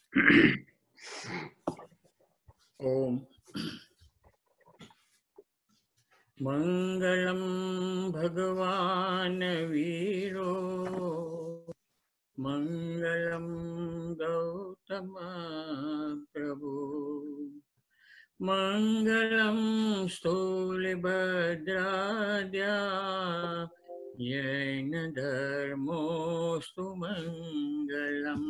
ओम मंगलम भगवान वीरो मंगलम गौतम प्रभु मंगलम स्थूलभद्राद्या जैन धर्मोस्तु मंगलम।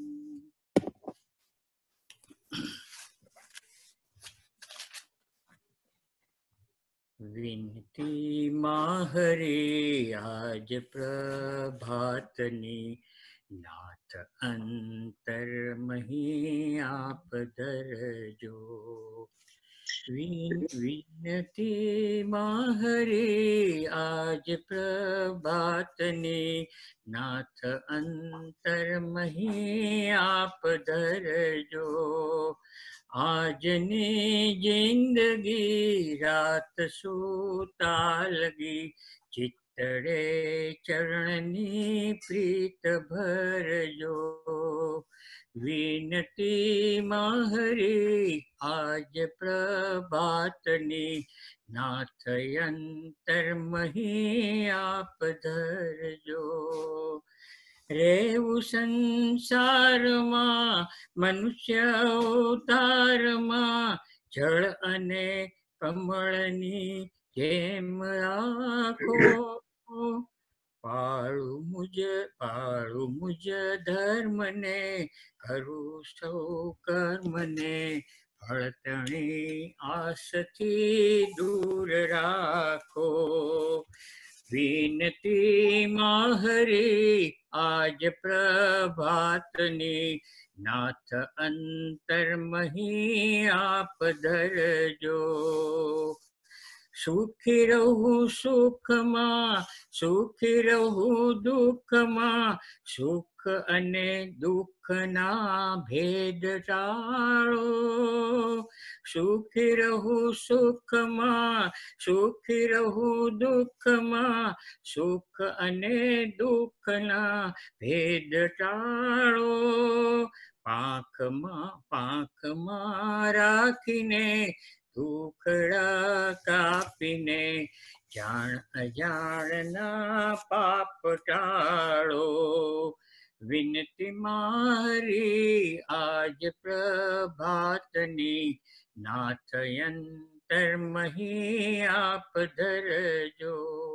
विनती माहरे आज प्रभातनी नाथ अंतर मही आप दरजो। विनती माहरे आज प्रभातनी नाथ अंतर मही आप दरजो। આજની જિંદગી રાત સૂતા લગી ચિત્તડે ચરણની પ્રીત ભરજો। વિનતી માહરી આજ પ્રભાતની નાથ અંતરમહી આપ ધરજો। રેવું સંસારમાં મનુષ્ય અવતારમાં જળ અને કમળની જેમ રાખો। પાળું મુજ ધર્મને કરું સૌ કર્મને ફળતણી આસથી દૂર રાખો। વિનતી માહરી આજ પ્રભાતની નાથ અંતરમહી આપ ધરજો। સુખી રહું સુખમાં સુખી રહું દુઃખમાં સુખ અને દુઃખના ભેદ ટાળો। સુખી રહું સુખમાં સુખી રહું દુઃખમાં સુખ અને દુઃખના ભેદ ટાળો। પાંખમાં રાખીને દુખડા કાપીને જાણ અજાણના પાપ ટાળો। વિનતી મારી આજ પ્રભાતની નાથ અંતરમહી આપ ધરજો।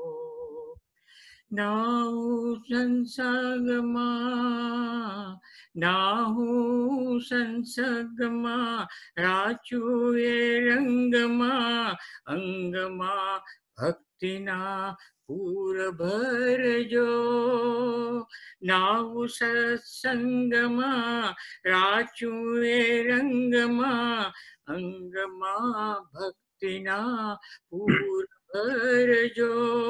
નાહું સંસર્ગમાં રાચું એ રંગમાં અંગમાં ભક્તિના પૂર ભરજો। નાહું સત્સંગમાં રાચું એ રંગમાં અંગમાં ભક્તિના પૂર ભરજો।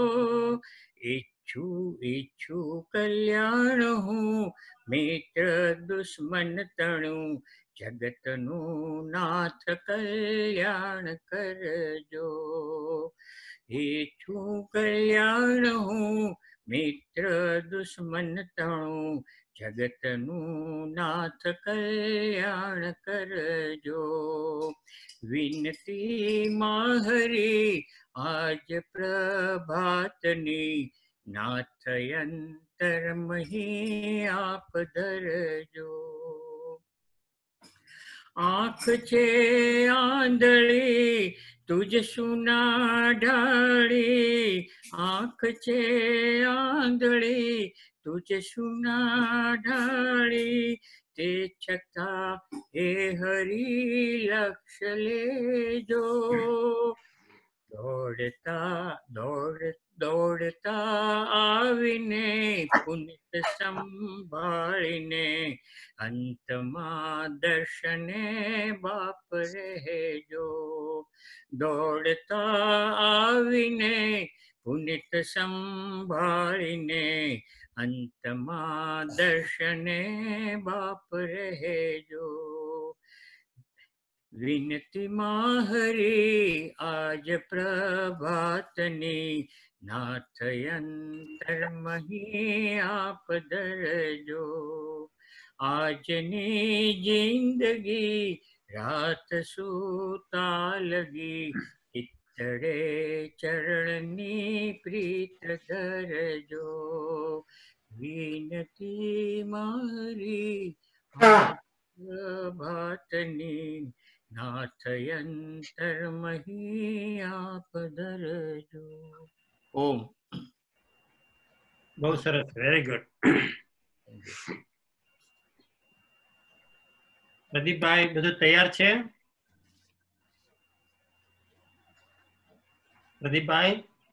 ઈચ્છું કલ્યાણ હું મિત્ર દુશ્મન તણું જગતનું નાથ કલ્યાણ કરજો। ઈચ્છું કલ્યાણ હું મિત્ર દુશ્મન તણું જગતનું નાથ કલ્યાણ કરજો। વિનતી માહરી આજ પ્રભાતની નાથ અંતરમહી આપ ધરજો। આંખ છે આંધળી તુજ સુના ઢાળી આંખ છે આંધળી તુજ સુના ઢાળી તે છતાં હે હરિ લક્ષ લેજો। દોડતા આવીને પુનિત સંભાળીને અંતમાં દર્શને બાપ રહેજો। દોડતા આવીને પુનિત સંભાળીને અંતમાં દર્શને બાપ રહેજો। વિનતી માહરી આજ પ્રભાતની નાથ અંતરમહી આપ ધરજો। આજની જિંદગી રાત સૂતા લગી, ચિત્તડે ચરણની પ્રીત ધરજો, વિનતી મારી ભાતની, નાથ અંતર મહી આપ ધરજો. ઓમ. બહુ સરસ, વેરી ગુડ. પ્રદીપભાઈ, બધું તૈયાર છે? પ્રદીપભાઈ,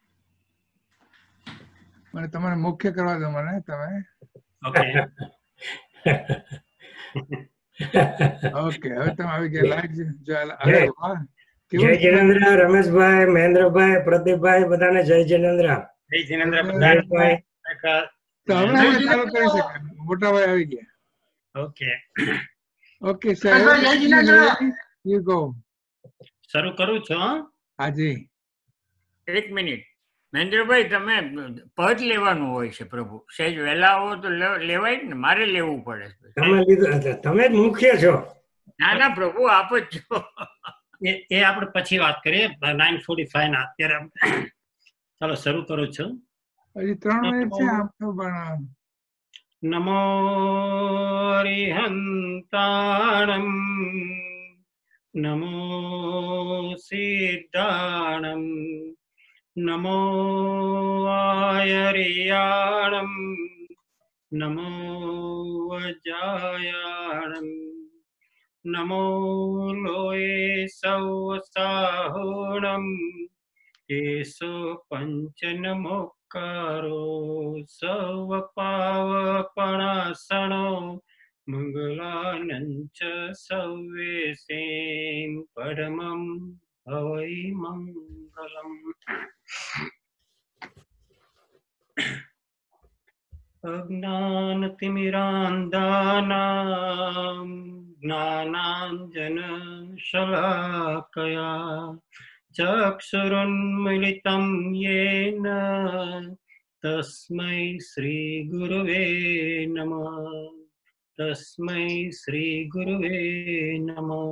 મને તમારે મુખ્ય કરવા દો મને તમે. ઓકે. ઓકે, હવે તમે આવી ગયા. લાઈટ જો જય અરે વાહ, જય જિનેન્દ્ર, રમેશભાઈ, મહેન્દ્રભાઈ, પ્રદીપભાઈ, બધાને જય જિનેન્દ્ર. જય જિનેન્દ્ર. જયેશભાઈ. તો હવે આપણે ચાલુ કરી શકાય. મોટા ભાઈ આવી ગયા. ઓકે, ઓકે સાહેબ, યુ ગો. શરૂ કરું છું. હો? હાજી. એક મિનિટ મહેન્દ્રભાઈ, તમે પદ લેવાનું હોય છે પ્રભુ. સહેજ વહેલા આવો તો લેવાય ને, મારે લેવું પડે. તમે લીધું, તમે જ મુખ્ય છો. ના ના પ્રભુ, આપ જ છો. એ આપણે પછી વાત કરીએ. 9:45 ના અત્યારે. ચાલો શરૂ કરું છું. હજી 3 મિનિટ છે આમ તો. પણ નમો હરિહંતાણમ નમો સિદ્ધાણમ નમો આયરિયાણમ નમો વજાયાણમ નમો લોય સૌ સાહુણમ એસો પંચનમોકારો સૌ પાવપણાસણો મંગલાનંચ સૌવેસેમ પરમં હવૈ મંગલમ. અજ્ઞાનતિમિરાંધાનાં જ્ઞાનાંજન શલાકયા ચક્ષુરુન્મિલિतं येन तस्मै श्रीगुरुवे नमः. तस्मै श्रीगुरुवे नमः.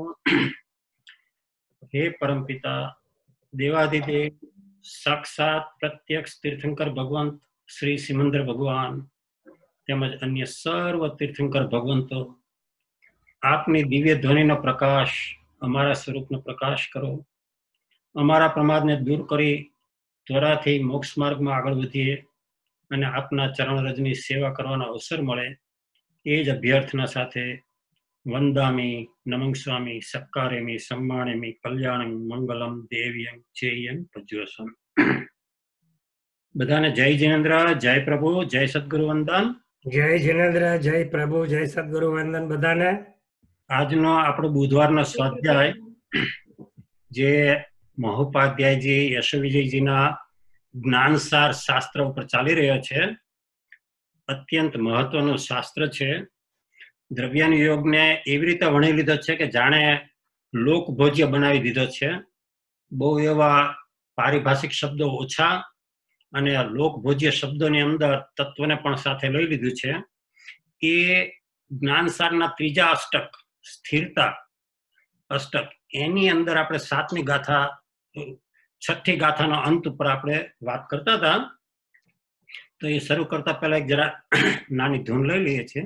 हे परमपिता देवादिदेव साक्षात प्रत्यक्ष तीर्थंकर भगवंत श्री सिमंदर भगवान તેમજ અન્ય સર્વ તીર્થંકર ભગવંતો, આપની દિવ્ય ધ્વનિનો પ્રકાશ અમારા સ્વરૂપનો પ્રકાશ કરો. અમારા પ્રમાદને દૂર કરી ત્વરાથી મોક્ષ માર્ગમાં આગળ વધીએ અને આપના ચરણરજની સેવા કરવાનો અવસર મળે, એ જ અભ્યર્થના સાથે વંદામી નમં સ્વામી સત્કારેમી સમ્માનેમી કલ્યાણમ મંગલમ દેવ્યં ચેયં પ્રજ્વસમ. બધાને જય જિનેન્દ્ર, જય પ્રભુ, જય સદગુરુ વંદન. જય જિનેન્દ્ર, જય પ્રભુ, જય સદગુરુ વંદન બધાને. આજનો આપણો બુધવારનો સ્વાધ્યાય જે મહોપાધ્યાયજી યશોવિજયજીના જ્ઞાનસાર શાસ્ત્ર ઉપર ચાલી રહ્યો છે. અત્યંત મહત્વનું શાસ્ત્ર છે. દ્રવ્યાન યોગને એવી રીતે વણી લીધો છે કે જાણે લોકભોજ્ય બનાવી દીધો છે. બહુ એવા પારિભાષિક શબ્દો ઓછા અને લોકભોજ્ય શબ્દોની અંદર તત્વને પણ સાથે લઈ લીધું છે. એ જ્ઞાનસારના ત્રીજા અષ્ટક સ્થિરતા અષ્ટક, એની અંદર આપણે 7મી ગાથા 6ઠ્ઠી ગાથાનો અંત ઉપર આપણે વાત કરતા હતા. તો એ શરૂ કરતા પહેલા એક જરા નાની ધૂન લઈ લઈએ છીએ.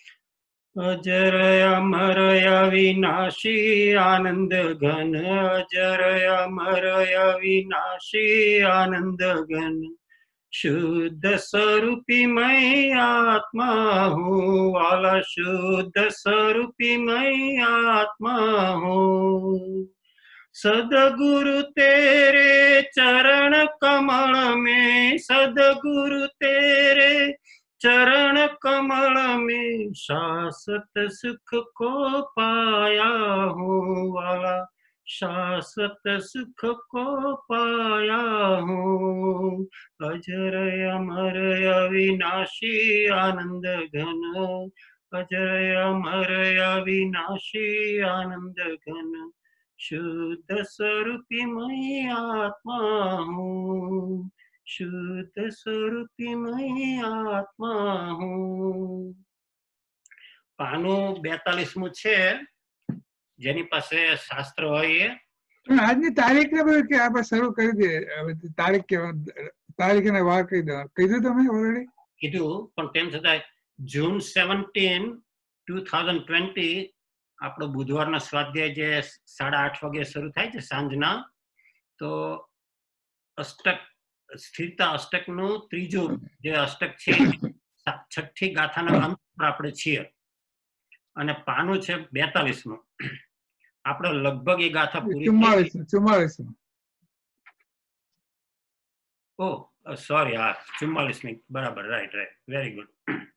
અજરય અમરય વિનાશી આનંદ ઘન, અજરય અમરય વિનાશી આનંદ ઘન, શુદ્ધ સ્વરૂપી મય આત્મા હું, વાલા શુદ્ધ સ્વરૂપી મય આત્મા હું. सदगुरु तेरे चरण कमल में, सदगुरु तेरे चरण कमल में शाश्वत सुख को पाया हूँ, वाला शाश्वत सुख को पाया हूँ. अजर अमर अविनाशी आनंद घन, अजर अमर अविनाशी आनंद घन, शुद्ध स्वरूपी मय आत्मा हूँ, शुद्ध स्वरूपी मय आत्मा हूँ. પાનું 42મું છે, જેની પાસે શાસ્ત્ર હોય એ. પણ આજની તારીખ ને બધું કે આપણે શરૂ કરી દે. હવે તારીખ તારીખ અને વાર કહી દો. કીધું તમે ઓલરેડી? કીધું, પણ તેમ છતાં June 17, 2020 આપણો બુધવારના સ્વાધ્યાય જે 8:30 વાગે શરૂ થાય છે સાંજના, તો અષ્ટક સ્થિરતા અષ્ટકનું ત્રીજું જે અષ્ટક છે, છઠ્ઠી ગાથાના અંત પર આપણે છીએ, અને પાનું છે 42મું. આપણે લગભગ એ ગાથા પૂરી 44. ઓ સોરી, હા 44મી, બરાબર, રાઈટ, વેરી ગુડ.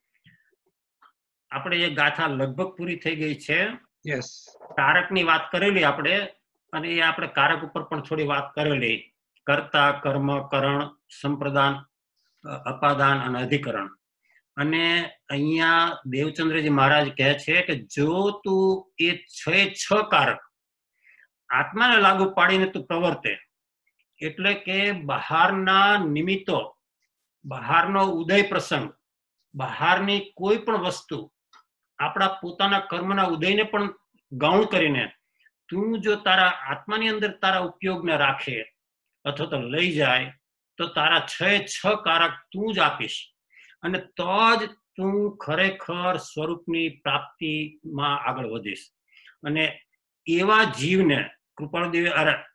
આપણે એ ગાથા લગભગ પૂરી થઈ ગઈ છે. યસ. કારકની વાત કરેલી આપણે, અને એ આપણે કારક ઉપર પણ થોડી વાત કરેલી. કર્તા, કર્મ, કરણ, સંપ્રદાન, અપાદાન અને અધિકરણ. અને અહીંયા દેવચંદ્રજી મહારાજ કહે છે કે જો તું એ 6 કારક આત્માને લાગુ પાડીને તું પ્રવર્તે, એટલે કે બહારના નિમિત્તો, બહારનો ઉદય પ્રસંગ, બહારની કોઈ પણ વસ્તુ આપણા પોતાના કર્મના ઉદયને પણ ગૌણ કરીને તું જો તારા આત્માની અંદર તારા ઉપયોગને રાખે અથવા તો લઈ જાય, તો તારા 6 કારક તું જ આપીશ, અને તો જ તું ખરેખર સ્વરૂપની પ્રાપ્તિમાં આગળ વધીશ. અને એવા જીવને કૃપાળદેવ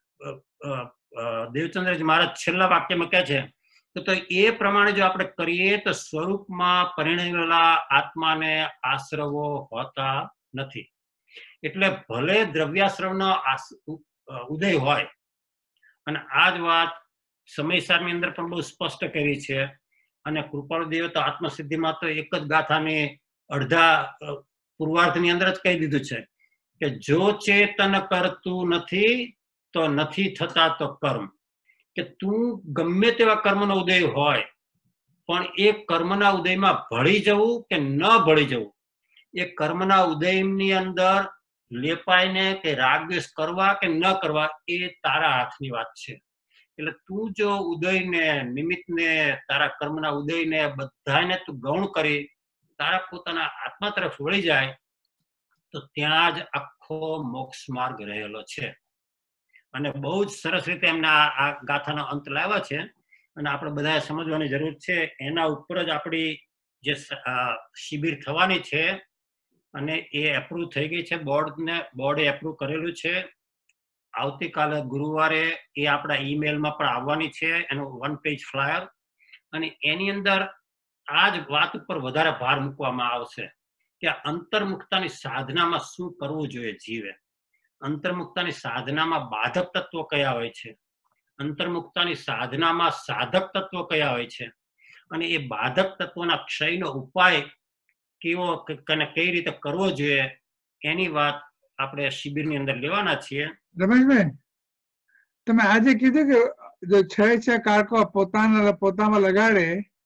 દેવચંદ્રજી મહારાજ છેલ્લા વાક્યમાં કહે છે તો એ પ્રમાણે જો આપણે કરીએ તો સ્વરૂપમાં પરિણમેલા આત્માને આશ્રવો હોતા નથી. એટલે ભલે દ્રવ્યાશ્રવનો ઉદય હોય, અને આ જ વાત સમયસારની અંદર પણ બહુ સ્પષ્ટ કરી છે. અને કૃપાળદેવ તો આત્મસિદ્ધિમાં તો એક જ ગાથાની અડધા પૂર્વાર્ધની અંદર જ કહી દીધું છે કે જો ચેતન કરતું નથી તો નથી થતા તો કર્મ. કે તું ગમે તેવા કર્મનો ઉદય હોય, પણ એ કર્મના ઉદયમાં ભળી જવું કે ન ભળી જવું, એ કર્મના ઉદયની અંદર લેપાઈને કે રાગદ્વેષ કરવા કે ન કરવા, એ તારા હાથની વાત છે. એટલે તું જો ઉદયને, નિમિત્તને, તારા કર્મના ઉદયને બધાને તું ગૌણ કરી તારા પોતાના આત્મા તરફ વળી જાય, તો ત્યાં જ આખો મોક્ષ માર્ગ રહેલો છે. અને બહુ જ સરસ રીતે એમને આ ગાથાનો અંત લાવ્યા છે, અને આપણે બધાએ સમજવાની જરૂર છે. એના ઉપર જ આપણી જે શિબિર થવાની છે, અને એ એપ્રુવ થઈ ગઈ છે, બોર્ડે એપ્રુવ કરેલું છે. આવતીકાલે ગુરુવારે એ આપણા ઈમેલમાં પણ આવવાની છે, એનું 1 પેજ ફ્લાયર. અને એની અંદર આ જ વાત ઉપર વધારે ભાર મૂકવામાં આવશે કે અંતર્મુખતાની સાધનામાં શું કરવું જોઈએ જીવે. અંતર્મુખતાની સાધનામાં બાધક તત્વો કયા હોય છે, અંતર્મુખતાની સાધનામાં સાધક તત્વો કયા હોય છે, અને એ બાધક તત્વોના ક્ષયનો ઉપાય કેવો અને કઈ રીતે કરવો જોઈએ, એની વાત આપણે શિબિરની અંદર લેવાના છીએ. રમેશભાઈ, તમે આજે કીધું કે જો 6 કારકો પોતામાં લગાડે,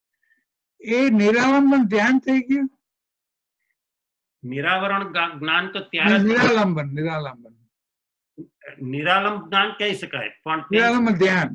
એ નિરાલંબન ધ્યાન થઈ ગયું? નિરાવરણ જ્ઞાન તો ત્યારે નિરાલંબ જ્ઞાન કહી શકાય, પણ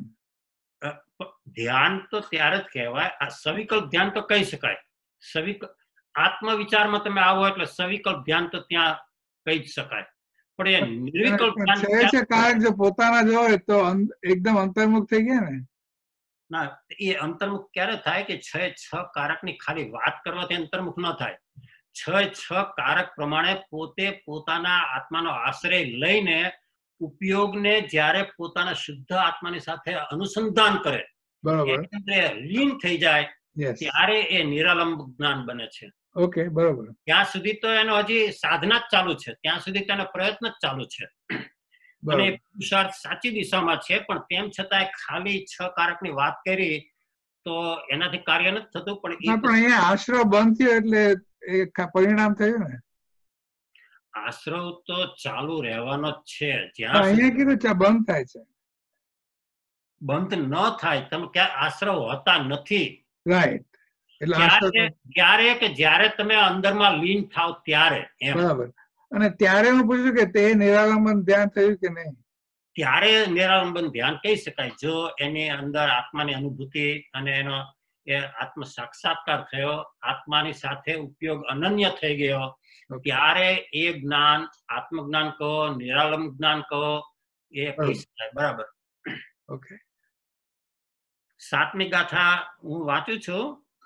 ધ્યાન તો ત્યારે જ કહેવાય. આ સવિકલ્પ ધ્યાન તો કહી શકાય. આત્મવિચારમાં તમે આવો એટલે સવિકલ્પ ધ્યાન તો ત્યાં કહી જ શકાય. પણ એ નિર્વિકલ્પ ધ્યાન કારક જો પોતાના જ હોય તો એકદમ અંતર્મુખ થઈ ગયા ને? ના, એ અંતર્મુખ ક્યારે થાય કે 6 કારકની ખાલી વાત કરવાથી અંતર્મુખ ન થાય. 6 કારક પ્રમાણે પોતે પોતાના આત્માનો આશ્રય લઈને ઉપયોગને જ્યારે પોતાના શુદ્ધ આત્માની સાથે અનુસંધાન કરે, લીન થઈ જાય, ત્યારે એ નિરાલંબ જ્ઞાન બને છે. ઓકે, બરોબર. ત્યાં સુધી તો એનો હજી સાધના જ ચાલુ છે, ત્યાં સુધી તેનો પ્રયત્ન જ ચાલુ છે, અને પુરુષાર્થ સાચી દિશામાં છે. પણ તેમ છતાં ખાલી 6 કારકની વાત કરી તો એનાથી કાર્ય નથી થતું. પણ અહીંયા આશ્રવ બંધ થયો એટલે પરિણામ થયું ને? આશ્રવ તો ચાલુ રહેવાનો જ છે. જ્યાં અહીંયા કીધું બંધ થાય છે. બંધ ન થાય, તમે ક્યાં આશ્રવ હોતા નથી. રાઈટ. ત્યારે કે જ્યારે તમે અંદરમાં લીન થાવ ત્યારે. બરાબર. અને ત્યારે હું પૂછ્યું કે તે નિરાલંબન ધ્યાન થયું કે નહીં? ત્યારે નિરાલંબન ધ્યાન કહી શકાય જો એની અંદર આત્માની અનુભૂતિ અને એનો એ આત્મ સાક્ષાત્કાર થયો, આત્માની સાથે ઉપયોગ અનન્ય થઈ ગયો, ત્યારે એ જ્ઞાન આત્મજ્ઞાન કહો, નિરાલંબ જ્ઞાન કહો, એ કહી શકાય. બરાબર. ઓકે. 7મી ગાથા હું વાંચું છું.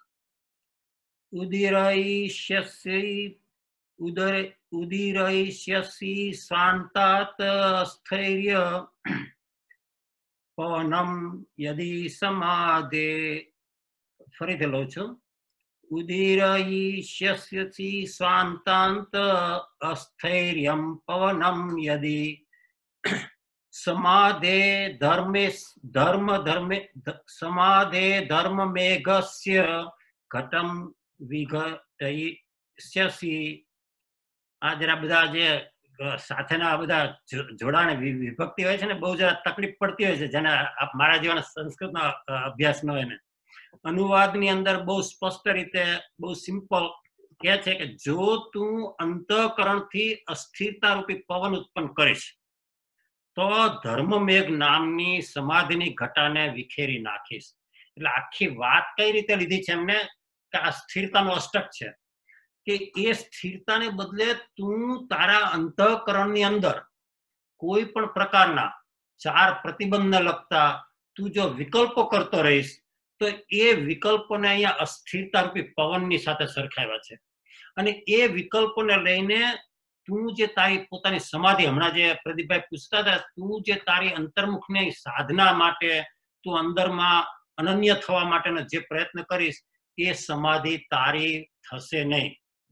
ઉદિરૈષ્યસી શાંતાત સ્થૈર્ય પવનમ યદી સમાધે. ફરીથી લઉં છું. ઉદિરૈષ્યસી શાંતાંત અસ્થૈર્યમ પવનમ યદી સમાધે ધર્મ મેઘસ્ય ઘટમ વિઘટયસ્યસી. આ જરા બધા જે સાથેના બધા જોડાણ વિભક્તિ હોય છે ને, બહુ જરા તકલીફ પડતી હોય છે જેને મારા જેવા સંસ્કૃતનો અભ્યાસ ન હોય ને. અનુવાદની અંદર બહુ સ્પષ્ટ રીતે, બહુ સિમ્પલ કહે છે કે જો તું અંતઃકરણથી અસ્થિરતા રૂપી પવન ઉત્પન્ન કરીશ તો ધર્મમેઘ નામની સમાધિની ઘટાને વિખેરી નાખીશ. એટલે આખી વાત કઈ રીતે લીધી છે એમને કે આ સ્થિરતાનો અષ્ટક છે કે એ સ્થિરતાને બદલે તું તારા અંતઃકરણની અંદર કોઈ પણ પ્રકારના 4 પ્રતિબંધને લગતા તું જો વિકલ્પો કરતો રહીશ તો એ વિકલ્પોને અહીંયા અસ્થિરતા રૂપી પવનની સાથે સરખાવ્યા છે. અને એ વિકલ્પોને લઈને તું જે તારી પોતાની સમાધિ, હમણાં જે પ્રદીપભાઈ પૂછતા હતા, તું જે તારી અંતર્મુખની સાધના માટે તું અંદરમાં અનન્ય થવા માટેનો જે પ્રયત્ન કરીશ એ સમાધિ તારી થશે નહીં.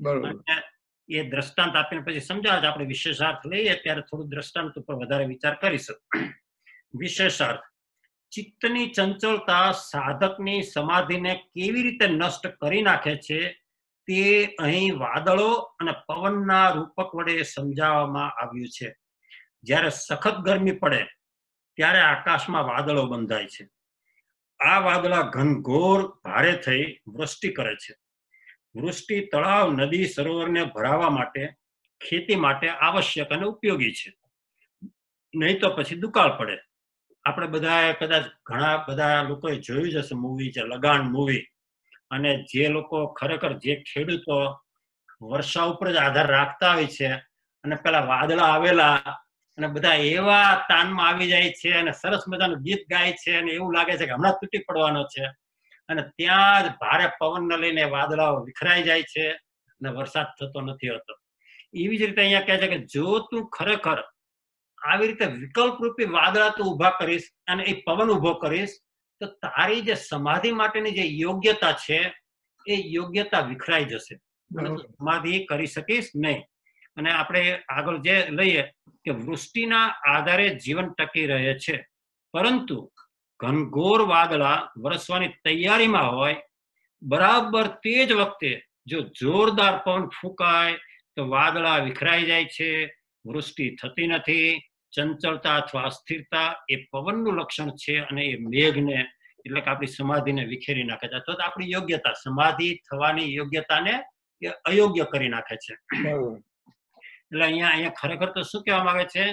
એ દ્રષ્ટાંત આપીને પછી સમજાવે છે. આપણે વિશેષાર્થ લઈએ ત્યારે થોડું દ્રષ્ટાંત ઉપર વધારે વિચાર કરીશું. વિશેષાર્થ: ચિત્તની ચંચળતા સાધકની સમાધિને કેવી રીતે નષ્ટ કરી નાખે છે તે અહીં વાદળો અને પવનના રૂપક વડે સમજાવવામાં આવ્યું છે. જ્યારે સખત ગરમી પડે ત્યારે આકાશમાં વાદળો બંધાય છે. આ વાદળા ઘનઘોર ભારે થઈ વૃષ્ટિ કરે છે. વૃષ્ટિ તળાવ, નદી, સરોવરને ભરાવા માટે, ખેતી માટે આવશ્યક અને ઉપયોગી છે. નહીં તો પછી દુકાળ પડે. આપણે બધા કદાચ ઘણા બધા લોકોએ જોયું જ હશે મૂવી છે લગાન મૂવી. અને જે લોકો ખરેખર જે ખેડૂતો વર્ષા ઉપર જ આધાર રાખતા હોય છે અને પેલા વાદળા આવેલા અને બધા એવા તાનમાં આવી જાય છે અને સરસ મજાનું ગીત ગાય છે અને એવું લાગે છે કે હમણાં તૂટી પડવાનો છે, અને ત્યાં જ ભારે પવનને લઈને વાદળાઓ વિખરાઈ જાય છે અને વરસાદ થતો નથી હોતો. એવી જ રીતે અહીંયા કહે છે કે જો તું ખરેખર આવી રીતે વિકલ્પ રૂપી વાદળા તું ઉભા કરીશ અને એ પવન ઉભો કરીશ તો તારી જે સમાધિ માટેની જે યોગ્યતા છે એ યોગ્યતા વિખરાઈ જશે. સમાધિ કરી શકીશ નહીં. અને આપણે આગળ જે લઈએ કે વૃષ્ટિના આધારે જીવન ટકી રહે છે, પરંતુ ઘનઘોર વાદળા વરસવાની તૈયારીમાં હોય બરાબર તે જ વખતે જો જોરદાર પવન ફૂંકાય તો વાદળા વિખરાઈ જાય છે, વૃષ્ટિ થતી નથી. ચંચળતા અથવા અસ્થિરતા એ પવનનું લક્ષણ છે અને એ મેઘને એટલે કે આપણી સમાધિને વિખેરી નાખે છે, અથવા આપણી યોગ્યતા, સમાધિ થવાની યોગ્યતાને એ અયોગ્ય કરી નાખે છે. એટલે અહીંયા ખરેખર તો શું કહેવા માંગે છે,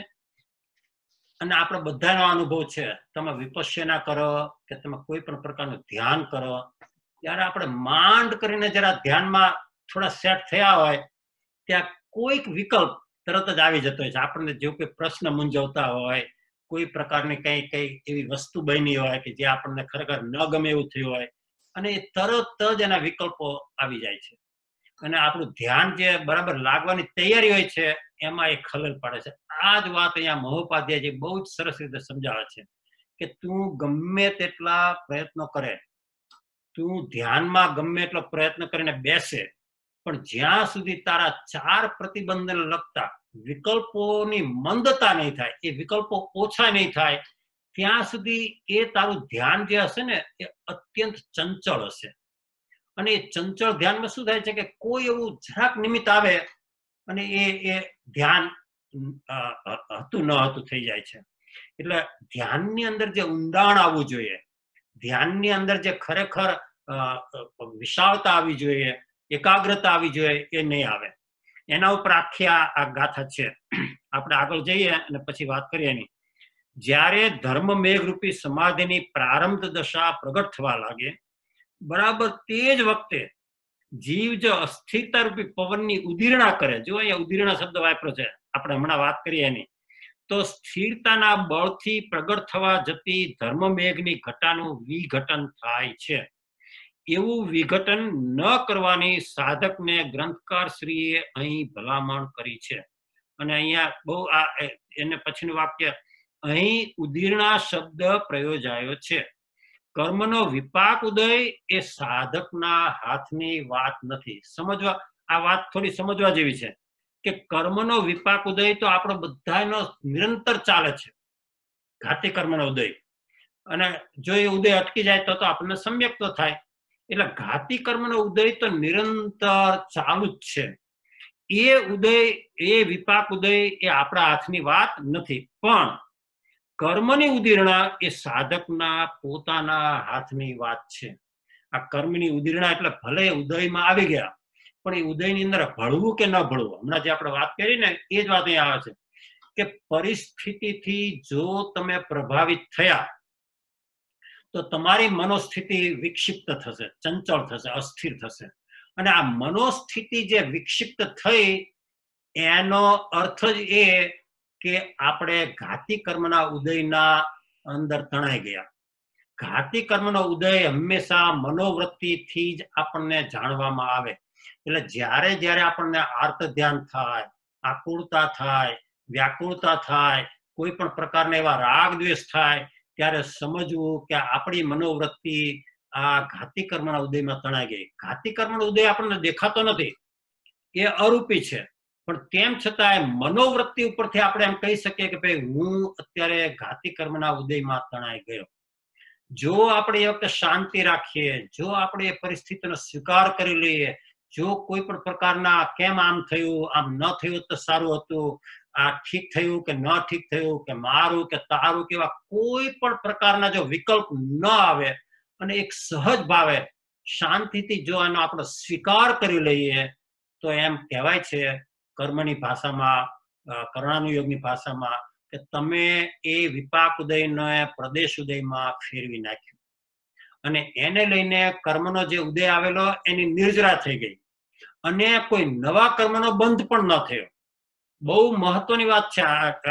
અને આપણે બધાનો અનુભવ છે, તમે વિપશ્યના કરો કે તમે કોઈ પણ પ્રકારનું ધ્યાન કરો ત્યારે આપણે માંડ કરીને જરા ધ્યાનમાં થોડા સેટ થયા હોય ત્યાં કોઈક વિકલ્પ તરત જ આવી જતો હોય છે. આપણને જો કોઈ પ્રશ્ન મૂંઝવતા હોય, કોઈ પ્રકારની કઈ એવી વસ્તુ બની હોય કે જે આપણને ખરેખર ન ગમે એવું થયું હોય અને એ તરત જ એના વિકલ્પો આવી જાય છે અને આપણું ધ્યાન જે બરાબર લાગવાની તૈયારી હોય છે એમાં એ ખલેલ પડે છે. આ જ વાત અહીંયા મહોપાધ્યાયજી બહુ જ સરસ રીતે સમજાવે છે કે તું ગમે તેટલા પ્રયત્નો કરે, તું ધ્યાનમાં ગમે એટલો પ્રયત્ન કરીને બેસે, પણ જ્યાં સુધી તારા 4 પ્રતિબંધને લગતા વિકલ્પોની મંદતા નહીં થાય, એ વિકલ્પો ઓછા નહીં થાય, ત્યાં સુધી એ તારું ધ્યાન જે હશે ને એ અત્યંત ચંચળ હશે. અને એ ચંચળ ધ્યાનમાં શું થાય છે કે કોઈ એવું જરાક નિમિત્ત આવે અને એ ધ્યાન હતું ન હતું થઈ જાય છે. એટલે ધ્યાનની અંદર જે ઊંડાણ આવવું જોઈએ, ધ્યાનની અંદર જે ખરેખર વિશાળતા આવી જોઈએ, એકાગ્રતા આવી જોઈએ, એ નહીં આવે. એના ઉપર આખી આ ગાથા છે. આપણે આગળ જઈએ અને પછી વાત કરીએ એની. જ્યારે ધર્મ મેઘરૂપી સમાધિની પ્રારંભ દશા પ્રગટ થવા લાગે બરાબર તે જ વખતે જીવ જો અસ્થિરતા રૂપી પવનની ઉદીરણા કરે, જો અહીંયા ઉદીરણા શબ્દ વાપર્યો છે, આપણે હમણાં વાત કરીએ એની, તો સ્થિરતાના બળથી પ્રગટ થવા જતી ધર્મમેઘની ઘટાનું વિઘટન થાય છે. એવું વિઘટન ન કરવાની સાધકને ગ્રંથકાર શ્રીએ અહીં ભલામણ કરી છે. અને અહીંયા બહુ એને પછીનું વાક્ય, અહીં ઉદીરણા શબ્દ પ્રયોજાયો છે. કર્મનો વિપાક ઉદય એ સાધકના હાથની વાત નથી. સમજવા, આ વાત થોડી સમજવા જેવી છે કે કર્મનો વિપાક ઉદય તો આપણો બધાનો નિરંતર ચાલે છે, ઘાતી કર્મનો ઉદય. અને જો એ ઉદય અટકી જાય તો આપણને સમ્યક તો થાય. એટલે ઘાતી કર્મનો ઉદય તો નિરંતર ચાલુ જ છે. એ ઉદય, એ વિપાક ઉદય એ આપણા હાથની વાત નથી. પણ કર્મની ઉદીરણા એ સાધકના પોતાના હાથની વાત છે. આ કર્મની ઉદીરણા એટલે ભલે ઉદયમાં આવી ગયા, પણ એ ઉદયની અંદર ભળવું કે ન ભળવું, હમણાં જે આપણે વાત કરી ને એ જ વાત અહીંયા આવે છે કે પરિસ્થિતિથી જો તમે પ્રભાવિત થયા તો તમારી મનોસ્થિતિ વિક્ષિપ્ત થશે, ચંચળ થશે, અસ્થિર થશે. અને આ મનોસ્થિતિ જે વિક્ષિપ્ત થઈ એનો અર્થ જ એ કે આપણે ઘાતી કર્મના ઉદયના અંદર તણાઈ ગયા. ઘાતી કર્મનો ઉદય હંમેશા મનોવૃત્તિથી જ આપણને જાણવામાં આવે. એટલે જ્યારે જ્યારે આપણને આર્ત ધ્યાન થાય, આકુળતા થાય, વ્યાકુળતા થાય, કોઈ પણ પ્રકારના એવા રાગ દ્વેષ થાય, ત્યારે સમજવું કે આપણી મનોવૃત્તિ આ ઘાતી કર્મના ઉદયમાં તણાઈ ગઈ. ઘાતી કર્મનો ઉદય આપણને દેખાતો નથી, એ અરૂપી છે, પણ તેમ છતાં મનોવૃત્તિ ઉપરથી આપણે એમ કહી શકીએ કે ભાઈ હું અત્યારે ઘાતી કર્મના ઉદયમાં તણાઈ ગયો. જો આપણે એ વખતે શાંતિ રાખીએ, જો આપણે એ પરિસ્થિતિનો સ્વીકાર કરી લઈએ, જો કોઈ પણ પ્રકારના કેમ આમ થયું, આમ ન થયું તો સારું હતું, આ ઠીક થયું કે ન ઠીક થયું, કે મારું કે તારું, કે એવા કોઈ પણ પ્રકારના જો વિકલ્પ ન આવે અને એક સહજ ભાવે શાંતિથી જો આનો આપણે સ્વીકાર કરી લઈએ તો એમ કહેવાય છે કર્મની ભાષામાં, કર્ણાનુયોગની ભાષામાં, કે તમે એ વિપાક ઉદયને પ્રદેશ ઉદયમાં ફેરવી નાખ્યું. અને એને લઈને કર્મનો જે ઉદય આવેલો એની નિર્જરા થઈ ગઈ અને કોઈ નવા કર્મનો બંધ પણ ન થયો. બહુ મહત્વની વાત છે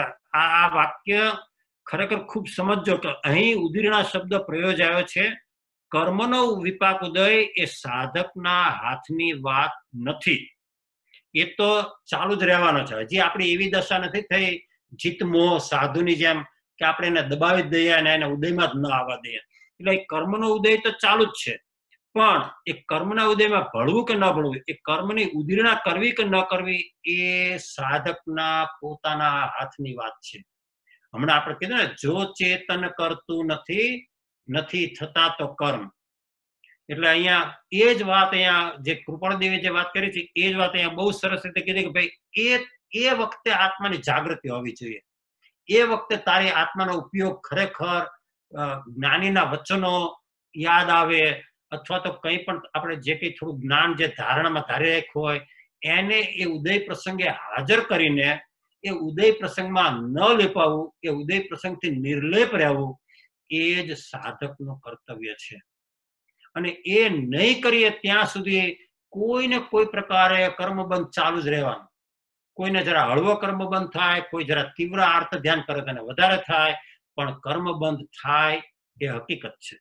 આ વાક્ય, ખરેખર ખૂબ સમજજો કે અહીં ઉદીરણા શબ્દ પ્રયોજાયો છે. કર્મનો વિપાક ઉદય એ સાધકના હાથની વાત નથી, એ તો ચાલુ જ રહેવાનો છે. હજી આપણી એવી દશા નથી થઈ જીતમોહ સાધુની જેમ કે આપણે એને દબાવી જ દઈએ અને એને ઉદયમાં જ ન આવવા દઈએ. એટલે કર્મનો ઉદય તો ચાલુ જ છે, પણ એ કર્મના ઉદયમાં ભળવું કે ન ભળવું, એ કર્મની ઉદીરણા કરવી કે ન કરવી, એ સાધકના પોતાના હાથની વાત છે. હમણાં આપણે કીધું ને, જો ચેતન કરતું નથી, નથી થતા તો કર્મ. એટલે અહીંયા એ જ વાત, અહીંયા જે કૃપાળદેવે જે વાત કરી છે એ જ વાત અહીંયા બહુ સરસ રીતે કીધી કે ભાઈ એ વખતે આત્માની જાગૃતિ હોવી જોઈએ. એ વખતે તારી આત્માનો ઉપયોગ ખરેખર જ્ઞાનીના વચનો યાદ આવે, અથવા તો કંઈ પણ આપણે જે કંઈ થોડું જ્ઞાન જે ધારણામાં ધારી રાખ્યું હોય એને એ ઉદય પ્રસંગે હાજર કરીને એ ઉદય પ્રસંગમાં ન લેપાવું, એ ઉદય પ્રસંગથી નિર્લેપ રહેવું, એ જ સાધકનું કર્તવ્ય છે. અને એ નહીં કરીએ ત્યાં સુધી કોઈને કોઈ પ્રકારે કર્મબંધ ચાલુ જ રહેવાનું. કોઈને જરા હળવો કર્મબંધ થાય, કોઈ જરા તીવ્ર આર્ત ધ્યાન કરે તેને વધારે થાય, પણ કર્મબંધ થાય એ હકીકત છે.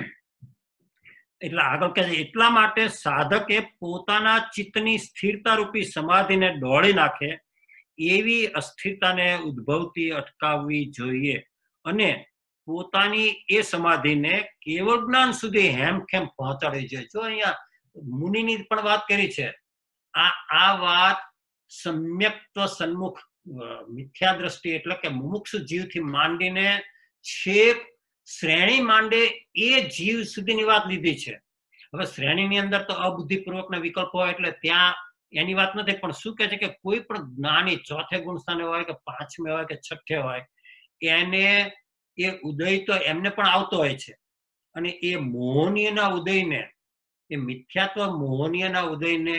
એટલે આગળ કહે છે, એટલા માટે સાધકે પોતાના ચિત્તની સ્થિરતા રૂપી સમાધિને ડોળી નાખે એવી અસ્થિરતાને ઉદ્ભવતી અટકાવવી જોઈએ અને પોતાની એ સમાધિને કેવળ જ્ઞાન સુધી હેમખેમ પહોંચાડવી જોઈએ. જો અહીંયા મુનિની પણ વાત કરી છે, આ વાત સમ્યક્ત્વ સન્મુખ મિથ્યા દ્રષ્ટિ એટલે કે મુમુક્ષુ જીવથી માંડીને છેક શ્રેણી માંડે એ જીવ સુધીની વાત લીધી છે. હવે શ્રેણીની અંદર તો અબુદ્ધિપૂર્વકના વિકલ્પો હોય એટલે ત્યાં એની વાત નથી, પણ શું કહે છે કે કોઈ પણ જ્ઞાની ચોથે ગુણ સ્થાને હોય કે પાંચમે હોય કે છઠ્ઠે હોય, એને એ ઉદય તો એમને પણ આવતો હોય છે. અને એ મોહનીયના ઉદયને, એ મિથ્યાત્વ મોહનીયના ઉદયને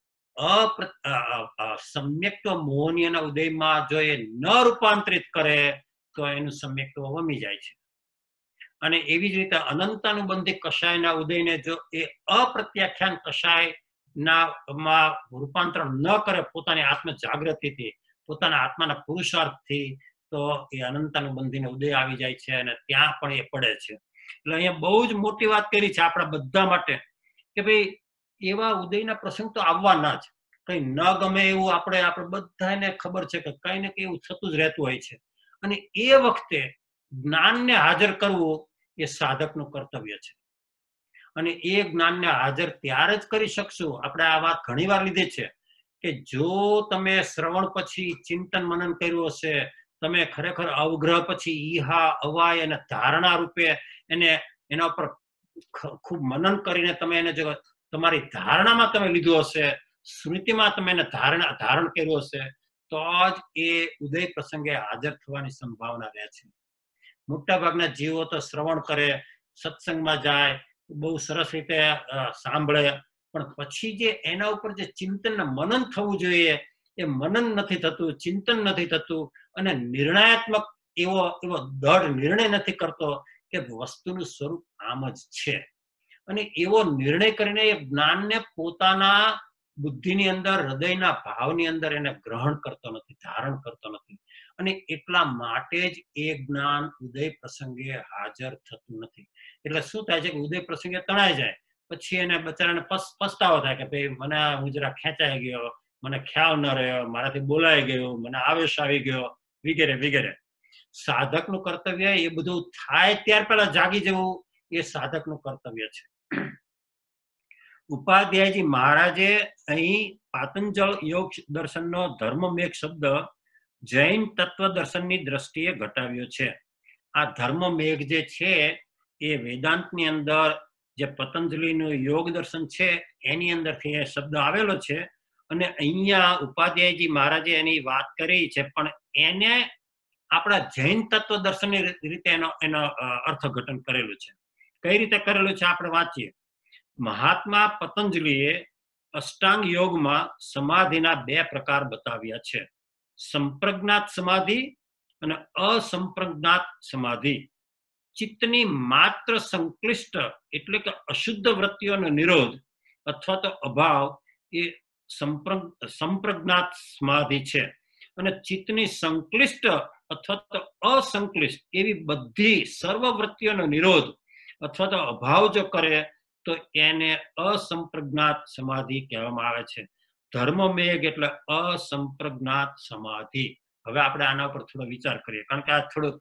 સમ્યક્ત્વ મોહનીયના ઉદયમાં જો એ ન રૂપાંતરિત કરે તો એનું સમ્યક્ત્વ વમી જાય છે. અને એવી જ રીતે અનંતાનુબંધી કષાયના ઉદયને જો એ અપ્રત્યાખ્યાન કષાય માં રૂપાંતરણ ન કરે પોતાની આત્મ જાગૃતિથી, પોતાના આત્માના પુરુષાર્થથી, તો એ અનંતાનુબંધીને ઉદય આવી જાય છે અને ત્યાં પણ એ પડે છે. એટલે અહીંયા બહુ જ મોટી વાત કરી છે આપણા બધા માટે કે ભાઈ એવા ઉદયના પ્રસંગ તો આવવાના જ. કઈ ન ગમે એવું આપણે બધાને ખબર છે કે કઈ ને કઈ એવું થતું જ રહેતું હોય છે. અને એ વખતે જ્ઞાનને હાજર કરવું એ સાધકનું કર્તવ્ય છે. અને એ જ્ઞાનને હાજર ત્યારે જ કરી શકશું. આપણે આ વાત ઘણી વાર લીધી છે કે જો તમે શ્રવણ પછી ચિંતન મનન કર્યું હશે, તમે ખરેખર અવગ્રહ પછી ઈહા અવાય અને ધારણા રૂપે એના ઉપર ખૂબ મનન કરીને તમે એને જો તમારી ધારણામાં તમે લીધું હશે, સ્મૃતિમાં તમે એને ધારણ કર્યું હશે, તો જ એ ઉદય પ્રસંગે હાજર થવાની સંભાવના રહે છે. મોટા ભાગના જીવો તો શ્રવણ કરે, સત્સંગમાં જાય, બહુ સરસ રીતે સાંભળે, પણ પછી જે એના ઉપર જે ચિંતન મનન થવું જોઈએ એ મનન નથી થતું, ચિંતન નથી થતું, અને નિર્ણયાત્મક એવો દૃઢ નિર્ણય નથી કરતો કે વસ્તુનું સ્વરૂપ આમ જ છે. અને એવો નિર્ણય કરીને એ જ્ઞાનને પોતાના બુદ્ધિની અંદર, હૃદયના ભાવની અંદર એને ગ્રહણ કરતો નથી, ધારણ કરતો નથી. અને એટલા માટે જ એ જ્ઞાન ઉદય પ્રસંગે હાજર થતું નથી. એટલે શું થાય છે કે ઉદય પ્રસંગે તણાઈ જાય, પછી એને બચારાને પસ્તાવો થાય કે ભાઈ મને હું જરા ખેંચાઈ ગયો, મને ખ્યાલ ન રહ્યો, મારાથી બોલાઈ ગયું, મને આવેશ આવી ગયો, વગેરે વગેરે. સાધકનું કર્તવ્ય એ બધું થાય ત્યાર પહેલા જાગી જવું એ સાધકનું કર્તવ્ય છે. ઉપાધ્યાયજી મહારાજે અહીં પાતંજલ યોગ દર્શનનો ધર્મમેઘ શબ્દ જૈન તત્વ દર્શનની દ્રષ્ટિએ ઘટાવ્યો છે. આ ધર્મમેઘ જે છે એ વેદાંતની અંદર જે પતંજલિનું યોગ દર્શન છે એની અંદરથી એ શબ્દ આવેલો છે. અને અહીંયા ઉપાધ્યાયજી મહારાજે એની વાત કરી છે, પણ એને આપણા જૈન તત્વ દર્શનની રીતે એનો અર્થઘટન કરેલું છે. કઈ રીતે કરેલું છે આપણે વાંચીએ. મહાત્મા પતંજલિએ અષ્ટાંગ યોગમાં સમાધિના 2 પ્રકાર બતાવ્યા છે, સંપ્રજ્ઞાત સમાધિ અને અસંપ્રજ્ઞાત સમાધિ. ચિત્તની માત્ર સંક્લિષ્ટ એટલે કે અશુદ્ધ વૃત્તિઓનો નિરોધ અથવા તો અભાવ એ સંપ્રજ્ઞાત સમાધિ છે. અને ચિત્તની સંક્લિષ્ટ અથવા તો અસંક્લિષ્ટ એવી બધી સર્વ વૃત્તિઓનો નિરોધ અથવા તો અભાવ જો કરે તો એને અસંપ્રજ્ઞાત સમાધિ કહેવામાં આવે છે. ધર્મમેઘ એટલે અસંપ્રજ્ઞાત સમાધિ. હવે આપણે આના ઉપર થોડો વિચાર કરીએ, કારણ કે આ થોડું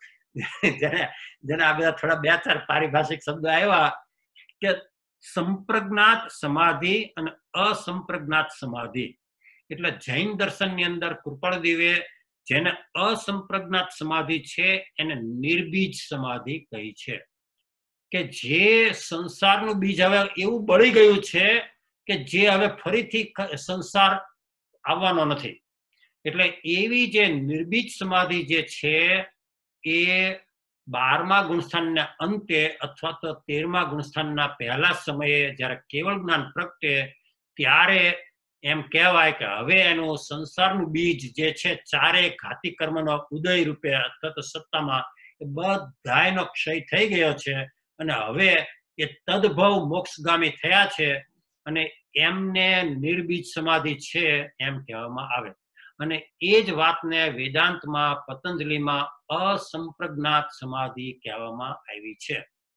જેને આ બધા થોડા 2-4 પારિભાષિક શબ્દો આવ્યા કે સંપ્રજ્ઞાત સમાધિ અને અસંપ્રજ્ઞાત સમાધિ. એટલે જૈન દર્શનની અંદર કૃપાળદેવે જેને અસંપ્રજ્ઞાત સમાધિ છે એને નિર્બીજ સમાધિ કહી છે. કે જે સંસારનું બીજ હવે એવું બળી ગયું છે કે જે હવે ફરીથી સંસાર આવવાનો નથી. એટલે એવી જે નિર્બીજ સમાધિ જે છે એ 12મા ગુણસ્થાનના અંતે અથવા તો 13મા ગુણસ્થાનના પહેલા સમયે જ્યારે કેવળ જ્ઞાન પ્રગટે ત્યારે એમ કહેવાય કે હવે એનું સંસારનું બીજ જે છે 4 ઘાતી કર્મનો ઉદય રૂપે અથવા તો સત્તામાં એ બધાયનો ક્ષય થઈ ગયો છે. અને હવે એ તદભવ મોક્ષગામી થયા છે અને એમને નિર્બીજ સમાધિ છે એમ કહેવામાં આવે. અને એ જ વાતને વેદાંતમાં પતંજલિમાં અસંપ્રજ્ઞાત સમાધિ કહેવામાં આવી છે.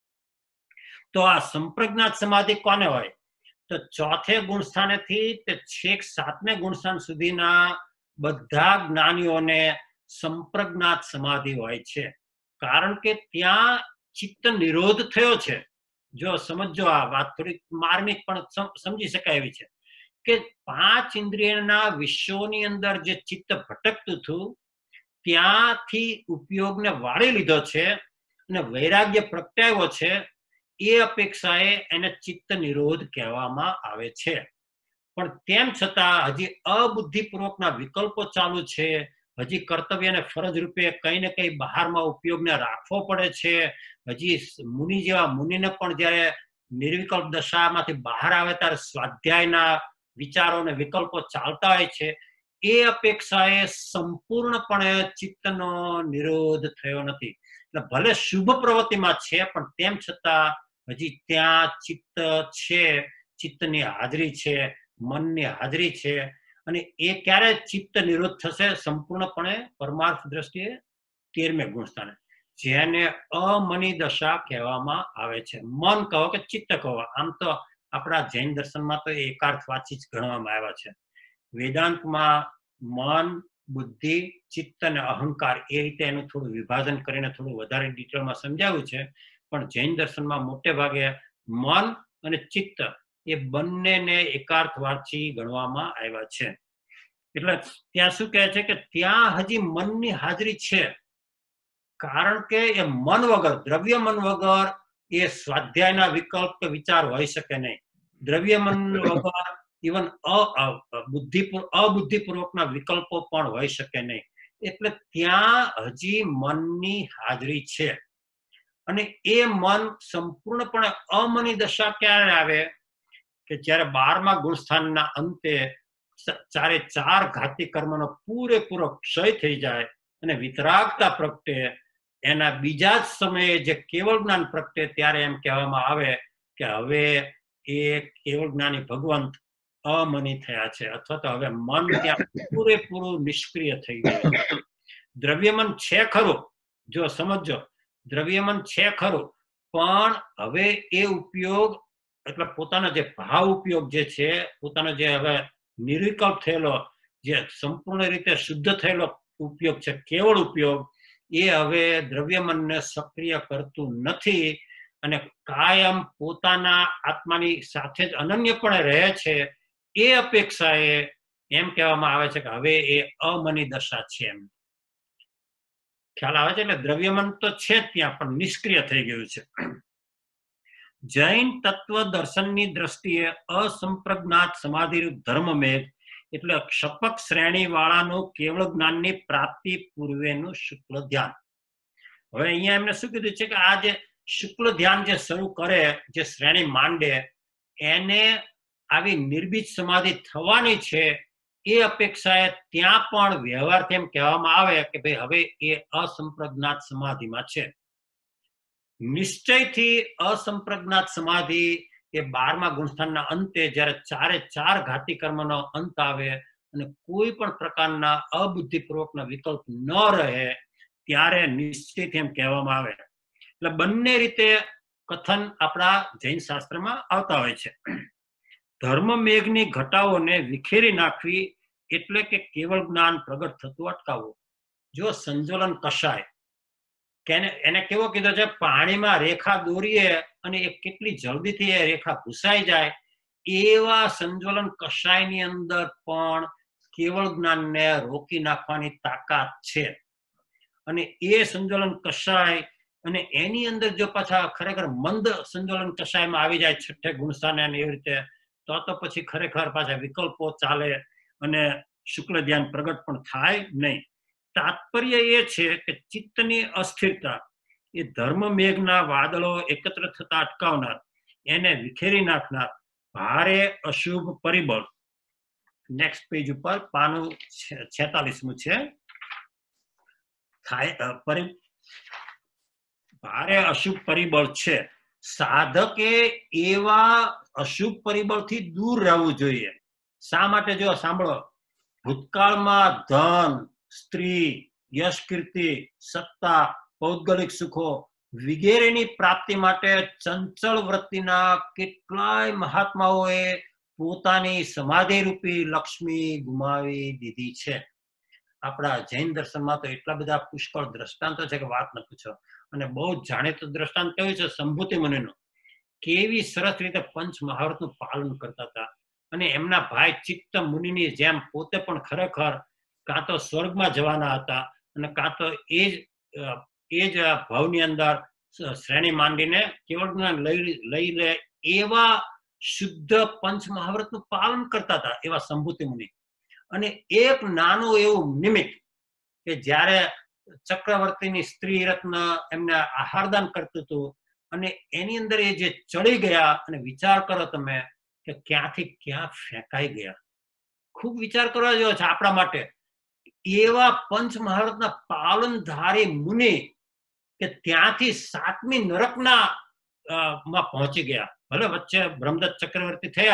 તો આ સંપ્રજ્ઞાત સમાધિ કોને હોય? તો 4થે ગુણસ્થાનેથી તે છેક 7મે ગુણસ્થાન સુધીના બધા જ્ઞાનીઓને સંપ્રજ્ઞાત સમાધિ હોય છે. કારણ કે ત્યાં ચિત્ત નિરોધ થયો છે. જો સમજો, આ વાત થોડી માર્મિક પણ સમજી શકાય એવી છે કે 5 ઇન્દ્રિયના વિષયોની અંદર જે ચિત્ત ભટકતું હતું ત્યાંથી ઉપયોગને વાળી લીધો છે અને વૈરાગ્ય પ્રગટાવ્યો છે. એ અપેક્ષાએ એને ચિત્ત નિરોધ કહેવામાં આવે છે. પણ તેમ છતાં હજી અબુદ્ધિપૂર્વકના વિકલ્પો ચાલુ છે. હજી કર્તવ્યને ફરજ રૂપે કઈ ને કઈ બહારમાં ઉપયોગને રાખવો પડે છે. હજી મુનિ જેવા મુનિને પણ જયારે નિર્વિકલ્પ દશામાંથી બહાર આવે ત્યારે સ્વાધ્યાયના વિચારો અને વિકલ્પો ચાલતા હોય છે. એ અપેક્ષાએ સંપૂર્ણપણે ચિત્તનો નિરોધ થયો નથી. એટલે ભલે શુભ પ્રવૃત્તિમાં છે પણ તેમ છતાં હજી ત્યાં ચિત્ત છે, ચિત્તની હાજરી છે. મનની હાજરી છે, અને એ ક્યારે ચિત્ત નિરોધ થશે સંપૂર્ણપણે પરમાર્થ દ્રષ્ટિએ 13મે ગુણસ્થાને, જેને અમની દશા કહેવામાં આવે છે. મન કહો કે ચિત્ત કહો, આમ તો આપણા જૈન દર્શનમાં તો એકાર્થવાચી જ ગણવામાં આવ્યા છે. વેદાંતમાં મન, બુદ્ધિ, ચિત્ત અને અહંકાર એ રીતે એનું થોડું વિભાજન કરીને થોડું વધારે ડિટેલમાં સમજાવ્યું છે. પણ જૈન દર્શનમાં મોટે ભાગે મન અને ચિત્ત એ બંનેને એકાર્થવાચી ગણવામાં આવ્યા છે. એટલે ત્યાં શું કહે છે કે ત્યાં હજી મનની હાજરી છે, કારણ કે એ મન વગર, દ્રવ્ય મન વગર એ સ્વાધ્યાયના વિકલ્પ કે વિચાર હોઈ શકે નહીં. દ્રવ્ય મન વગર ઇવન અબુદ્ધિપૂર્વકના વિકલ્પો પણ હોઈ શકે નહીં. એટલે ત્યાં હજી મનની હાજરી છે, અને એ મન સંપૂર્ણપણે અમની દશા ક્યારે આવે કે જ્યારે 12મા ગુણસ્થાનના અંતે ચારે ચાર ઘાતી કર્મનો પૂરેપૂરો ક્ષય થઈ જાય અને વિતરાગતા પ્રગટે, એના બીજા જ સમયે જે કેવળ જ્ઞાન પ્રગટે, ત્યારે એમ કહેવામાં આવે કે હવે એ કેવળ જ્ઞાની ભગવંત અમની થયા છે, અથવા તો હવે મન ત્યાં પૂરેપૂરું નિષ્ક્રિય થઈ ગયું. દ્રવ્યમન છે ખરું, જો સમજો, દ્રવ્યમન છે ખરું, પણ હવે એ ઉપયોગ એટલે પોતાનો જે ભાવ ઉપયોગ જે છે, પોતાનો જે હવે નિર્વિકલ્પ થયેલો, જે સંપૂર્ણ રીતે શુદ્ધ થયેલો ઉપયોગ છે, કેવળ ઉપયોગ, એ હવે દ્રવ્યમનને સક્રિય કરતું નથી, અને કાયમ પોતાના આત્માની સાથે જ અનન્યપણે રહે છે. એ અપેક્ષાએ એમ કહેવામાં આવે છે કે હવે એ અમની દશા છે. એમ ખ્યાલ આવે છે? એટલે દ્રવ્યમન તો છે જ ત્યાં, પણ નિષ્ક્રિય થઈ ગયું છે. જૈન તત્વ દર્શનની દ્રષ્ટિએ અસંપ્રજ્ઞાત સમાધિરૂપ ધર્મમેઘ એટલે ક્ષપક શ્રેણી વાળાનું કેવળ જ્ઞાનની પ્રાપ્તિ પૂર્વેનું શુક્લ ધ્યાન. હવે અહીંયા એમને શું કીધું છે કે આ જે શુક્લ ધ્યાન જે શરૂ કરે, જે શ્રેણી માંડે, એને આવી નિર્બીજ સમાધિ થવાની છે, એ અપેક્ષાએ ત્યાં પણ વ્યવહારથી એમ કહેવામાં આવે કે ભાઈ હવે એ અસંપ્રજ્ઞાત સમાધિમાં છે. નિશ્ચયથી અસંપ્રજ્ઞાત સમાધિ એ 12મા ગુણસ્થાનના અંતે જ્યારે ચારે ચાર ઘાતી કર્મનો અંત આવે અને કોઈ પણ પ્રકારના અબુદ્ધિપૂર્વકના વિકલ્પ ન રહે, ત્યારે નિશ્ચયથી એમ કહેવામાં આવે. એટલે બંને રીતે કથન આપણા જૈન શાસ્ત્રમાં આવતા હોય છે. ધર્મ મેઘની ઘટાઓને વિખેરી નાખવી એટલે કે કેવળ જ્ઞાન પ્રગટ થતું અટકાવવું. જો સંજોલન કશાય, એને કેવો કીધો છે, પાણીમાં રેખા દોરીએ અને એ કેટલી જલ્દીથી એ રેખા ભૂસાઈ જાય, એવા સંજોલન કશાયની અંદર પણ કેવળ જ્ઞાનને રોકી નાખવાની તાકાત છે. અને એ સંજોલન કશાય, અને એની અંદર જો પાછા ખરેખર મંદ સંજોલન કશાયમાં આવી જાય, છઠ્ઠે ગુણસ્થાને એવી રીતે, તો પછી ખરેખર પાછા વિકલ્પો ચાલે અને શુક્લ ધ્યાન પ્રગટ પણ થાય નહીં. તાત્પર્ય એ છે કે ચિત્તની અસ્થિરતા એ ધર્મ મેઘના વાદળો એકત્ર થતા અટકાવનાર, એને વિખેરી નાખનાર ભારે અશુભ પરિબળ. નેક્સ્ટ પેજ ઉપર પાનું 46મું છે. ભારે અશુભ પરિબળ છે. સાધકે એવા અશુભ પરિબળથી દૂર રહેવું જોઈએ. શા માટે? જો સાંભળો, ભૂતકાળમાં ધન, સ્ત્રી, યશ, કીર્તિ, સત્તા, પૌદ્ગલિક સુખો વગેરેની પ્રાપ્તિ માટે ચંચળ વૃત્તિના કેટલાય મહાત્માઓએ પોતાની સમાધિ રૂપી લક્ષ્મી ગુમાવી દીધી છે. આપણા જૈન દર્શનમાં તો એટલા બધા પુષ્કળ દ્રષ્ટાંતો છે કે વાત ન પૂછો. અને બહુ જ જાણીતું દ્રષ્ટાંત કયું છે? સંભૂતિ મુનિનું. કેવી સરસ રીતે પંચ મહાવ્રતનું પાલન કરતા હતા, અને એમના ભાઈ ચિત્ત મુનિની જેમ પોતે પણ ખરેખર કાં તો સ્વર્ગમાં જવાના હતા, અને કાં તો એ જ ભાવની અંદર શ્રેણી માંડીને કેવળ જ્ઞાન લઈ લે એવા શુદ્ધ પંચ મહાવ્રતનું પાલન કરતા હતા, એવા સંભૂતિ મુનિ. અને એક નાનું એવું નિમિત્ત કે જ્યારે ચક્રવર્તીની સ્ત્રી રત્ન એમને આહારદાન કરતું હતું, અને એની અંદર એ જે ચડી ગયા, અને વિચાર કરો તમે કે ક્યાંથી ક્યાં ફેંકાઈ ગયા. ખૂબ વિચાર કરવા જેવો છે આપણા માટે. એવા પંચ મહાવ્રતના પાલનધારી મુનિ કે ત્યાંથી 7મી નરકના માં પહોંચી ગયા. ભલે વચ્ચે બ્રહ્મદત્ત ચક્રવર્તી થયા,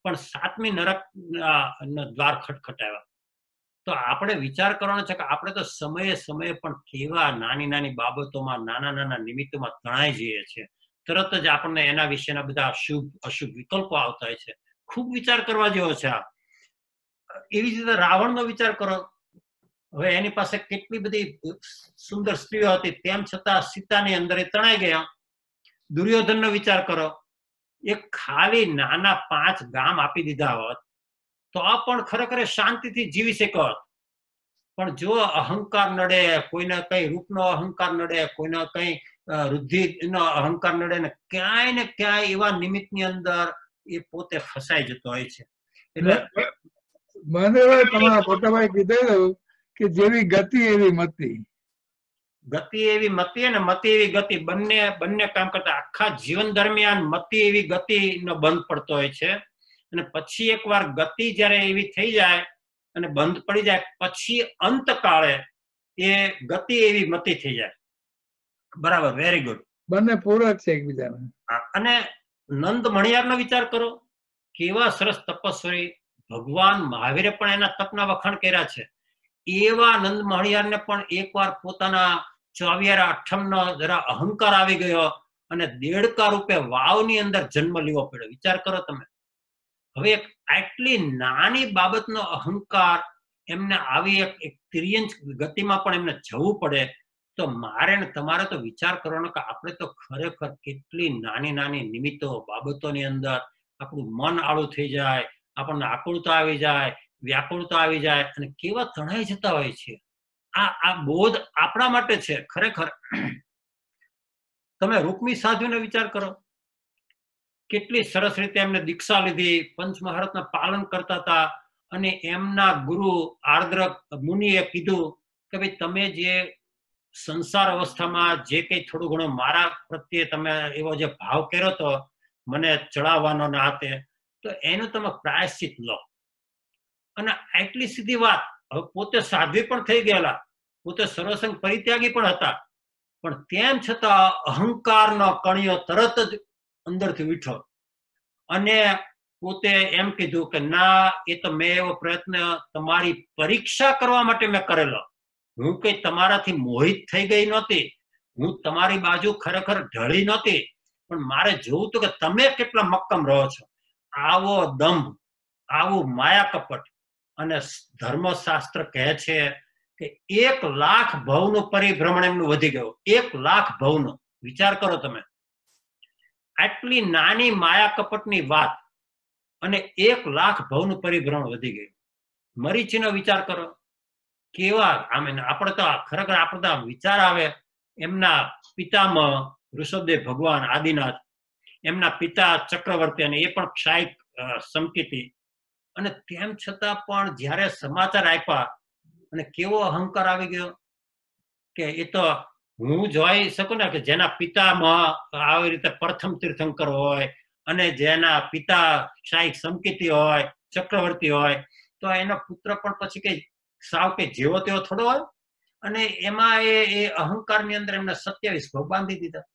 પણ 7મી નરક દ્વાર ખટખટાવ્યા. તો આપણે વિચાર કરવાનો છે કે આપણે તો સમયે સમયે પણ કેવા નાની નાની બાબતોમાં, નાના નાના નિમિત્તોમાં તણાઈ જઈએ છીએ. તરત જ આપણને એના વિશેના બધા શુભ અશુભ વિકલ્પો આવતા હોય છે. ખૂબ વિચાર કરવા જેવો છે આ. એવી જ રીતે રાવણનો વિચાર કરો. હવે એની પાસે કેટલી બધી સુંદર સ્ત્રીઓ હતી, તેમ છતાં સીતાની અંદર એ તણાઈ ગયા. દુર્યોધનનો વિચાર કરો. એ ખાલી નાના 5 ગામ આપી દીધા હોત તો આ પણ ખરેખર શાંતિથી જીવી શક્યો હોત. પણ જો અહંકાર નડે, કોઈને કઈ રૂપનો અહંકાર નડે, કોઈને કઈ વૃદ્ધિનો અહંકાર નડે, ને ક્યાંય એવા નિમિત્તની અંદર એ પોતે ફસાઈ જતો હોય છે. એટલે મહેન્દ્રભાઈ, તમારા મોટાભાઈ કીધેલું કે જેવી ગતિ એવી મતિ. ગતિ એવી મતિ અને મતિ એવી ગતિ, બંને કામ કરતા. આખા જીવન દરમિયાન મતિ એવી ગતિનો બંધ પડતો હોય છે, અને પછી એકવાર ગતિ જયારે એવી થઈ જાય અને બંધ પડી જાય, પછી અંતકાળે એ ગતિ એવી મતિ થઈ જાય. બરાબર, વેરી ગુડ. બંને પૂરક છે એકબીજાને. અને નંદ મણિયારનો વિચાર કરો. કેવા સરસ તપસ્વી. ભગવાન મહાવીરે પણ એના તપના વખાણ કર્યા છે. એવા નંદ મણિયારને પણ એકવાર પોતાના 24 અઠમનો જરા અહંકાર આવી ગયો અને દેડકા રૂપે વાવની અંદર જન્મ લેવો પડ્યો. વિચાર કરો તમે. હવે આટલી નાની બાબતનો અહંકાર એમને આવી એક તિર્યંચ ગતિમાં પણ એમને જવું પડે. તો મારે ને તમારે તો વિચાર કરવાનો કે આપણે તો ખરેખર કેટલી નાની નાની નિમિત્તો બાબતોની અંદર આપણું મન આળું થઈ જાય, આપણને આકુળતા આવી જાય, વ્યાકુળતા આવી જાય, અને કેવા તણાઈ જતા હોય છે. આ બોધ આપણા માટે છે ખરેખર. તમે રૂકમી સાધુનો વિચાર કરો. કેટલી સરસ રીતે એમને દીક્ષા લીધી, પંચમહારતના પાલન કરતા હતા, અને એમના ગુરુ આર્દ્ર મુનિએ કીધું કે ભાઈ તમે જે સંસાર અવસ્થામાં જે કઈ થોડું ઘણું મારા પ્રત્યે તમે એવો જે ભાવ કર્યો હતો મને ચડાવવાનો ના હાથે, તો એનું તમે પ્રાયશ્ચિત લો. અને આટલી સીધી વાત. હવે પોતે સાધ્વી પણ થઈ ગયેલા, પોતે સર્વસંગ પરિત્યાગી પણ હતા, પણ તેમ છતાં અહંકારનો કણિયો તરત જ અંદરથી ઉઠ્યો અને પોતે એમ કીધું કે ના, એ તો મેં એવો પ્રયત્ન તમારી પરીક્ષા કરવા માટે મેં કરેલો. હું કઈ તમારાથી મોહિત થઈ ગઈ નહોતી, હું તમારી બાજુ ખરેખર ઢળી નહોતી, પણ મારે જોવું હતું કે તમે કેટલા મક્કમ રહો છો. આવો દંભ, આવું માયા કપટ. અને ધર્મશાસ્ત્ર કહે છે કે 1 લાખ ભવનું પરિભ્રમણ એમનું વધી ગયું. 1 લાખ ભવનું. વિચાર કરો તમે. આટલી નાની માયા કપટની વાત અને 1 લાખ ભવનું પરિભ્રમણ વધી ગયું. મરીચીનો વિચાર કરો. કેવા આપણે તો ખરેખર આપણે તો વિચાર આવે. એમના પિતામહ ઋષભદેવ ભગવાન આદિનાથ, એમના પિતા ચક્રવર્તી, અને એ પણ ક્ષાયિક સમકીતી. અને તેમ છતાં પણ જ્યારે સમાચાર આપ્યા અને કેવો અહંકાર આવી ગયો કે એ તો હું જોઈ શકું ને કે જેના પિતામહ આવી રીતે પ્રથમ તીર્થંકર હોય અને જેના પિતા ક્ષાયિક સમકીતી હોય, ચક્રવર્તી હોય, તો એનો પુત્ર પણ પછી કઈ સાવ કે જેવો તેવો થોડો હોય. અને એમાં એ અહંકારની અંદર એમને 27 ભોગ બાંધી દીધા.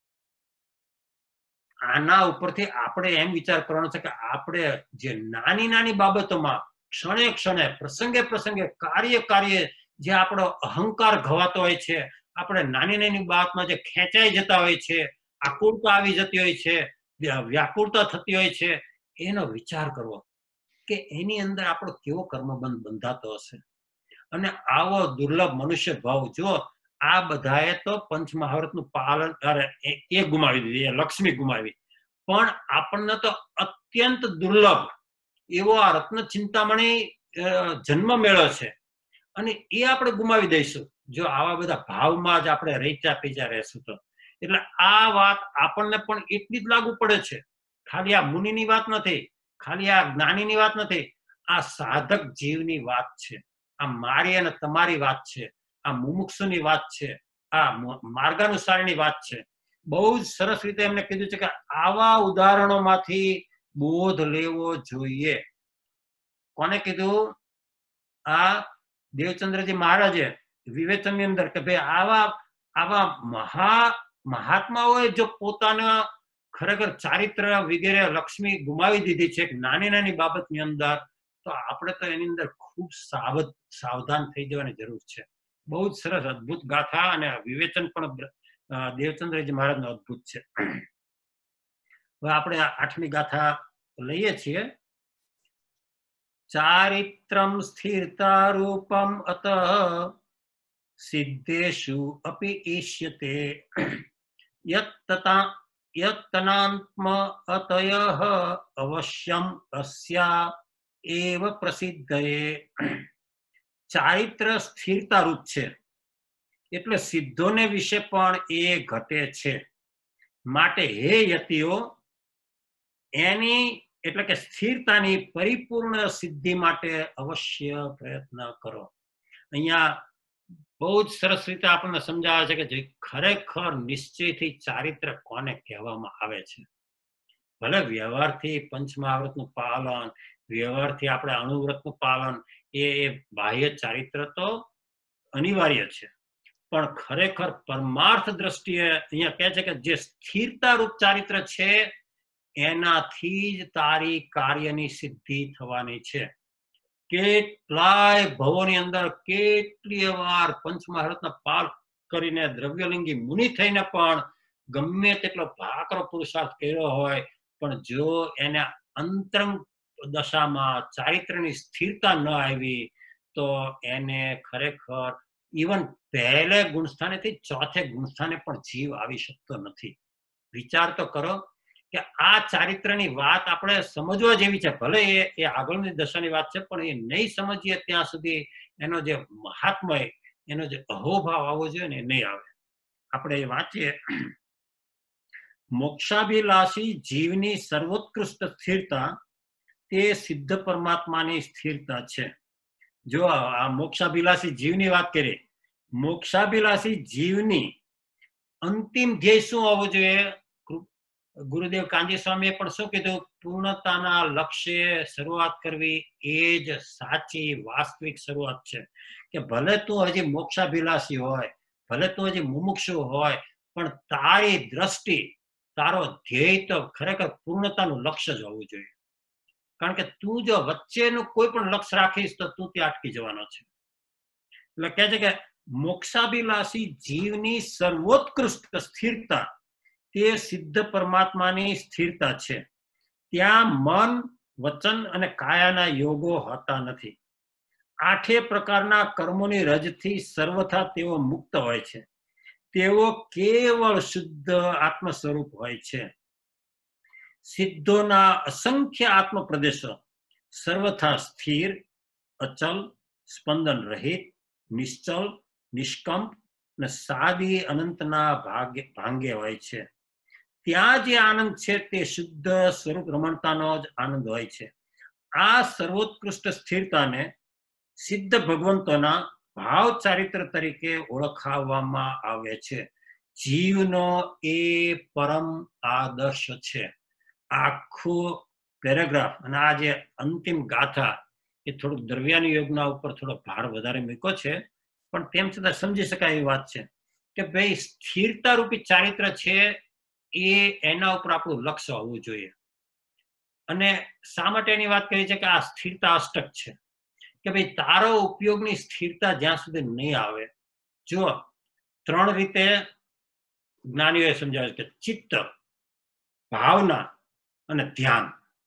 આના ઉપરથી આપણે એમ વિચાર કરવાનો છે કે આપણે જે નાની નાની બાબતોમાં ક્ષણે ક્ષણે, પ્રસંગે પ્રસંગે, કાર્ય જે આપણો અહંકાર ઘવાતો હોય છે, આપણે નાની નાની બાબતમાં જે ખેંચાઈ જતા હોય છે, આકુળતા આવી જતી હોય છે, વ્યાકુળતા થતી હોય છે, એનો વિચાર કરવો કે એની અંદર આપણો કેવો કર્મબંધ બંધાતો હશે. અને આવો દુર્લભ મનુષ્ય ભાવ, જો આ બધાએ તો પંચમહાવૃતનું પાલન એ ગુમાવી દીધી, એ લક્ષ્મી ગુમાવી, પણ આપણને તો અત્યંત દુર્લભ એવો આ રત્ન ચિંતામણી જન્મ મેળો છે, અને એ આપણે ગુમાવી દઈશું જો આવા બધા ભાવમાં જ આપણે રહીચા પીચા રહેશું તો. એટલે આ વાત આપણને પણ એટલી જ લાગુ પડે છે. ખાલી આ મુનિની વાત નથી, ખાલી આ જ્ઞાનીની વાત નથી, આ સાધક જીવની વાત છે. આ મારી અને તમારી વાત છે, આ મુમુક્ષુની વાત છે, આ માર્ગાનુસારીની વાત છે. બહુ જ સરસ રીતે એમને કીધું છે કે આવા ઉદાહરણોમાંથી બોધ લેવો જોઈએ. કોને કીધું? આ દેવચંદ્રજી મહારાજે વિવેચનની અંદર કે ભાઈ આવા મહાત્માઓએ જો પોતાના ખરેખર ચારિત્ર વગેરે લક્ષ્મી ગુમાવી દીધી છે નાની નાની બાબતની અંદર, તો આપણે તો એની અંદર ખૂબ સાવધાન થઈ જવાની જરૂર છે. બહુ જ સરસ અદભુત ગાથા અને વિવેચન પણ દેવચંદ્રજી મહારાજનું અદભુત છે. હવે આપણે 8મી ગાથા લઈએ છીએ. ચારિત્રમ સ્થિરતા રૂપમ અત સિદ્ધેષુ અપિ ઈષ્યતે યત્તનાત્મ અતયઃ અવશ્યમ અસ્યા એવ પ્રસિદ્ધયે. ચારિત્ર સ્થિરતા રૂપ છે એટલે સિદ્ધોને વિશે પણ એ ઘટે છે. માટે હે યતિઓ, એની એટલે કે સ્થિરતાની પરિપૂર્ણ સિદ્ધિ માટે અવશ્ય પ્રયત્ન કરો. અહીંયા બહુ જ સરસ રીતે આપણને સમજાવે છે કે જે ખરેખર નિશ્ચયથી ચારિત્ર કોને કહેવામાં આવે છે. ભલે વ્યવહારથી પંચમહાવ્રતનું પાલન, વ્યવહારથી આપણે અણુવ્રતનું પાલન, એ બાહ્ય ચારિત્ર તો અનિવાર્ય છે, પણ ખરેખર પરમાર્થ દ્રષ્ટિએ અહીંયા કહે છે કે જે સ્થિરતા રૂપ ચારિત્ર છે એનાથી જ તારી કાર્યની સિદ્ધિ થવાની છે. કેટલાય ભવોની અંદર કેટલીય વાર પંચમહાવ્રતના પાલ કરીને દ્રવ્યલિંગી મુનિ થઈને પણ ગમે તેટલો ભાકરો પુરુષાર્થ કર્યો હોય, પણ જો એને અંતરંગ દશામાં ચારિત્રની સ્થિરતા ન આવી તો એને ખરેખર ઇવન પહેલે ગુણસ્થાનેથી ચોથે ગુણસ્થાને પણ જીવ આવી શકતો નથી. વિચાર તો કરો કે આ ચારિત્રની વાત આપણે સમજવા જેવી છે. ભલે એ આગળની દશાની વાત છે, પણ એ નહીં સમજીએ ત્યાં સુધી એનો જે મહાત્મય, એનો જે અહોભાવ આવવો જોઈએ ને એ નહીં આવે. આપણે એ વાંચીએ, મોક્ષાભિલાષી જીવની સર્વોત્કૃષ્ટ સ્થિરતા તે સિદ્ધ પરમાત્માની સ્થિરતા છે. જો આ મોક્ષાભિલાષી જીવની વાત કરીએ, મોક્ષાભિલાષી જીવની અંતિમ ધ્યેય શું હોવું જોઈએ? ગુરુદેવ કાંજી સ્વામીએ પણ શું કીધું? પૂર્ણતાના લક્ષ્યે શરૂઆત કરવી એ જ સાચી વાસ્તવિક શરૂઆત છે. કે ભલે તું હજી મોક્ષાભિલાષી હોય, ભલે તું હજી મુમુક્ષુ હોય, પણ તારી દ્રષ્ટિ, તારો ધ્યેય તો ખરેખર પૂર્ણતાનું લક્ષ્ય જ હોવું જોઈએ. કારણ કે તું જો વચ્ચેનું કોઈ પણ લક્ષ્ય રાખીશ તો તું ત્યાં અટકી જવાનો છે. એટલે કહે છે કે મોક્ષાભિલાષી જીવની સર્વોત્કૃષ્ટ સ્થિરતા તે સિદ્ધ પરમાત્માની સ્થિરતા છે. ત્યાં મન, વચન અને કાયાના યોગો હોતા નથી. 8 પ્રકારના કર્મોની રજથી સર્વથા તેઓ મુક્ત હોય છે. તેઓ કેવળ શુદ્ધ આત્મ સ્વરૂપ હોય છે. સિદ્ધોના અસંખ્ય આત્મ પ્રદેશો સર્વથા સ્થિર, અચલ, સ્પંદન રહિત, નિશ્ચલ, નિષ્કંપ અને સાદી અનંતના ભાંગે હોય છે. ત્યાં જે આનંદ છે તે શુદ્ધ સ્વરૂપ રમણતાનો જ આનંદ હોય છે. આ સર્વોત્કૃષ્ટ સ્થિરતાને સિદ્ધ ભગવંતોના ભાવ ચારિત્ર તરીકે ઓળખાવવામાં આવે છે. જીવનો એ પરમ આદર્શ છે. આખું પેરેગ્રાફ અને આ જે અંતિમ ગાથા એ થોડુંક દ્રવ્યાની યોગના ઉપર થોડો ભાર વધારે મૂક્યો છે, પણ તેમ છતાં સમજી શકાય એવી વાત છે કે ભાઈ સ્થિરતા રૂપી ચારિત્ર છે એ એના ઉપર આપણું લક્ષ્ય હોવું જોઈએ. અને શા માટે એની વાત કરી છે કે આ સ્થિરતા અષ્ટક છે કે ભાઈ તારો ઉપયોગની સ્થિરતા જ્યાં સુધી નહીં આવે. જો 3 રીતે જ્ઞાનીઓએ સમજાવે છે કે ચિત્ત, ભાવના અને ધ્યાન.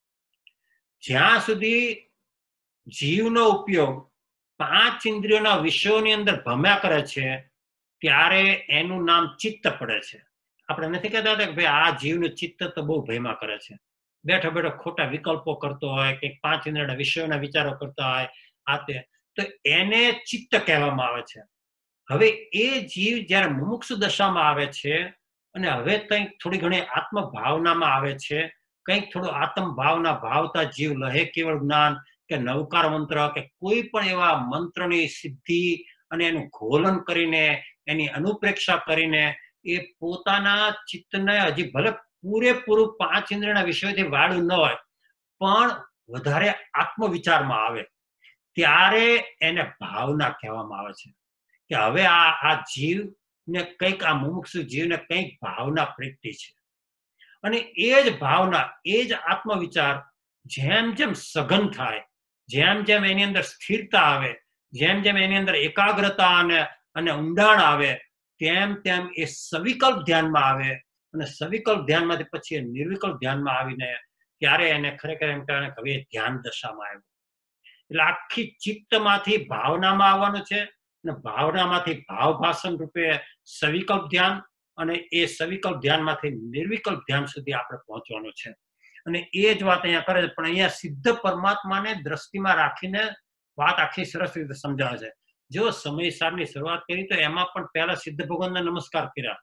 જ્યાં સુધી જીવનો ઉપયોગ 5 ઇન્દ્રિયોના વિષયોની અંદર ભમ્યા કરે છે ત્યારે એનું નામ ચિત્ત પડે છે. આપણે નથી કહેતા કે ભાઈ આ જીવનું ચિત્ત તો બહુ ભયમાં કરે છે, બેઠો બેઠો ખોટા વિકલ્પો કરતો હોય, કે 5 ઇન્દ્રિયોના વિષયોના વિચારો કરતા હોય, આ તે, તો એને ચિત્ત કહેવામાં આવે છે. હવે એ જીવ જ્યારે મુમુક્ષુ દશામાં આવે છે અને હવે કંઈક થોડી ઘણી આત્મ ભાવનામાં આવે છે, કંઈક થોડું આત્મ ભાવના ભાવતા જીવ લહે કેવળ જ્ઞાન કે નવકાર મંત્ર કે કોઈ પણ એવા મંત્રની સિદ્ધિ અને એનું ઘોલન કરીને એની અનુપ્રેક્ષા કરીને એ પોતાના ચિત્તને હજી ભલે પૂરેપૂરું 5 ઇન્દ્રિયના વિષયોથી વાળું ન હોય પણ વધારે આત્મવિચારમાં આવે ત્યારે એને ભાવના કહેવામાં આવે છે કે હવે આ જીવને કંઈક, આ મુમુક્ષુ જીવને કંઈક ભાવના પ્રગટી છે. અને એ જ ભાવના, એ જ આત્મવિચાર જેમ જેમ સઘન થાય, જેમ જેમ એની અંદર સ્થિરતા આવે, જેમ જેમ એની અંદર એકાગ્રતા અને ઊંડાણ આવે, તેમ તેમ એ સવિકલ્પ ધ્યાનમાં આવે, અને સવિકલ્પ ધ્યાનમાંથી પછી એ નિર્વિકલ્પ ધ્યાનમાં આવીને ત્યારે એને ખરેખર એમ કહેવાય કે હવે ધ્યાન દશામાં આવ્યું. એટલે આખી ચિત્તમાંથી ભાવનામાં આવવાનું છે, અને ભાવનામાંથી ભાવ ભાષણ રૂપે સવિકલ્પ ધ્યાન, અને એ સવિકલ્પ ધ્યાનમાંથી નિર્વિકલ્પ ધ્યાન સુધી આપણે પહોંચવાનું છે. અને એ જ વાત અહીંયા કરે છે, પણ અહીંયા સિદ્ધ પરમાત્માને દ્રષ્ટિમાં રાખીને વાત આખી સરસ રીતે સમજાવે છે. જો સમયસારની શરૂઆત કરી તો એમાં પણ પહેલા સિદ્ધ ભગવાનને નમસ્કાર કર્યા.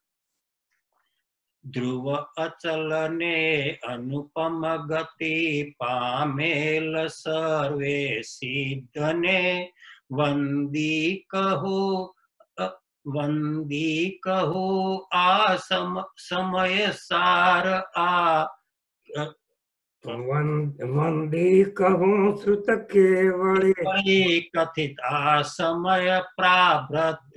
ધ્રુવ અચલ ને અનુપમ ગતિ પામેલ સર્વે સિદ્ધ ને વંદી કહું આ સમય સાર આ વંદી કહું શ્રુત કેવળે કથિત આ સમય પ્રારબ્ધ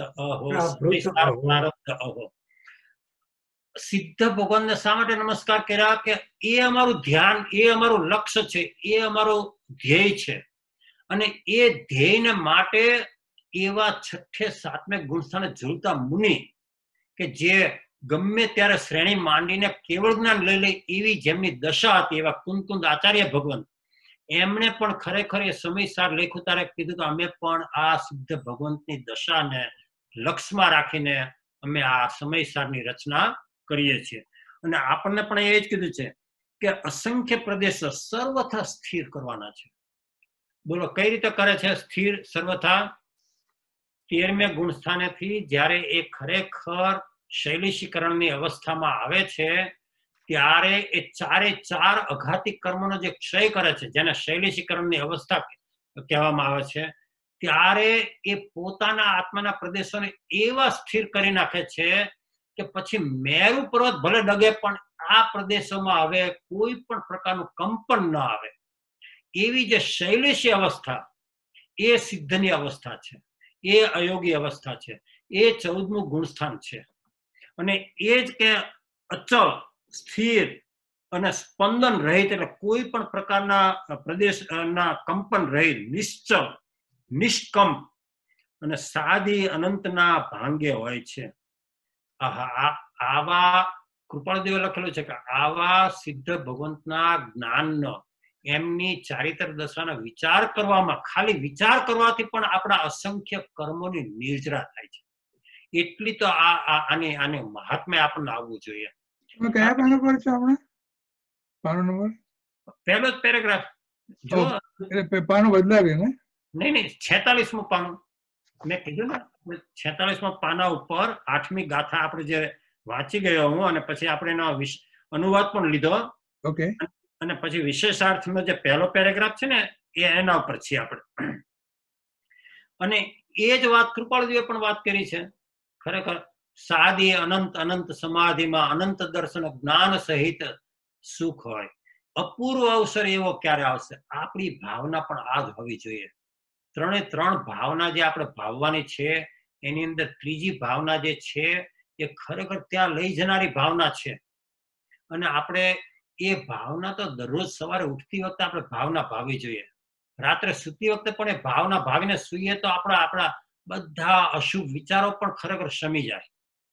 અહો. સિદ્ધ ભગવાનને શા માટે નમસ્કાર કર્યા? કે એ અમારું ધ્યાન, એ અમારું લક્ષ્ય છે, એ અમારું ધ્યેય છે. અને એ ધ્યેયને માટે એવા છઠ્ઠે સાતમે ગુણસ્થાને ઝૂલતા મુનિ કે જે ગમે ત્યારે શ્રેણી માંડીને કેવળ જ્ઞાન લઈ લે એવી જેમની દશા હતી, એવા કુંદ આચાર્ય ભગવાન, એમણે પણ ખરેખર એ સમયસાર લેખું તારે કીધું કે અમે પણ આ સિદ્ધ ભગવંતની દશાને લક્ષ્યમાં રાખીને અમે આ સમયસારની રચના કરીએ છીએ. અને આપણને પણ એ જ કીધું છે કે અસંખ્ય પ્રદેશો સર્વથા સ્થિર કરવાના છે. બોલો કઈ રીતે કરે છે સ્થિર સર્વથા? 13મે ગુણસ્થાનેથી જ્યારે એ ખરેખર શૈલેષીકરણની અવસ્થામાં આવે છે ત્યારે એ ચારે ચાર અઘાતી કર્મનો જે ક્ષય કરે છે, જેને શૈલેષીકરણની અવસ્થા કહેવામાં આવે છે, ત્યારે એ પોતાના આત્માના પ્રદેશોને એવા સ્થિર કરી નાખે છે કે પછી મેરુ પર્વત ભલે ડગે પણ આ પ્રદેશોમાં હવે કોઈ પણ પ્રકારનું કંપન ન આવે. એવી જે શૈલેષી અવસ્થા એ સિદ્ધની અવસ્થા છે, એ અયોગી અવસ્થા છે, એ 14મું ગુણસ્થાન છે. અને એ જ કે અચળ, સ્થિર અને સ્પંદન રહિત, એટલે કોઈ પણ પ્રકારના પ્રદેશના કંપન રહિત, નિશ્ચળ, નિષ્કંપ અને સાદી અનંતના ભાંગે હોય છે. આવા કૃપાળદેવે લખેલું છે કે આવા સિદ્ધ ભગવંતના જ્ઞાનનો, એમની ચારિત્ર દશાનો વિચાર કરવામાં, ખાલી વિચાર કરવાથી પણ આપણા અસંખ્ય કર્મોની નિર્જરા થાય છે. એટલી તો આને મહાત્મ્ય આપણને આવવું જોઈએ. કયા પાના પર છો આપણે? પાનો નંબર પહેલો જ પેરેગ્રાફ. જો પાનો બદલાવ્યો ને? નહીં, 46મું પાનું મેં કીધું ને. 46મા પાના ઉપર 8મી ગાથા આપણે જે વાંચી ગયો હું, અને પછી આપણે એનો અનુવાદ પણ લીધો. ઓકે. અને પછી વિશેષાર્થનો જે પહેલો પેરેગ્રાફ છે ને એ એના ઉપર છીએ આપણે. અને એ જ વાત કૃપાળદેવે પણ વાત કરી છે. ખરેખર સાદી અનંત સમાધિમાં અનંત દર્શન જ્ઞાન સહિત સુખ હોય. અપૂર્વ અવસર એવો ક્યારે આવશે? આપણી ભાવના પણ આ જ હોવી જોઈએ. 3 ભાવના જે આપણે ભાવવાની છે એની અંદર ત્રીજી ભાવના જે છે એ ખરેખર ત્યાં લઈ જનારી ભાવના છે. અને આપણે એ ભાવના તો દરરોજ સવારે ઉઠતી વખતે આપણે ભાવના ભાવવી જોઈએ. રાત્રે સૂતી વખતે પણ એ ભાવના ભાવીને સૂઈએ તો આપણા બધા અશુભ વિચારો પણ ખરેખર શમી જાય.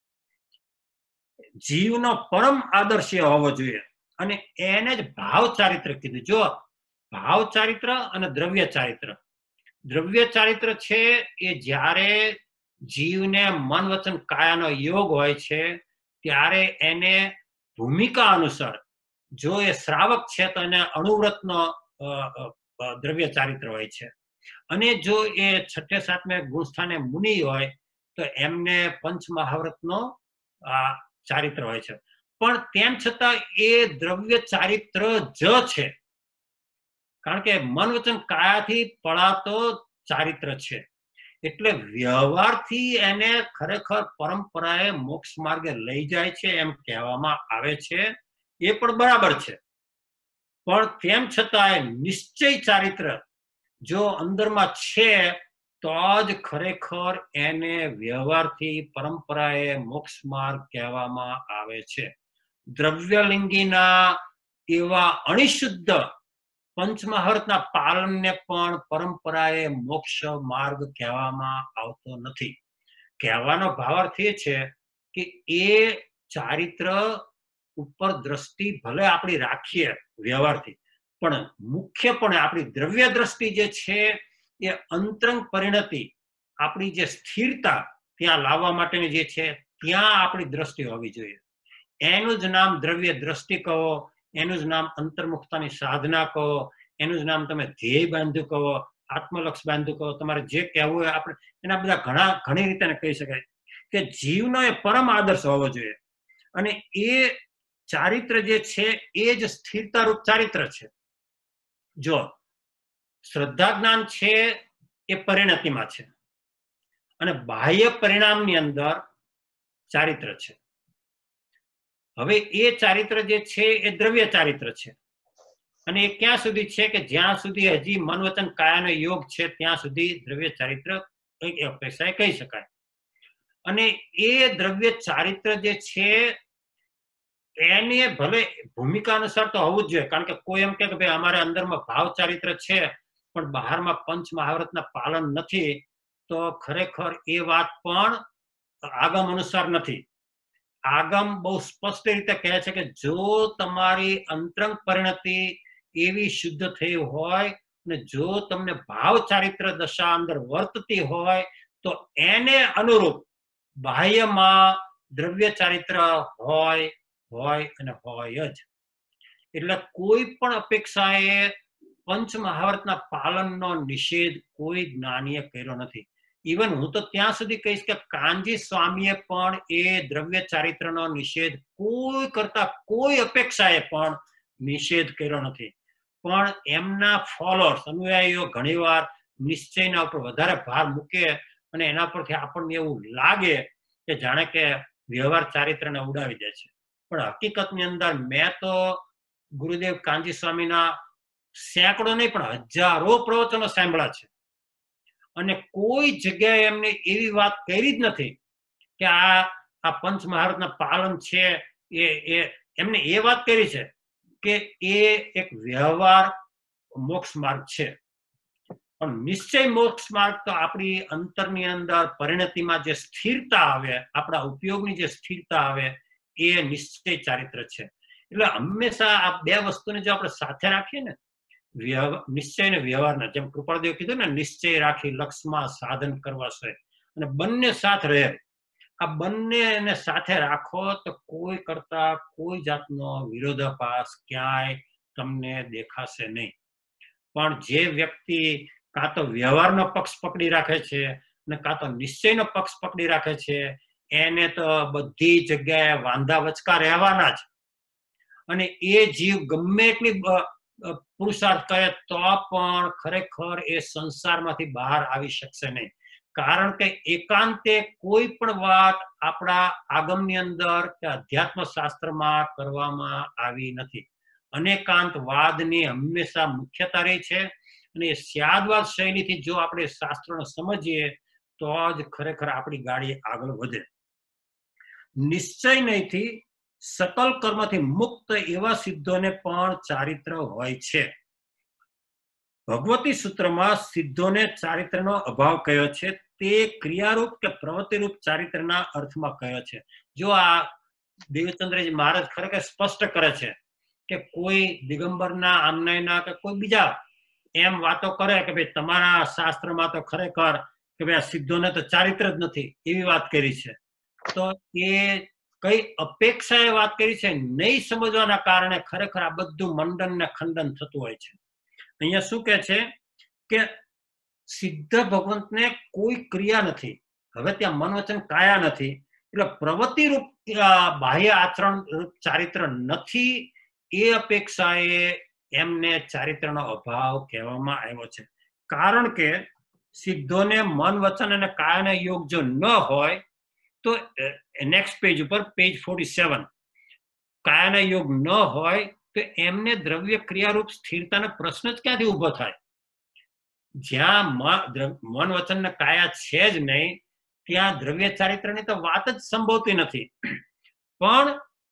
જીવનો પરમ આદર્શ હોવો જોઈએ. અને એને જ ભાવ ચારિત્ર કીધું. જો ભાવ ચારિત્ર અને દ્રવ્ય ચારિત્ર. દ્રવ્ય ચારિત્ર છે એ જ્યારે જીવને મન વચન કાયાનો યોગ હોય છે ત્યારે એને ભૂમિકા અનુસાર, જો એ શ્રાવક છે તો એને અણુવ્રતનો દ્રવ્ય ચારિત્ર હોય છે. અને જો એ 6ઠે 7મે ગુણસ્થાને મુનિ હોય તો એમને પંચમહાવ્રતનો ચારિત્ર હોય છે. પણ તેમ છતાં એ દ્રવ્ય ચારિત્ર જ છે, કારણ કે મન વચન કાયાથી પળાતો ચારિત્ર છે. એટલે વ્યવહારથી એને ખરેખર પરંપરાએ મોક્ષ માર્ગે લઈ જાય છે એમ કહેવામાં આવે છે. એ પણ બરાબર છે. પણ તેમ છતાં નિશ્ચય ચારિત્ર જો અંદરમાં છે તો જ ખરેખર એને વ્યવહારથી પરંપરાએ મોક્ષ માર્ગ કહેવામાં આવે છે. દ્રવ્યલિંગીના એવા અણિશુદ્ધ પંચમહાવૃતના પાલનને પણ પરંપરાએ મોક્ષ માર્ગ કહેવામાં આવતો નથી. કહેવાનો ભાવાર્થ એ છે કે એ ચારિત્ર ઉપર દ્રષ્ટિ ભલે આપણી રાખીએ વ્યવહારથી, પણ મુખ્યપણે આપણી દ્રવ્ય દ્રષ્ટિ જે છે એ અંતરંગ પરિણતિ, આપણી જે સ્થિરતા ત્યાં લાવવા માટેની જે છે ત્યાં આપણી દ્રષ્ટિ હોવી જોઈએ. એનું જ નામ દ્રવ્ય દ્રષ્ટિ કહો, એનું જ નામ અંતર્મુખતાની સાધના કહો, એનું જ નામ તમે ધ્યેય બાંધ્યું કહો, આત્મલક્ષ બાંધ્યું કહો, તમારે જે કહેવું હોય આપણે એના બધા ઘણી રીતે કહી શકાય કે જીવનો એ પરમ આદર્શ હોવો જોઈએ. અને એ ચારિત્ર જે છે એ જ સ્થિરતારૂપ ચારિત્ર છે. જો શ્રદ્ધા જ્ઞાન છે એ પરિણતિમાં છે અને બાહ્ય પરિણામની અંદર ચારિત્ર છે. હવે એ ચારિત્ર જે છે એ દ્રવ્ય ચારિત્ર છે અને એ ક્યાં સુધી છે કે જ્યાં સુધી હજી મન વચન કાયાનો યોગ છે ત્યાં સુધી દ્રવ્ય ચારિત્ર અપેક્ષાએ કહી શકાય. અને એ દ્રવ્ય ચારિત્ર જે છે એને ભલે ભૂમિકા અનુસાર તો હોવું જ જોઈએ, કારણ કે કોઈ એમ કે ભાઈ અમારે અંદરમાં ભાવ ચારિત્ર છે પણ બહારમાં પંચ મહાવૃતના પાલન નથી, તો ખરેખર એ વાત પણ આગમ અનુસાર નથી. આગમ બહુ સ્પષ્ટ રીતે કહે છે કે જો તમારી અંતરંગ પરિણતિ એવી શુદ્ધ થઈ હોય અને જો તમને ભાવ ચારિત્ર દશા અંદર વર્તતી હોય તો એને અનુરૂપ બાહ્યમાં દ્રવ્ય ચારિત્ર હોય અને હોય જ. એટલે કોઈ પણ અપેક્ષાએ પંચ મહાવૃતના પાલનનો નિષેધ કોઈ જ્ઞાનીએ કર્યો નથી. ઇવન હું તો ત્યાં સુધી કહીશ કે કાનજી સ્વામીએ પણ એ દ્રવ્ય ચારિત્રનો નિષેધ કોઈ અપેક્ષાએ પણ નિષેધ કર્યો નથી. પણ એમના ફોલોઅર્સ અનુયાયીઓ ઘણીવાર નિશ્ચયના ઉપર વધારે ભાર મૂકે અને એના પરથી આપણને એવું લાગે કે જાણે કે વ્યવહાર ચારિત્રને ઉડાવી દે છે. પણ હકીકતની અંદર મેં તો ગુરુદેવ કાનજી સ્વામીના સેંકડો નહીં પણ હજારો પ્રવચનો સાંભળ્યા છે અને કોઈ જગ્યાએ એમને એવી વાત કરી જ નથી કે આ પંચ મહાવૃતના પાલન છે એ એમને એ વાત કરી છે કે એ એક વ્યવહાર મોક્ષ માર્ગ છે. પણ નિશ્ચય મોક્ષ માર્ગ તો આપણી અંતરની અંદર પરિણતિમાં જે સ્થિરતા આવે, આપણા ઉપયોગની જે સ્થિરતા આવે એ નિશ્ચય ચારિત્ર છે. એટલે હંમેશા આ બે વસ્તુને જો આપણે સાથે રાખીએ ને, નિશ્ચય ને વ્યવહારના, જેમ કૃપાળદેવ કીધું ને, નિશ્ચય રાખી લક્ષમાં સાધન કરવા છે, અને બંને સાથ રહે. આ બંને સાથે રાખો તો કોઈ કરતા કોઈ જાતનો વિરોધાભાસ ક્યાંય તમને દેખાશે નહીં. પણ જે વ્યક્તિ કાં તો વ્યવહારનો પક્ષ પકડી રાખે છે અને કાં તો નિશ્ચયનો પક્ષ પકડી રાખે છે, એને તો બધી જગ્યાએ વાંધા વચકા રહેવાના જ. અને એ જીવ ગમે એટલી પુરુષાર્થ કરે તો પણ ખરેખર એ સંસારમાંથી બહાર આવી શકશે નહીં. કારણ કે એકાંતે કોઈ પણ વાત આપણા આગમની અંદર કે અધ્યાત્મ શાસ્ત્રમાં કરવામાં આવી નથી. અનેકાંત વાદની હંમેશા મુખ્યતા રહી છે અને એ સ્યાદવાદ શૈલીથી જો આપણે શાસ્ત્રોને સમજીએ તો જ ખરેખર આપણી ગાડી આગળ વધે. નિશ્ચય નહીંથી સકલ કર્મથી મુક્ત એવા સિદ્ધોને પણ ચારિત્ર હોય છે. ભગવતી સૂત્રમાં સિદ્ધોને ચારિત્રનો અભાવ કયો છે તે ક્રિયારૂપ કે પ્રવૃત્તિરૂપ ચારિત્રના અર્થમાં કયો છે. જો આ દેવચંદ્રજી મહારાજ ખરેખર સ્પષ્ટ કરે છે કે કોઈ દિગંબરના, આમનાયના કે કોઈ બીજા એમ વાતો કરે કે ભાઈ તમારા શાસ્ત્રમાં તો ખરેખર કે ભાઈ આ સિદ્ધોને તો ચારિત્ર જ નથી, એવી વાત કરી છે, તો એ કઈ અપેક્ષાએ વાત કરી છે નહીં સમજવાના કારણે ખરેખર આ બધું મંડન ને ખંડન થતું હોય છે. અહીંયા શું કે છે કે સિદ્ધ ભગવંતને કોઈ ક્રિયા નથી, હવે ત્યાં મન વચન કાયા નથી, એટલે પ્રવૃત્તિ રૂપ બાહ્ય આચરણ રૂપ ચારિત્ર નથી. એ અપેક્ષાએ એમને ચારિત્રનો અભાવ કહેવામાં આવ્યો છે. કારણ કે સિદ્ધોને મન વચન અને કાયાનો યોગ જો ન હોય તો નેક્સ્ટ પેજ ઉપર, પેજ 47, કાયાનો યોગ ન હોય તો એમને દ્રવ્ય ક્રિયારૂપ સ્થિરતાનો પ્રશ્ન જ ક્યાંથી ઉભો થાય? જ્યાં મન વચન ને કાયા છે જ નહીં ત્યાં દ્રવ્ય ચારિત્રની તો વાત જ સંભવતી નથી. પણ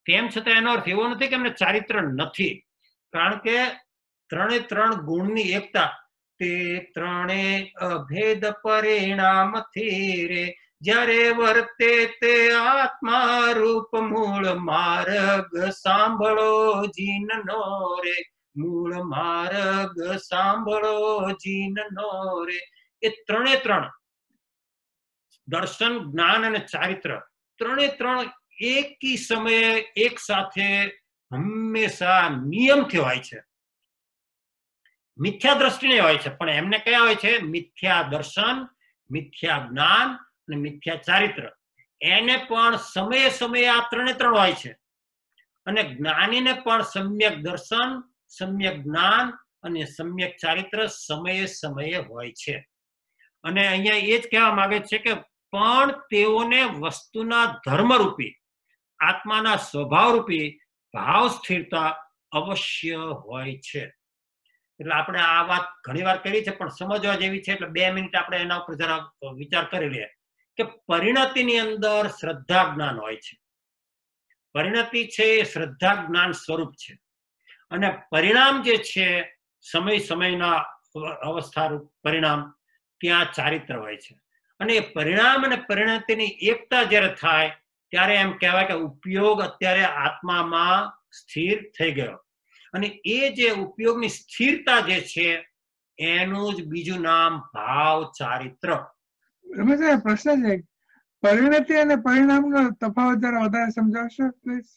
તેમ છતાં એનો અર્થ એવો નથી કે એમને ચારિત્ર નથી, કારણ કે ત્રણે ત્રણ ગુણની એકતા. તે ત્રણે અભેદ પરિણામથી રે, જ્યારે વર્તે તે આત્મા રૂપ મૂળ માર્ગ સાંભળો જીનનો રે, મૂળ માર્ગ સાંભળો જીનનો રે. એ ત્રણે ત્રણ દર્શન, જ્ઞાન અને ચારિત્ર ત્રણે ત્રણ એકી સમયે એક સાથે હંમેશા નિયમથી હોય છે. મિથ્યા દ્રષ્ટિને હોય છે, પણ એમને કયા હોય છે? મિથ્યા દર્શન, મિથ્યા જ્ઞાન અને મિથ્યા ચારિત્ર. એને પણ સમયે સમયે આ ત્રણે ત્રણ હોય છે. અને જ્ઞાનીને પણ સમ્યક દર્શન, સમ્યક જ્ઞાન અને સમ્યક ચારિત્ર સમયે સમયે હોય છે. અને અહીંયા એ જ કહેવા માંગે છે કે પણ તેઓને વસ્તુના ધર્મરૂપી, આત્માના સ્વભાવરૂપી ભાવ સ્થિરતા અવશ્ય હોય છે. એટલે આપણે આ વાત ઘણી વાર કરી છે, પણ સમજવા જેવી છે, એટલે 2 મિનિટ આપણે એના ઉપર જરા વિચાર કરી લઈએ કે પરિણતિની અંદર શ્રદ્ધા જ્ઞાન હોય છે. પરિણતિ છે એ શ્રદ્ધા જ્ઞાન સ્વરૂપ છે, અને પરિણામ જે છે સમય સમયના અવસ્થારૂપ પરિણામ, ત્યાં ચારિત્ર હોય છે. અને એ પરિણામ અને પરિણતિની એકતા જ્યારે થાય ત્યારે એમ કહેવાય કે ઉપયોગ અત્યારે આત્મામાં સ્થિર થઈ ગયો. અને એ જે ઉપયોગની સ્થિરતા જે છે એનું જ બીજું નામ ભાવ ચારિત્ર. રમેશભાઈ, પ્રશ્ન છે, પરિણતિ અને પરિણામનો તફાવત જરા વધારે સમજાવશો પ્લીઝ?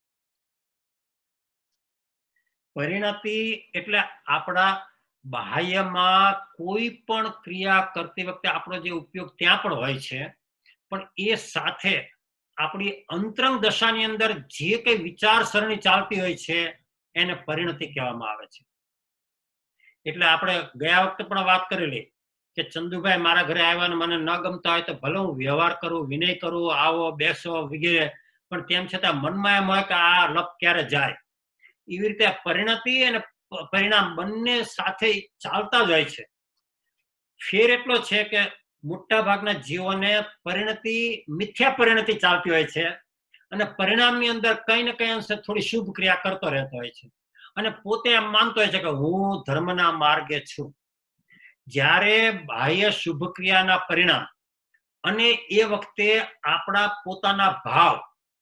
પરિણતિ એટલે આપણા બાહ્યમાં કોઈ પણ ક્રિયા કરતી વખતે આપણો જે ઉપયોગ ત્યાં પણ હોય છે, પણ એ સાથે આપણી અંતરંગ દશાની અંદર જે કઈ વિચારસરણી ચાલતી હોય છે એને પરિણતિ કહેવામાં આવે છે. એટલે આપણે ગયા વખતે પણ વાત કરેલી કે ચંદુભાઈ મારા ઘરે આવ્યા અને મને ન ગમતા હોય તો ભલે હું વ્યવહાર કરું, વિનય કરું, આવો બેસો વગેરે, પણ તેમ છતાં મનમાં એમ હોય કે આ લપ ક્યારે જાય. એવી રીતે પરિણતિ અને પરિણામ બંને સાથે ચાલતા જ હોય છે. ફેર એટલો છે કે મોટા ભાગના જીવોને પરિણતિ, મિથ્યા પરિણતિ ચાલતી હોય છે, અને પરિણામની અંદર કઈ ને કઈ અંશે થોડી શુભ ક્રિયા કરતો રહેતો હોય છે, અને પોતે એમ માનતો હોય છે કે હું ધર્મના માર્ગે છું. જ્યારે બાહ્ય શુભ ક્રિયાના પરિણામ અને એ વખતે આપણા પોતાના ભાવ,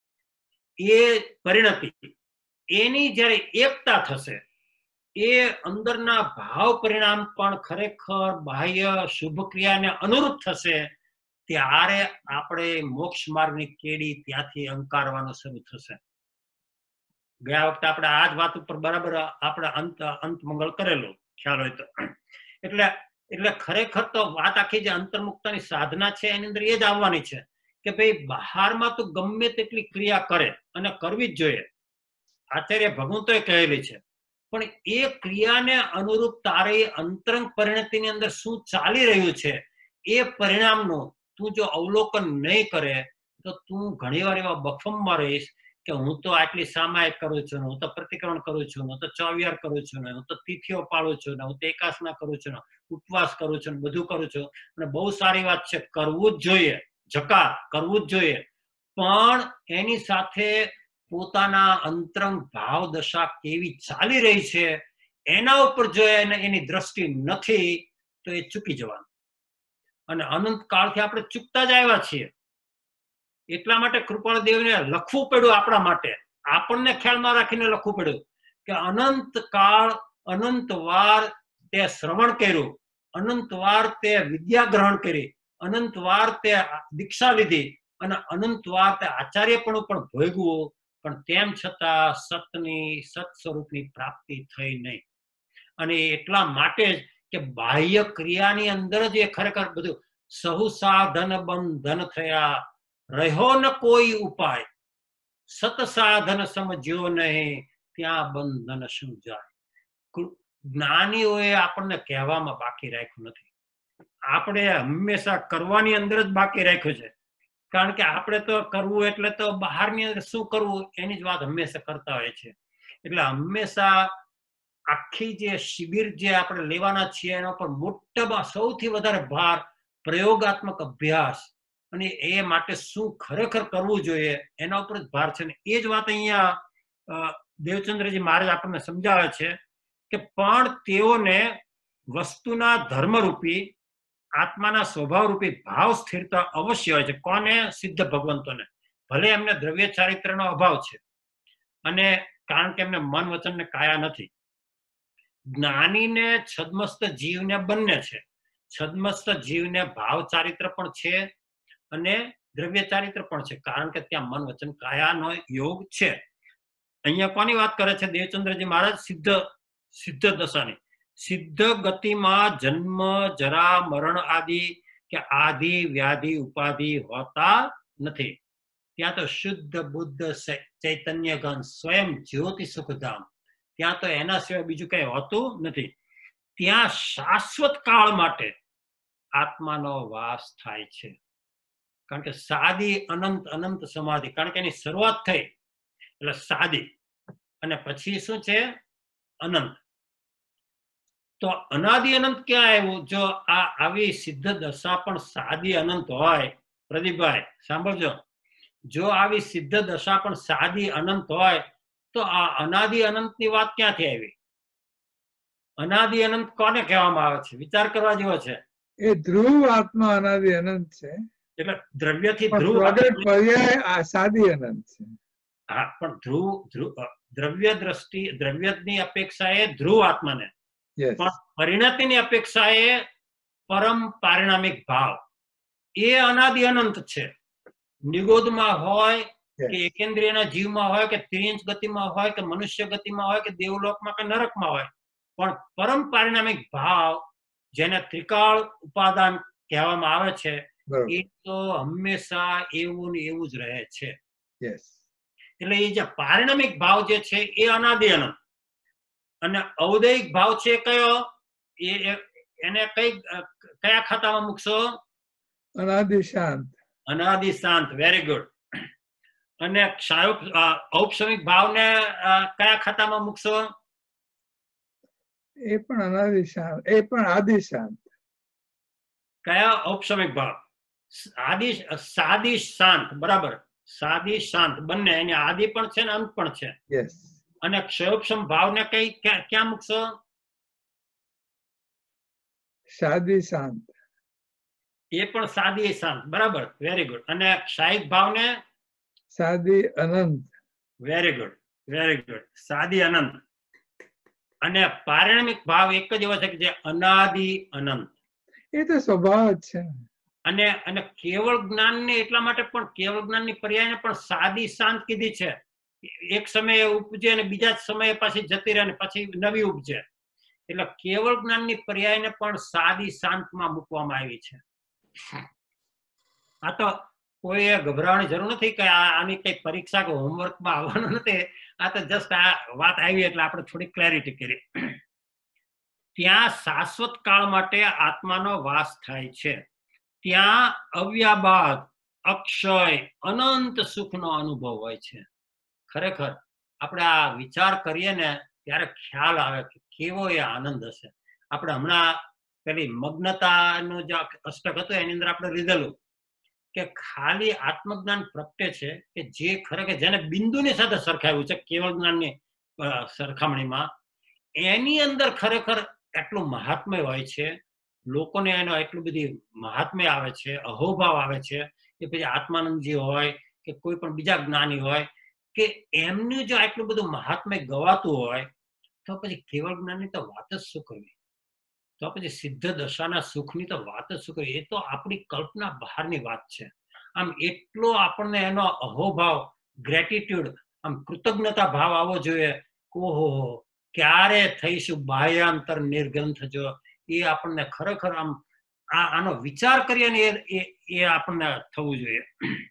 એ પરિણતિ, એની જ્યારે એકતા થશે, એ અંદરના ભાવ પરિણામ પણ ખરેખર બાહ્ય શુભ ક્રિયાને અનુરૂપ થશે, ત્યારે આપણે મોક્ષ માર્ગની કેડી ત્યાંથી અંકારવાનું શરૂ થશે. ગયા વખતે આપણે આ જ વાત ઉપર બરાબર આપણે અંત મંગળ કરેલું, ખ્યાલ હોય તો. એટલે ખરેખર તો વાત આખી જે અંતર્મુક્તની સાધના છે એની અંદર એ જ આવવાની છે કે ભાઈ બહારમાં તો ગમે તેટલી ક્રિયા કરે, અને કરવી જ જોઈએ, આચાર્ય ભગવંતોએ કહેલી છે, પણ એ ક્રિયાને અનુરૂપ તારી અંતરંગ પરિણતિની અંદર શું ચાલી રહ્યું છે એ પરિણામનું તું જો અવલોકન નહીં કરે તો તું ઘણીવાર એવા બફમમાં રહીશ કે હું તો આટલી સામાયિક કરું છું, હું તો પ્રતિક્રમણ કરું છું, હું તો ચોવિહાર કરું છું, હું તો તિથિઓ પાડું છું, હું તો એકાસના કરું છું, ઉપવાસ કરું છું, બધું કરું છું, અને બહુ સારી વાત છે, કરવું જ જોઈએ, જકાર કરવું જ જોઈએ, પણ એની સાથે પોતાના અંતરંગ ભાવ દશા કેવી ચાલી રહી છે એના ઉપર જો એની દ્રષ્ટિ નથી તો એ ચૂકી જવાનું. અને અનંત કાળથી આપણે ચૂકતા જ આવ્યા છીએ. એટલા માટે કૃપાળ દેવને લખવું પડ્યું આપણા માટે, આપણને ખ્યાલમાં રાખીને લખવું પડ્યું કે અનંત કાળ, અનંત વાર તે શ્રવણ કર્યું, અનંત વાર તે વિદ્યા ગ્રહણ કરી, અનંત વાર તે દીક્ષા લીધી, અને અનંત વાર તે આચાર્યપણું પણ ભોગવું, પણ તેમ છતાં સતની, સત સ્વરૂપની પ્રાપ્તિ થઈ નહીં. અને એટલા માટે જ કે બાહ્ય ક્રિયાની અંદર જ એ ખરેખર બધું સહુ સાધન બંધન થયા, રહ્યો ન કોઈ ઉપાય, સત સાધન સમજ્યો નહીં, ત્યાં બંધન શું જાય. જ્ઞાનીઓએ આપણને કહેવામાં બાકી રાખ્યું નથી, આપણે હંમેશા કરવાની અંદર જ બાકી રાખ્યું છે. કારણ કે આપણે તો કરવું એટલે તો બહારની અંદર શું કરવું એની જ વાત હંમેશા કરતા હોય છે. એટલે હંમેશા આખી જે શિબિર જે આપણે લેવાના છીએ એના પર મોટામાં સૌથી વધારે ભાર પ્રયોગાત્મક અભ્યાસ અને એ માટે શું ખરેખર કરવું જોઈએ એના ઉપર જ ભાર છે. એ જ વાત અહીંયા દેવચંદ્રજી મહારાજ આપણને સમજાવે છે કે પણ તેઓને વસ્તુના ધર્મરૂપી આત્માના સ્વભાવરૂપી ભાવ સ્થિરતા અવશ્ય હોય છે. કોને? સિદ્ધ ભગવંતોને. ભલે એમને દ્રવ્ય ચારિત્રનો અભાવ છે અને કારણ કે એમને મન વચન ને કાયા નથી. જ્ઞાનીને છદ્મસ્ત જીવને બંને છે. છદ્મસ્ત જીવને ભાવ ચારિત્ર પણ છે અને દ્રવ્ય ચારિત્ર પણ છે, કારણ કે ત્યાં મન વચન કાયાનો યોગ છે. અહીંયા કોની વાત કરે છે દેવચંદ્રજી મહારાજ? સિદ્ધ દશાની. સિદ્ધ ગતિમાં જન્મ જરા મરણ આદિ કે આદિ વ્યાધિ ઉપાધિ હોતા નથી. ત્યાં તો શુદ્ધ બુદ્ધ ચૈતન્ય ગણ સ્વયં જ્યોતિ સુખધામ. ત્યાં તો એના સિવાય બીજું કઈ હોતું નથી. ત્યાં શાશ્વત કાળ માટે આત્માનો વાસ થાય છે. કારણ કે સાદી અનંત અનંત સમાધિ, કારણ કે એની શરૂઆત થઈ એટલે સાદી અને પછી શું છે? અનંત. તો અનાદિ અનંત ક્યાં આવ્યું? જો આ આવી સિદ્ધ દશા પણ સાદી અનંત હોય, પ્રદીપભાઈ સાંભળજો, જો આવી સિદ્ધ દશા પણ સાદી અનંત હોય તો આ અનાદિ અનંતની વાત ક્યાંથી આવી? અનાદિ અનંત કોને કહેવામાં આવે છે? વિચાર કરવા જેવો છે. એ ધ્રુવ આત્મા અનાદિ અનંત છે. એટલે દ્રવ્યથી પણ ધ્રુવ, પ્રગટ પર્યાય આસાદી અનંત છે. હા, પણ દ્રવ્ય દ્રષ્ટિ, દ્રવ્યની અપેક્ષાએ ધ્રુવ આત્માને, Yes. પણ પરિણતિની અપેક્ષાએ પરમ પારિણામિક ભાવ એ અનાદિ અનંત છે. નિગોદમાં હોય કે Yes. એકેન્દ્રિયના જીવમાં હોય કે ત્રિંશ ગતિમાં હોય કે મનુષ્ય ગતિમાં હોય કે દેવલોકમાં કે નરકમાં હોય, પણ પરમ પારિણામિક ભાવ જેને ત્રિકાળ ઉપાદાન કહેવામાં આવે છે બરોબર. એ તો હંમેશા એવું ને એવું જ રહે છે. Yes. એટલે એ જે પારિણામિક ભાવ જે છે એ અનાદિ અનંત, અને ઔદૈહિક ભાવ છે કયો? એને કયા ખાતામાં મૂકશો? અનાદિ શાંત. અનાદિ શાંત. Very good. અને ઔપસમિક ભાવને કયા ખાતામાં મૂકશો? એ પણ અનાદિ શાંત, એ પણ આદિ શાંત. કયા ઔપસમિક ભાવ? સાદી શાંત. બરાબર, સાદી શાંત બંને. એની આદિ પણ છે ને અંત પણ છે. Yes. અને ક્ષયોપસમ ભાવને ક્યાં મૂકશો? સાદી શાંત. એ પણ સાદી શાંત. બરાબર, વેરી ગુડ. અને ક્ષાયિક ભાવને? સાદી અનંત. Very good, very good. સાદી અનંત. અને પારિણામિક ભાવ એક જ એવો છે કે જે અનાદિ અનંત. એ તો સ્વભાવ જ છે. અને કેવળ જ્ઞાનને એટલા માટે પણ કેવળ જ્ઞાનની પર્યાયને પણ સાદી શાંત કીધી છે. એક સમયે ઉપજે અને બીજા સમયે પાછી જતી રહે અને પછી નવી ઉપજે. એટલે કેવળ જ્ઞાનની પર્યાયને પણ સાદી શાંતમાં મૂકવામાં આવી છે. આ તો કોઈ ગભરાવાની જરૂર નથી કે આની કઈ પરીક્ષા કે હોમવર્કમાં આવવાનું નથી. આ તો જસ્ટ આ વાત આવી એટલે આપણે થોડી ક્લેરિટી કરી. ત્યાં શાશ્વત કાળ માટે આત્માનો વાસ થાય છે. ત્યાં અવ્યાબાદ અક્ષય અનંત સુખનો અનુભવ હોય છે. ખરેખર આપણે આ વિચાર કરીએ ને ત્યારે ખ્યાલ આવે કે કેવો એ આનંદ હશે. આપણે હમણાં પેલી મગ્નતાનું જે અષ્ટક હતું એની અંદર આપણે લીધેલું કે ખાલી આત્મજ્ઞાન પ્રગટે છે કે જે ખરેખર જેને બિંદુની સાથે સરખાવ્યું છે કેવળ જ્ઞાનની સરખામણીમાં, એની અંદર ખરેખર એટલું મહાત્મ્ય હોય છે. લોકોને એનો એટલું બધી મહાત્મ્ય આવે છે, અહોભાવ આવે છે કે પછી આત્માનંદજી હોય કે કોઈ પણ બીજા જ્ઞાની હોય કે એમનું જો આટલું બધું મહાત્મ્ય ગવાતું હોય તો પછી કેવળ જ્ઞાનની તો વાત જ શું કરવી, તો પછી સિદ્ધ દશાના સુખની તો વાત જ શું કરવી. એ તો આપણી કલ્પના બહારની વાત છે. આમ એટલો આપણને એનો અહોભાવ, ગ્રેટિટ્યુડ, આમ કૃતજ્ઞતા ભાવ આવવો જોઈએ. ઓહો, ક્યારે થઈશું બાહ્યાંતર નિર્ગ્રંથ. જો એ આપણને ખરેખર આમ આનો વિચાર કરીએ ને એ આપણને થવું જોઈએ.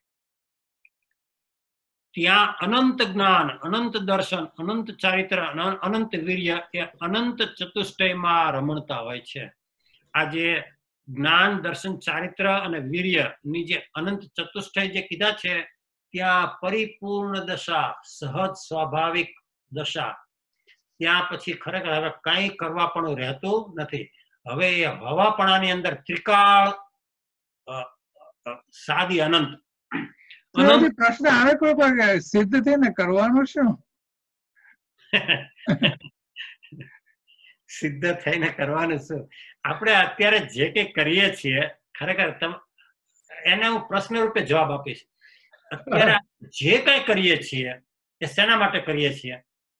ત્યાં અનંત જ્ઞાન, અનંત દર્શન, અનંત ચારિત્ર, અનંત વીર્ય એ અનંત ચતુષ્ટયમાં રમણતા હોય છે. આ જે જ્ઞાન, દર્શન, ચારિત્ર અને વીર્ય ની જે અનંત ચતુષ્ટય જે કીધા છે ત્યાં પરિપૂર્ણ દશા, સહજ સ્વાભાવિક દશા. ત્યાં પછી ખરેખર હવે કઈ કરવા પણ રહેતું નથી. હવે એ હવાપણાની અંદર ત્રિકાળ સાદી અનંત તો હજી પ્રશ્ન આવે કોઈ પણ સિદ્ધ થઈને કરવાનું શું? સિદ્ધ થઈને કરવાનું શું? આપણે અત્યારે જે કંઈ કરીએ છીએ ખરેખર એને હું પ્રશ્ન રૂપે જવાબ આપીશ. અત્યારે જે કંઈ કરીએ છીએ એ શેના માટે કરીએ છીએ?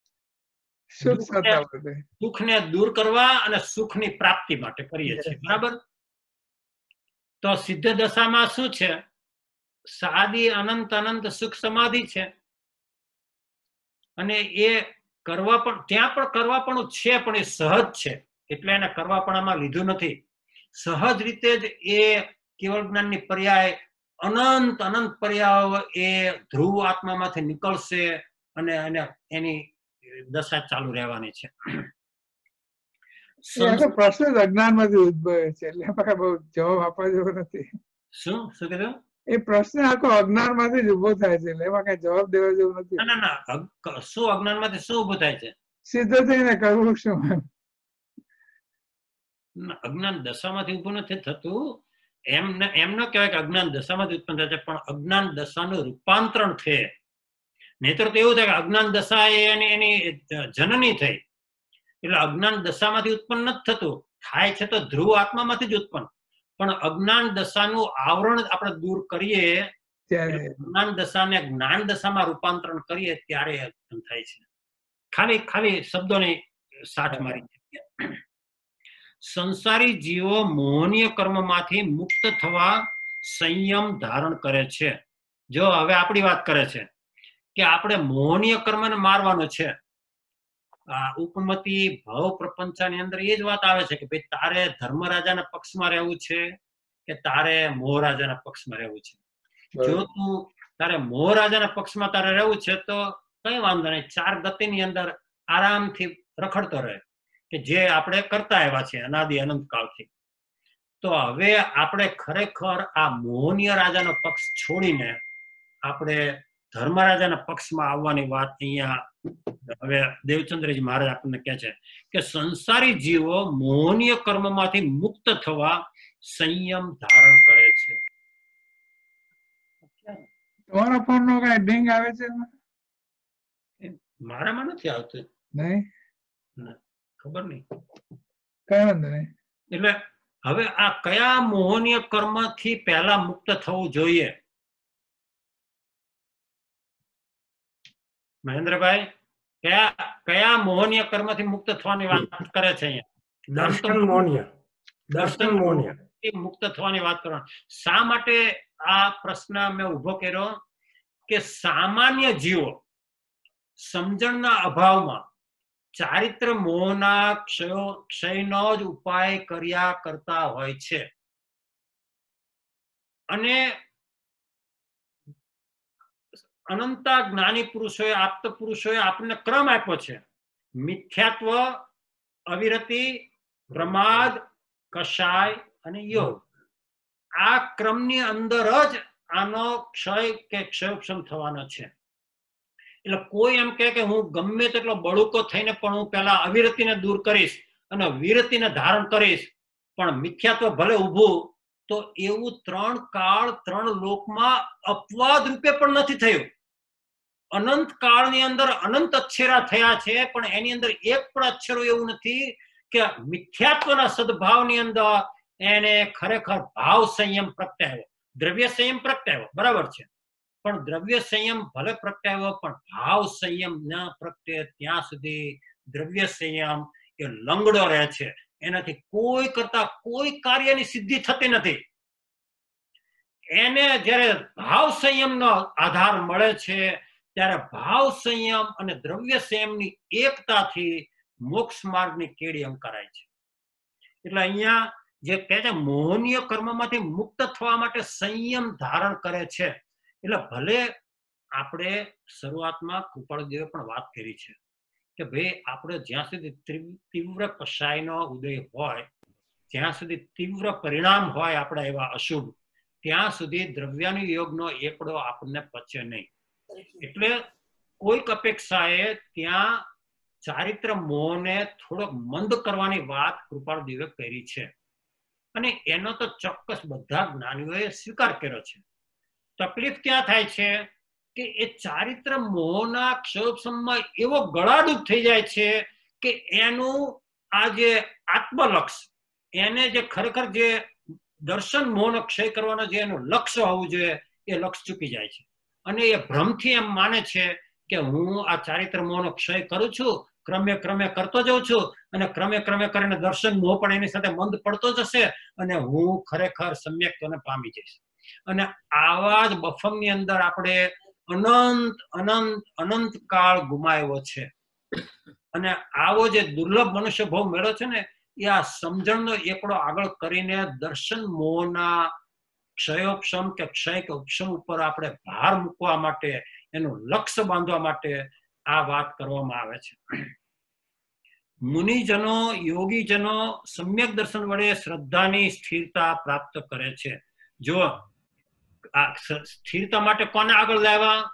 સુખને દૂર કરવા અને સુખની પ્રાપ્તિ માટે કરીએ છીએ, બરાબર? તો સિદ્ધ દશામાં શું છે? સાદી અનંત અનંત સુખ સમાધિ છે. અને એ કરવા પણ ત્યાં પણ કરવાપણું છે, પણ એ સહજ છે, એટલે એને કરવાપણામાં લીધું નથી. સહજ રીતે જ એ કેવળ જ્ઞાનની પર્યાય અનંત અનંત પર્યાયો એ ધ્રુવ આત્મામાંથી નીકળશે અને એની દશા ચાલુ રહેવાની છે. પ્રશ્ન અજ્ઞાન માંથી ઉદ્ભવે છે, એટલે બહુ જવાબ આપવા જેવો નથી. શું શું કીધું? એ પ્રશ્ન આખો અજ્ઞાન માંથી જ ઉભો થાય છે, એટલે એમાં કઈ જવાબ દેવા જેવું નથી. ના ના, શું અજ્ઞાન માંથી શું ઉભું થાય છે? સિદ્ધ થઈને કરવું શું? અજ્ઞાન દશામાંથી ઉભું નથી થતું. એમ ન કહેવાય કે અજ્ઞાન દશામાંથી ઉત્પન્ન થાય છે, પણ અજ્ઞાન દશાનું રૂપાંતરણ છે. નહીતર તો એવું થાય કે અજ્ઞાન દશા એની જનની થઈ, એટલે અજ્ઞાન દશામાંથી ઉત્પન્ન નથી થતું. થાય છે તો ધ્રુવ આત્મામાંથી જ ઉત્પન્ન, પણ અજ્ઞાન દશાનું આવરણ આપણે દૂર કરીએ, જ્ઞાન દશાને જ્ઞાન દશામાં રૂપાંતરણ કરીએ ત્યારે ઉત્પન્ન થાય છે. ખાલી શબ્દોની સાઠ મારી છે. સંસારી જીવો મોહનીય કર્મમાંથી મુક્ત થવા સંયમ ધારણ કરે છે. જો હવે આપણી વાત કરે છે કે આપણે મોહનીય કર્મને મારવાનો છે. ઉપમતિ ભાવ પ્રપંચની અંદર એ જ વાત આવે છે કે ભાઈ તારે ધર્મરાજાના પક્ષમાં રહેવું છે કે તારે મોહરાજાના પક્ષમાં રહેવું છે. જો તું તારે મોહરાજાના પક્ષમાં તારે રહેવું છે તો કઈ વાંધો નહીં, 4 ગતિની અંદર આરામથી રખડતો રહે, કે જે આપણે કરતા આવ્યા છે અનાદિ અનંત કાળથી. તો હવે આપણે ખરેખર આ મોહનીય રાજાનો પક્ષ છોડીને આપણે ધર્મરાજાના પક્ષમાં આવવાની વાત અહીંયા હવે દેવચંદ્રજી મહારાજ આપણને કહે છે કે સંસારી જીવો મોહનીય કર્મમાંથી મુક્ત થવા સંયમ ધારણ કરે છે. તમારા ફોન નો કઈ ડિંગ આવે છે? મારામાં નથી આવતું. નહીં, ખબર નહીં, કઈ વાંધો નહીં. એટલે હવે આ કયા મોહનીય કર્મથી પહેલા મુક્ત થવું જોઈએ? મહેન્દ્રભાઈ, કયા મોહનીય કર્મથી મુક્ત થવાની વાત કરે છે અહીંયા? દર્શન મોહનીય મુક્ત થવાની વાત કરો. શા માટે આ પ્રશ્ન મેં ઉભો કર્યો? કે સામાન્ય જીવો સમજણના અભાવમાં ચારિત્ર મોહના ક્ષયનો જ ઉપાય કર્યા કરતા હોય છે. અને અનંતા જ્ઞાની પુરુષોએ, આપ્ત પુરુષોએ આપણને ક્રમ આપ્યો છે. મિથ્યાત્વ, અવિરતિ, પ્રમાદ, કષાય અને યોગ. આ ક્રમની અંદર જ આનો ક્ષય કે ક્ષયોક્ષમ થવાનો છે. એટલે કોઈ એમ કે હું ગમે તેટલો બળુકો થઈને પણ હું પહેલા અવિરતિને દૂર કરીશ અને વિરતિને ધારણ કરીશ, પણ મિથ્યાત્વ ભલે ઊભું, તો એવું 3 કાળ 3 લોકમાં અપવાદ રૂપે પણ નથી થયું. અનંત કાળની અંદર અનંત અક્ષરા થયા છે, પણ એની અંદર એક પણ અક્ષરો એવું નથી કે મિથ્યાત્વના સદભાવની અંદર એને ખરેખર ભાવ સંયમ પ્રગટાવ્યો, દ્રવ્ય સંયમ પ્રગટાવ્યો, બરાબર છે. પણ દ્રવ્ય સંયમ ભલે પ્રગટાવ્યો, પણ ભાવ સંયમ ન પ્રગટે ત્યાં સુધી દ્રવ્ય સંયમ એ લંગડો રહે છે. એનાથી કોઈ કરતા કોઈ કાર્યની સિદ્ધિ થતી નથી. એને જ્યારે ભાવ સંયમનો આધાર મળે છે, ત્યારે ભાવ સંયમ અને દ્રવ્ય સંયમની એકતાથી મોક્ષ માર્ગની કેડી અંકારાય છે. એટલે અહીંયા જે કહે છે મોહનીય કર્મમાંથી મુક્ત થવા માટે સંયમ ધારણ કરે છે, એટલે ભલે આપણે શરૂઆતમાં કૃપાળદેવે પણ વાત કરી છે કે ભાઈ આપણે જ્યાં સુધી તીવ્ર કષાયનો ઉદય હોય, જ્યાં સુધી તીવ્ર પરિણામ હોય આપણા એવા અશુભ, ત્યાં સુધી દ્રવ્યાનું યોગનો એકડો આપણને પચે નહીં. એટલે કોઈક અપેક્ષાએ ત્યાં ચારિત્ર મોહને થોડોક મંદ કરવાની વાત કૃપાળદેવે કરી છે. અને એનો તો ચોક્કસ બધા જ્ઞાનીઓએ સ્વીકાર કર્યો છે. તકલીફ ક્યાં થાય છે કે એ ચારિત્ર મોહના ક્ષયોપશમમાં એવો ગળાડૂબ થઈ જાય છે કે એનું આ જે આત્મલક્ષ, એને જે ખરેખર જે દર્શન મોહનો ક્ષય કરવાનો જે એનું લક્ષ્ય હોવું જોઈએ એ લક્ષ્ય ચૂકી જાય છે. અને એ ભ્રમથી એમ માને છે કે હું આ ચારિત્ર મોહનો ક્ષય કરું છું, ક્રમે ક્રમે કરતો જાઉં છું, અને ક્રમે ક્રમે કરીને દર્શન મોહ પણ એની સાથે મંદ પડતો જશે અને હું ખરેખર સમ્યક્તને પામી જઈશ. અને આવા જ બફમની અંદર આપણે અનંત અનંત અનંત કાળ ગુમાવ્યો છે. અને આવો જે દુર્લભ મનુષ્ય ભાવ મેળો છે ને, એ આ સમજણનો એકડો આગળ કરીને દર્શન મોહના ક્ષયોપશમ કે ક્ષય કે ઉપશમ ઉપર આપણે ભાર મૂકવા માટે, એનું લક્ષ્ય બાંધવા માટે આ વાત કરવામાં આવે છે. મુનિજનો, યોગીજનો સમ્યક દર્શન વડે શ્રદ્ધાની સ્થિરતા પ્રાપ્ત કરે છે. જો આ સ્થિરતા માટે કોને આગળ લાવ્યા?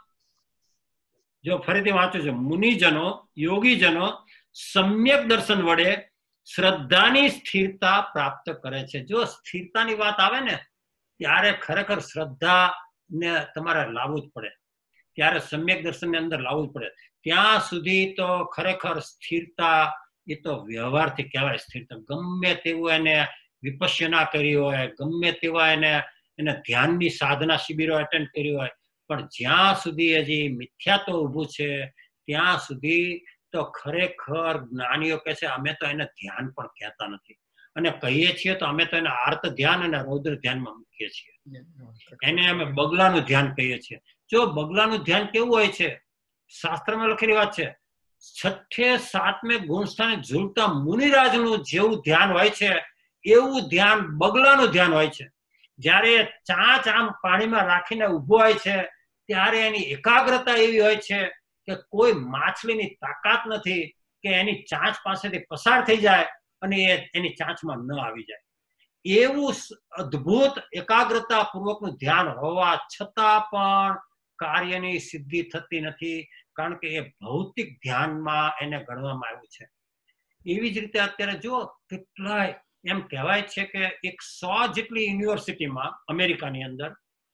જો ફરીથી વાંચું છું, મુનિજનો, યોગીજનો સમ્યક દર્શન વડે શ્રદ્ધાની સ્થિરતા પ્રાપ્ત કરે છે. જો સ્થિરતાની વાત આવે ને, ત્યારે ખરેખર શ્રદ્ધા ને તમારે લાવવું જ પડે, ત્યારે સમ્યક દર્શન ની અંદર લાવવું જ પડે. ત્યાં સુધી તો ખરેખર સ્થિરતા એ તો વ્યવહારથી કહેવાય સ્થિરતા. ગમે તેવું એને વિપશ્યના કરી હોય, ગમે તેવા એને ધ્યાનની સાધના શિબિરો એટેન્ડ કરી હોય, પણ જ્યાં સુધી હજી મિથ્યાત્વ ઊભું છે ત્યાં સુધી તો ખરેખર જ્ઞાનીઓ કહે છે અમે તો એને ધ્યાન પણ કહેતા નથી, અને કહીએ છીએ તો અમે તો એને આર્ત ધ્યાન અને રૌદ્ર ધ્યાનમાં મૂકીએ છીએ. એને અમે બગલાનું ધ્યાન કહીએ છીએ. જો બગલાનું ધ્યાન કેવું હોય છે, શાસ્ત્રમાં લખેલી વાત છે, 6ઠે 7મે ગુણસ્થાને ઝૂલતા મુનિરાજનું જેવું ધ્યાન હોય છે એવું ધ્યાન બગલાનું ધ્યાન હોય છે. જ્યારે ચાંચ આમ પાણીમાં રાખીને ઉભો હોય છે ત્યારે એની એકાગ્રતા એવી હોય છે કે કોઈ માછલીની તાકાત નથી કે એની ચાંચ પાસેથી પસાર થઈ જાય અને એની ચાંચમાં ન આવી જાય. એવું અદ્ભુત એકાગ્રતા પૂર્વકનું ધ્યાન હોવા છતાં પણ કાર્યની સિદ્ધિ થતી નથી, કારણ કે એ ભૌતિક ધ્યાનમાં એને ગણવામાં આવ્યું છે. એવી જ રીતે અત્યારે જો કેટલાય એમ કહેવાય છે કે 100 જેટલી યુનિવર્સિટીમાં અમેરિકાની અંદર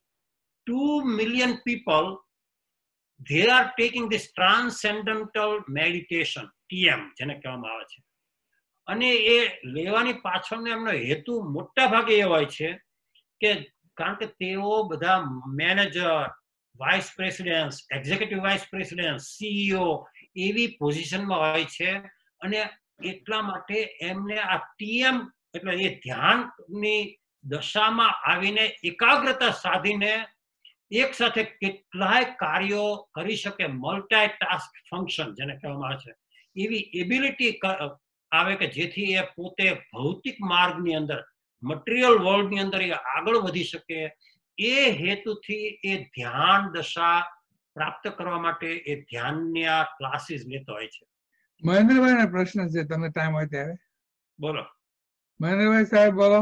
2 million people they are taking this transcendental meditation, TM જેને કહેવામાં આવે છે. અને એ લેવાની પાછળનો એમનો હેતુ મોટા ભાગે એ હોય છે કે કારણ કે તેઓ બધા manager, vice president, executive vice president, CEO એવી પોઝિશનમાં હોય છે, અને એટલા માટે એમને આ TM એટલે એ ધ્યાનની દશામાં આવીને એકાગ્રતા સાધીને એક સાથે કેટલાય કાર્યો કરી શકે, મલ્ટીટાસ્ક ફંક્શન જેને કહેવામાં આવે છે, એવી એબિલિટી આવે કે જેથી એ પોતે ભૌતિક માર્ગની અંદર, મટીરિયલ વર્લ્ડની અંદર એ આગળ વધી શકે. એ હેતુથી એ ધ્યાન દશા પ્રાપ્ત કરવા માટે એ ધ્યાનના ક્લાસીસ લેતો હોય છે. મહેન્દ્રભાઈ પ્રશ્ન છે, તમને ટાઈમ હોય ત્યારે બોલો. મહેન્દ્રભાઈ સાહેબ બોલો.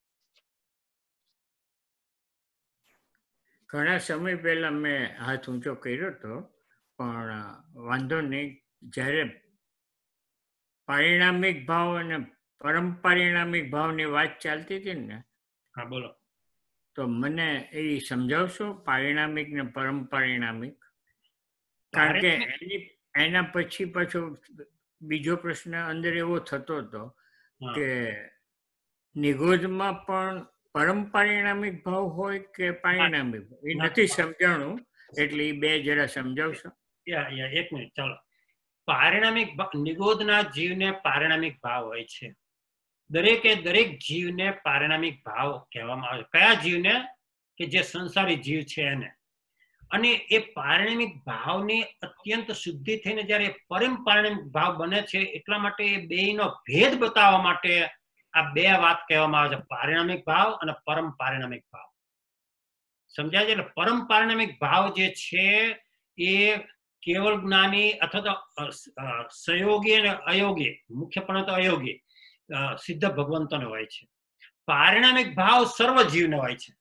ઘણા સમય પહેલા મેં હાથ ઊંચો કર્યો હતો, પણ વાંધો નહીં. જ્યારે પારિણામિક ભાવ અને પરમ પારિણામિક ભાવની વાત ચાલતી હતી ને, હા બોલો. તો મને એ સમજાવશો પારિણામિક ને પરમ પારિણામિક? કારણ કે એના પછી પાછો બીજો પ્રશ્ન અંદર એવો થતો હતો કે નિગોદમાં પણ પરમ પારિણામિક ભાવ હોય કે પારિણામિક? એ નથી સમજાણું, એટલે એ બે જરા સમજાવશો? એક મિનિટ ચાલો. પારિણામિક નિગોદના જીવને પારિણામિક ભાવ હોય છે. દરેક જીવને પારિણામિક ભાવ કહેવામાં આવે છે. કયા જીવને? કે જે સંસારી જીવ છે એને. અને એ પારિણામિક ભાવની અત્યંત શુદ્ધિ થઈને જ્યારે પરમ પારિણામિક ભાવ બને છે, એટલા માટે એ બેયનો ભેદ બતાવવા માટે આ બે વાત કહેવામાં આવે છે, પારિણામિક ભાવ અને પરમ પારિણામિક ભાવ. સમજાય છે? એટલે પરમ પારિણામિક ભાવ જે છે એ કેવળ જ્ઞાની અથવા તો સહયોગી અને અયોગી, મુખ્યપણે તો અયોગી સિદ્ધ ભગવંતોને હોય છે. પારિણામિક ભાવ સર્વ જીવને હોય છે.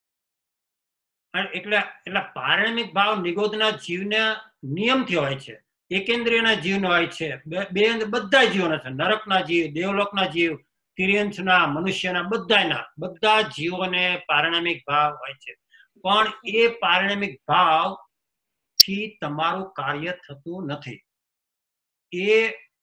એટલે પારિણામિક ભાવ નિગોદના જીવના નિયમથી હોય છે, એકેન્દ્રિયના જીવનો હોય છે, બધા જીવોના છે, નરકના જીવ, દેવલોકના જીવ, તિર્યંશના, મનુષ્યના, બધા જીવોને પારિણામિક ભાવ હોય છે, પણ એ પારિણામિક ભાવ થી તમારું કાર્ય થતું નથી. એ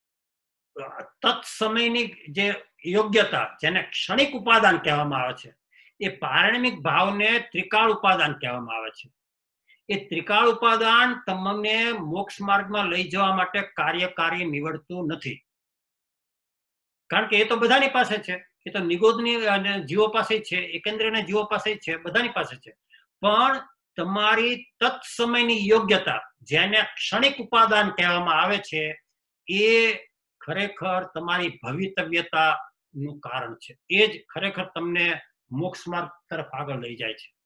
તત્સમયની જે યોગ્યતા, જેને ક્ષણિક ઉપાદાન કહેવામાં આવે છે, એ પારિણામિક ભાવને ત્રિકાળ ઉપાદાન કહેવામાં આવે છે. એ ત્રિકાળ ઉપાદાન તમને મોક્ષ માર્ગમાં લઈ જવા માટે કાર્યકારી નીવડતું નથી, કારણ કે એ તો બધાની પાસે છે. એ તો નિગોદની જીવો પાસે છે, એકેન્દ્રના જીવો પાસે છે, બધાની પાસે છે. પણ તમારી તત્સમયની યોગ્યતા, જેને ક્ષણિક ઉપાદાન કહેવામાં આવે છે, એ ખરેખર તમારી ભવિતવ્યતાનું કારણ છે. એ જ ખરેખર તમને મોક્ષ માર્ગ તરફ આગળ લઈ જાય છે.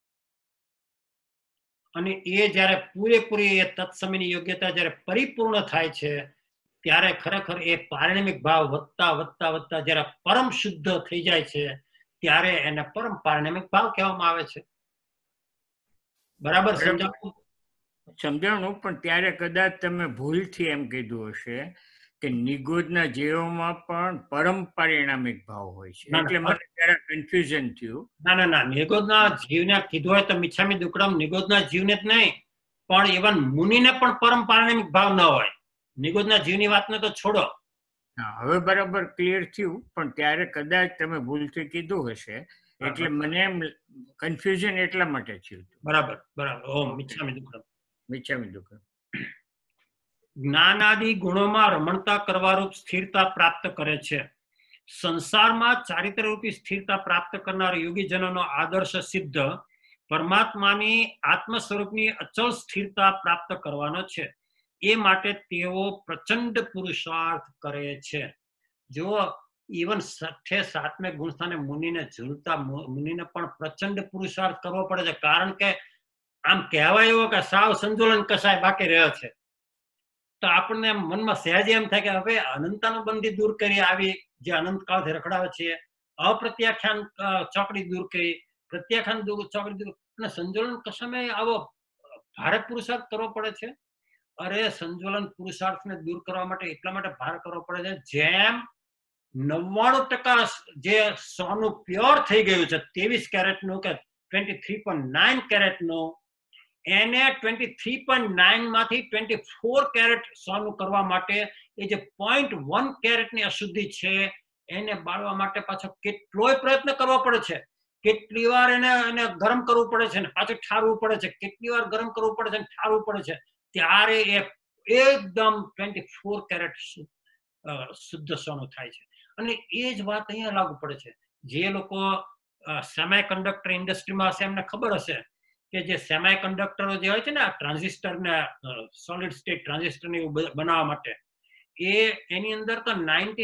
અને એ જ્યારે પૂરેપૂરી એ તત્સમયની યોગ્યતા જ્યારે પરિપૂર્ણ થાય છે, ત્યારે ખરેખર એ પારિણામિક ભાવ વધતા વધતા વધતા જ્યારે પરમ શુદ્ધ થઈ જાય છે, ત્યારે એને પરમ પારિણામિક ભાવ કહેવામાં આવે છે. બરાબર સમજાવું? સમજાણું, પણ ત્યારે કદાચ તમે ભૂલથી એમ કીધું હશે કે નિગોદના જીવોમાં પણ પરમ પારિણામિક ભાવ હોય છે, એટલે મને જરા કન્ફ્યુઝન થયું. ના, નિગોદના જીવને કીધું હોય તો મિચ્છામિ દુક્કડમ નિગોદના જીવને જ નહીં, પણ ઇવન મુનિને પણ પરમ પારિણામિક ભાવ ન હોય. નિગોદના જીવની વાતને તો છોડો. હવે બરાબર ક્લિયર થયું, પણ ત્યારે કદાચ તમે ભૂલથી કીધું હશે, એટલે મને એમ કન્ફ્યુઝન એટલા માટે થયું. બરાબર. ઓમ મિચ્છામિ દુક્કડમ. મિચ્છામિ દુક્કડમ. જ્ઞાનાદિ ગુણોમાં રમણતા કરવારૂપ સ્થિરતા પ્રાપ્ત કરે છે. સંસારમાં ચારિત્ર્યરૂપી સ્થિરતા પ્રાપ્ત કરનાર યોગીજનોનો આદર્શ સિદ્ધ પરમાત્માની આત્મ સ્વરૂપની અચળ સ્થિરતા પ્રાપ્ત કરવાનો છે. એ માટે તેઓ પ્રચંડ પુરુષાર્થ કરે છે. જો ઇવન 7મે ગુણસ્થાને મુનિને ઝૂલતા મુનિને પણ પ્રચંડ પુરુષાર્થ કરવો પડે છે, કારણ કે આમ કહેવાય એવો કે સાવ સંતુલન કસાય બાકી રહ્યો છે. તો આપણને મનમાં સહેજે એમ થાય કે હવે અનંતાનુબંધી દૂર કરી, આવી જે અનંતકાળથી રખડાવે છે, અપ્રત્યાખ્યાન ચોકડી દૂર કરી, પ્રત્યાખ્યાન ચોકડી દૂર, અને સંતુલન કસામાં આવો ભારે પુરુષાર્થ કરવો પડે છે. અરે સંતુલન પુરુષાર્થને દૂર કરવા માટે એટલા માટે ભાર કરવો પડે છે, જેમ 99% જે સોનું પ્યોર થઈ ગયું છે, 23 કેરેટનું કે 23.9 કેરેટનું, એને 23.9 માંથી 24 કેરેટ સોનું કરવા માટે એ જે 0.1 કેરેટની અશુદ્ધિ છે, એને બાળવા માટે પાછો કેટલોય પ્રયત્ન કરવો પડે છે. કેટલી વાર એને ગરમ કરવું પડે છે, પાછું ઠારવું પડે છે, કેટલી વાર ગરમ કરવું પડે છે, ઠારવું પડે છે, ત્યારે એ એકદમ 24 કેરેટ શુદ્ધ સોનું થાય છે. અને એ જ વાત અહીંયા લાગુ પડે છે. જે લોકો સેમી કન્ડક્ટર ઇન્ડસ્ટ્રીમાં હશે, એમને ખબર હશે કે જે સેમી કન્ડક્ટરો જે હોય છે ને, ટ્રાન્ઝિસ્ટર ને સોલિડ સ્ટેટ ટ્રાન્ઝિસ્ટર ને બનાવવા માટે, એની અંદર તો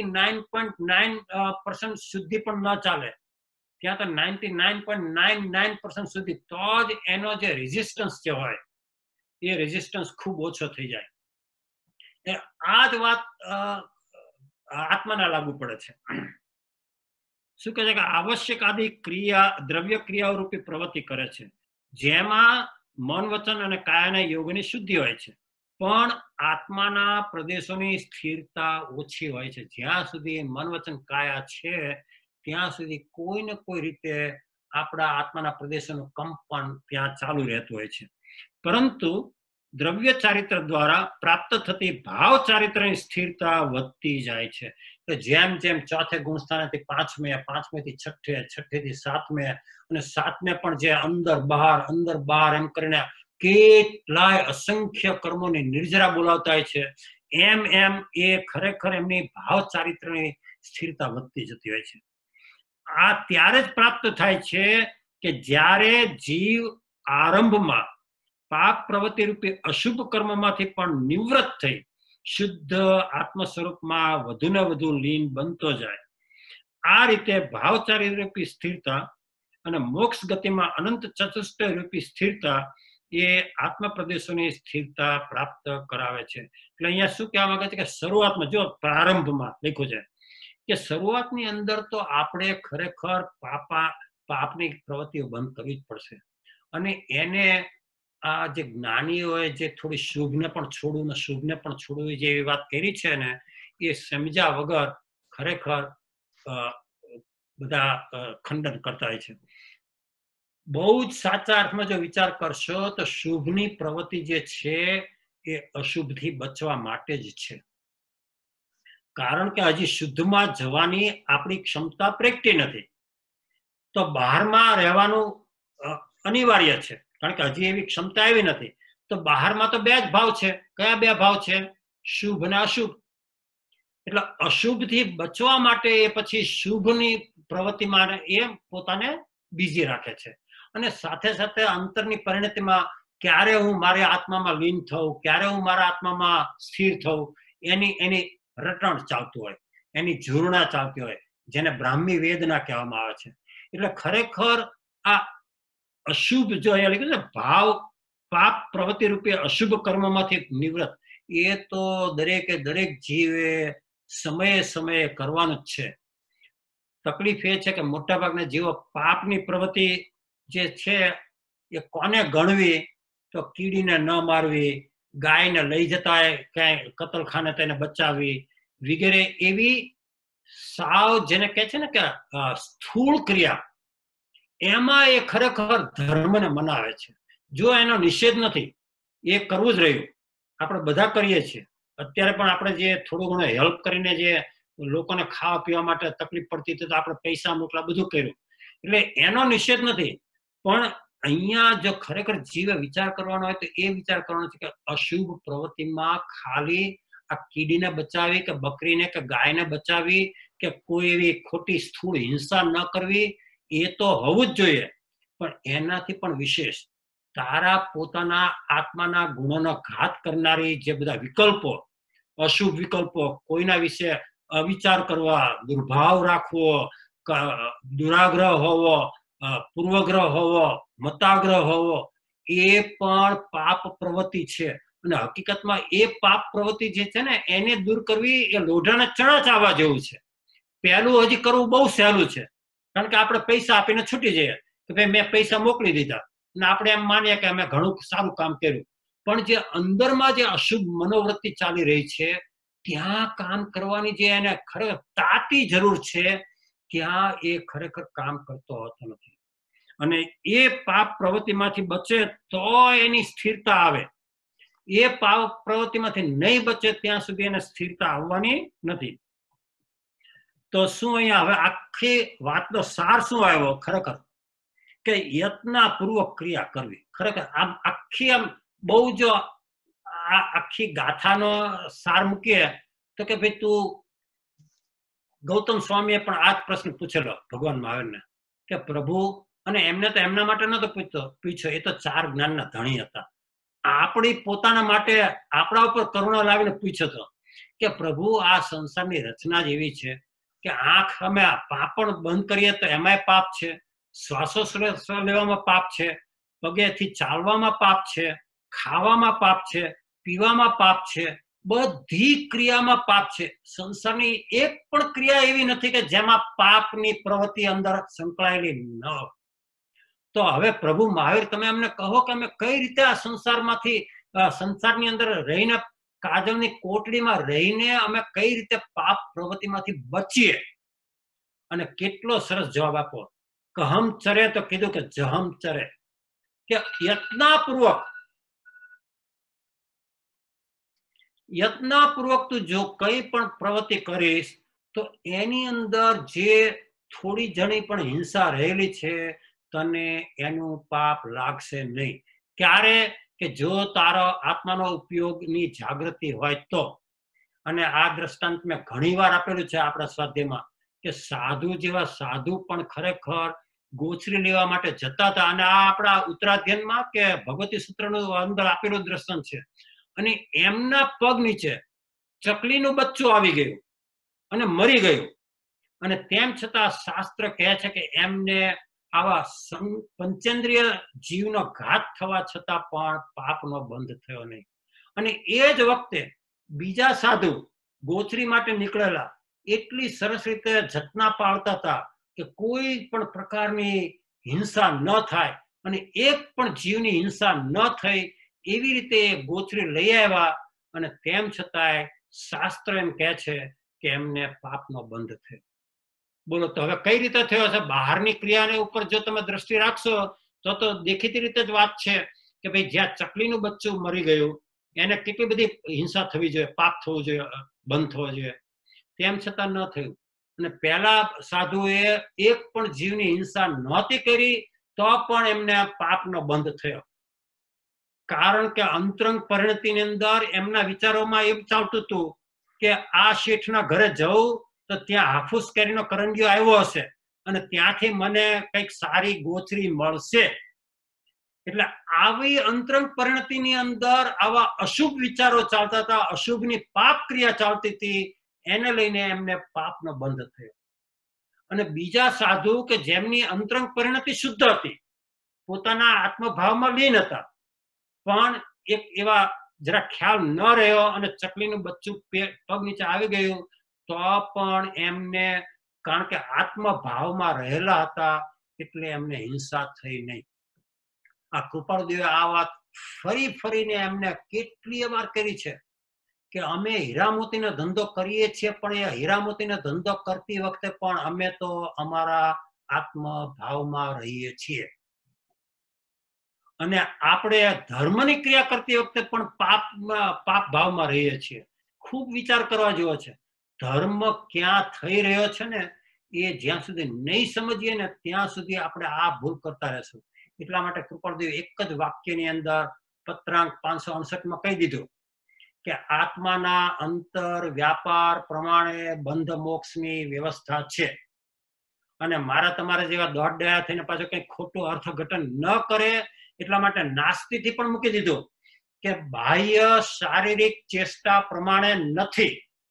99.9% શુદ્ધિ પણ ન ચાલે. ત્યાં તો 99.99% સુધી, તો જ એનો જે રેઝિસ્ટન્સ જે હોય એ રેઝિસ્ટન્સ ખૂબ ઓછો થઈ જાય. આ જ વાત આત્માને લાગુ પડે છે. શું કહે છે કે આવશ્યક આદિ દ્રવ્ય ક્રિયાઓ રૂપી પ્રવૃત્તિ કરે છે, જેમાં મન, વચન અને કાયાના યોગની શુદ્ધિ હોય છે, પણ આત્માના પ્રદેશોની સ્થિરતા ઓછી હોય છે. જ્યાં સુધી મન, વચન, કાયા છે, ત્યાં સુધી કોઈ ને કોઈ રીતે આપણા આત્માના પ્રદેશોનું કંપન ત્યાં ચાલુ રહેતું હોય છે. પરંતુ દ્રવ્ય ચારિત્ર દ્વારા પ્રાપ્ત થતી ભાવ ચારિત્રની સ્થિરતા વધતી જાય છે. જેમ જેમ 4થે ગુણસ્થાનેથી 5મે, 5મેથી 6ઠે, 6ઠેથી 7મે, અને 7મે પણ જે અંદર બહાર એમ કરીને કેટલાય અસંખ્ય કર્મોની નિર્જરા બોલાવતા હોય છે, એમ એ ખરેખર એમની ભાવ ચારિત્રની સ્થિરતા વધતી જતી હોય છે. આ ત્યારે જ પ્રાપ્ત થાય છે કે જ્યારે જીવ આરંભમાં પાપ પ્રવૃત્તિ રૂપી અશુભ કર્મમાંથી પણ નિવૃત્ત થઈ શુદ્ધ આત્મ સ્વરૂપમાં વધુ ને વધુ લીન બનતો જાય. આ રીતે ભાવચારી રૂપી સ્થિરતા અને મોક્ષ ગતિમાં અનંત ચતુષ્ટય રૂપી સ્થિરતા એ આત્મ પ્રદેશોની સ્થિરતા પ્રાપ્ત કરાવે છે. એટલે અહીંયા શું કહેવા માંગે છે કે શરૂઆતમાં, જો પ્રારંભમાં લખ્યું છે કે શરૂઆતની અંદર તો આપણે ખરેખર પાપની પ્રવૃત્તિઓ બંધ કરવી જ પડશે. અને એને આ જે જ્ઞાનીઓએ જે થોડી શુભને પણ છોડવું ને શુભને પણ છોડવું જેવી વાત કરી છે ને, એ સમજ્યા વગર ખરેખર બધા ખંડન કરતા હોય છે. બહુ જ સાચા અર્થમાં જો વિચાર કરશો તો શુભની પ્રવૃત્તિ જે છે એ અશુભથી બચવા માટે જ છે. કારણ કે હજી શુદ્ધમાં જવાની આપણી ક્ષમતા પ્રેક્ટી નથી, તો બહારમાં રહેવાનું અનિવાર્ય છે. કારણ કે હજી એવી ક્ષમતા આવી નથી. તો બહારમાં તો બે જ ભાવ છે. કયા બે ભાવ છે? શુભ અને અશુભ. એટલે અશુભથી બચવા માટે એ પછી શુભની પ્રવૃત્તિમાં એ પોતાને બિઝી રાખે છે. અને સાથે સાથે અંતરની પરિણતિમાં ક્યારે હું મારી આત્મામાં લીન થઉં, ક્યારે હું મારા આત્મામાં સ્થિર થઉં, એની રટણ ચાલતું હોય, એની ઝૂરણા ચાલતી હોય, જેને બ્રાહ્મી વેદના કહેવામાં આવે છે. એટલે ખરેખર આ અશુભ જો અહીંયા લખ્યું છે ભાવ પાપ પ્રવૃત્તિ રૂપે અશુભ કર્મમાંથી નિવૃત્ત, એ તો દરેક જીવે સમયે સમયે કરવાનું જ છે. તકલીફ એ છે કે મોટાભાગના જીવો પાપની પ્રવૃત્તિ જે છે એ કોને ગણવી? તો કીડીને ન મારવી, ગાયને લઈ જતા ક્યાંય કતલખાને તેને બચાવવી વગેરે એવી સાવ જેને કહે છે ને કે સ્થૂળ ક્રિયા, એમાં એ ખરેખર ધર્મને મનાવે છે. જો એનો નિષેધ નથી, એ કરવું જ રહ્યું. આપણે બધા કરીએ છીએ. અત્યારે પણ આપણે જે થોડું ઘણું હેલ્પ કરીને જે લોકોને ખાવા પીવા માટે તકલીફ પડતી હતી તો આપણે પૈસા મોકલા બધું કર્યું, એટલે એનો નિષેધ નથી. પણ અહીંયા જો ખરેખર જીવે વિચાર કરવાનો હોય તો એ વિચાર કરવાનો છે કે અશુભ પ્રવૃત્તિમાં ખાલી આ કીડીને બચાવી કે બકરીને કે ગાયને બચાવી કે કોઈ એવી ખોટી સ્થૂળ હિંસા ન કરવી, એ તો હોવું જ જોઈએ. પણ એનાથી પણ વિશેષ તારા પોતાના આત્માના ગુણોનો ઘાત કરનારી જે બધા વિકલ્પો, અશુભ વિકલ્પો, કોઈના વિશે અવિચાર કરવા, દુર્ભાવ રાખવો, દુરાગ્રહ હોવો, પૂર્વગ્રહ હોવો, મતાગ્રહ હોવો, એ પણ પાપ પ્રવૃત્તિ છે. અને હકીકતમાં એ પાપ પ્રવૃત્તિ જે છે ને એને દૂર કરવી એ લોઢાના ચણા ચાવવા જેવું છે. પહેલું હજી કરવું બહુ સહેલું છે. કારણ કે આપણે પૈસા આપીને છૂટી જઈએ કે ભાઈ મેં પૈસા મોકલી દીધા અને આપણે એમ માનીએ કે અમે ઘણું સારું કામ કર્યું. પણ જે અંદરમાં જે અશુભ મનોવૃત્તિ ચાલી રહી છે ત્યાં કામ કરવાની જે એને ખરેખર તાતી જરૂર છે, ત્યાં એ ખરેખર કામ કરતો હોતો નથી. અને એ પાપ પ્રવૃત્તિમાંથી બચે તો એની સ્થિરતા આવે. એ પાપ પ્રવૃત્તિમાંથી નહીં બચે ત્યાં સુધી એને સ્થિરતા આવવાની નથી. તો શું અહીંયા હવે આખી વાતનો સાર શું આવ્યો? ખરેખર કે યત્નપૂર્વક ક્રિયા કરવી. ખરેખર આમ આખી આમ બહુ જો આ આખી ગાથાનો સાર મૂકીએ તો કે ભાઈ તું, ગૌતમ સ્વામીએ પણ આ જ પ્રશ્ન પૂછેલો ભગવાન મહાવીરને કે પ્રભુ, અને એમને તો એમના માટે નતો પૂછ્યો, એ તો 4 જ્ઞાનના ધણી હતા. આપણી પોતાના માટે આપણા ઉપર કરુણા લાવીને પૂછ્યો હતો કે પ્રભુ આ સંસારની રચના જ એવી છે કે આંખ અમે પાપણ બંધ કરીએ તો એમાંય પાપ છે, શ્વાસોશ્વાસ લેવામાં પાપ છે, પગેથી ચાલવામાં પાપ છે, ખાવામાં પાપ છે, પીવામાં પાપ છે, બધી ક્રિયામાં પાપ છે. સંસારની એક પણ ક્રિયા એવી નથી કે જેમાં પાપની પ્રવૃત્તિ અંદર સંકળાયેલી ન હોય. તો હવે પ્રભુ મહાવીર તમે અમને કહો કે અમે કઈ રીતે આ સંસારની અંદર રહીને, કાજળની કોટડીમાં રહીને અમે કઈ રીતે પાપ પ્રવૃત્તિમાંથી બચીએ? અને કેટલો સરસ જવાબ આપો. કહમ ચરે તો કીધું કે જહમ ચરે, કે યત્નપૂર્વક તું જો કઈ પણ પ્રવૃત્તિ કરીશ તો એની અંદર જે થોડી ઘણી પણ હિંસા રહેલી છે તને એનું પાપ લાગશે નહીં. ક્યારે? કે જો તારો આત્માનો ઉપયોગની જાગૃતિ હોય તો. અને આ દ્રષ્ટાંત મેં ઘણી વાર આપેલું છે આપણા સ્વાધ્યાયમાં કે સાધુ જેવા સાધુ પણ ખરેખર ગોચરી લેવા માટે જતા હતા. અને આ આપણા ઉત્તરાધ્યાયમાં કે ભગવતી સૂત્રનું અંદર આપેલું દ્રષ્ટાંત છે. અને એમના પગ નીચે ચકલીનું બચ્ચું આવી ગયું અને મરી ગયું. અને તેમ છતાં શાસ્ત્ર કહે છે કે એમને આવા પંચેન્દ્રિય જીવનો ઘાત થવા છતાં પણ પાપનો બંધ થયો નહીં. અને એ જ વખતે બીજા સાધુ ગોચરી માટે નીકળેલા એટલી સરસ રીતે જતના પાળતા હતા કે કોઈ પણ પ્રકારની હિંસા ન થાય અને એક પણ જીવની હિંસા ન થઈ એવી રીતે ગોચરી લઈ આવ્યા. અને તેમ છતાંય શાસ્ત્ર એમ કહે છે કે એમને પાપનો બંધ થયો. બોલો તો હવે કઈ રીતે થયો છે? બહારની ક્રિયાને ઉપર જો તમે દ્રષ્ટિ રાખશો તો દેખીતી રીતે જ વાત છે કે ભાઈ જ્યાં ચકલીનું બચ્ચું મરી ગયું એને કેટલી બધી હિંસા થવી જોઈએ, પાપ થવું જોઈએ, બંધ થવો જોઈએ, તેમ છતાં ન થયું. અને પહેલા સાધુએ એક પણ જીવની હિંસા નહોતી કરી તો પણ એમને પાપનો બંધ થયો. કારણ કે અંતરંગ પરિણતિની અંદર એમના વિચારોમાં એમ ચાલતું હતું કે આ શેઠના ઘરે જવું તો ત્યાં હાફૂસ કેરીનો કરંડિયો આવ્યો હશે અને ત્યાંથી મને કંઈક સારી ગોચરી મળશે. એટલે આવી અંતરંગ પરિણતિની અંદર આવા અશુભ વિચારો ચાલતા હતા, અશુભની પાપ ક્રિયા ચાલતી હતી, એને લઈને એમને પાપનો બંધ થયો. અને બીજા સાધુ કે જેમની અંતરંગ પરિણતિ શુદ્ધ હતી, પોતાના આત્મભાવમાં લીન હતા, પણ એક એવા જરા ખ્યાલ ન રહ્યો અને ચકલીનું બચ્ચું પગ નીચે આવી ગયું તો પણ એમને, કારણ કે આત્મભાવમાં રહેલા હતા એટલે એમને હિંસા થઈ નહીં. આ કૃપાળુદેવે આ વાત ફરી ફરીને એમને કેટલી વાર કરી છે કે અમે હીરામોતીનો ધંધો કરીએ છીએ, પણ એ હીરામોતીનો ધંધો કરતી વખતે પણ અમે તો અમારા આત્મભાવમાં રહીએ છીએ. અને આપણે ધર્મની ક્રિયા કરતી વખતે પણ પાપ ભાવમાં રહીએ છીએ. ખૂબ વિચાર કરવા જેવો છે. ધર્મ ક્યાં થઈ રહ્યો છે ને એ જ્યાં સુધી નહીં સમજીએ ને ત્યાં સુધી આપણે આ ભૂલ કરતા રહેશું. એટલા માટે કૃપાળુદેવ એક જ વાક્યની અંદર પત્રાંક 568 કહી દીધું કે આત્માના અંતર વ્યાપાર પ્રમાણે બંધ મોક્ષની વ્યવસ્થા છે. અને મારા તમારા જેવા દોઢ દયા થઈને પાછું કંઈ ખોટું અર્થઘટન ન કરે એટલા માટે નાસ્તિથી પણ મૂકી દીધું કે બાહ્ય શારીરિક ચેષ્ટા પ્રમાણે નથી.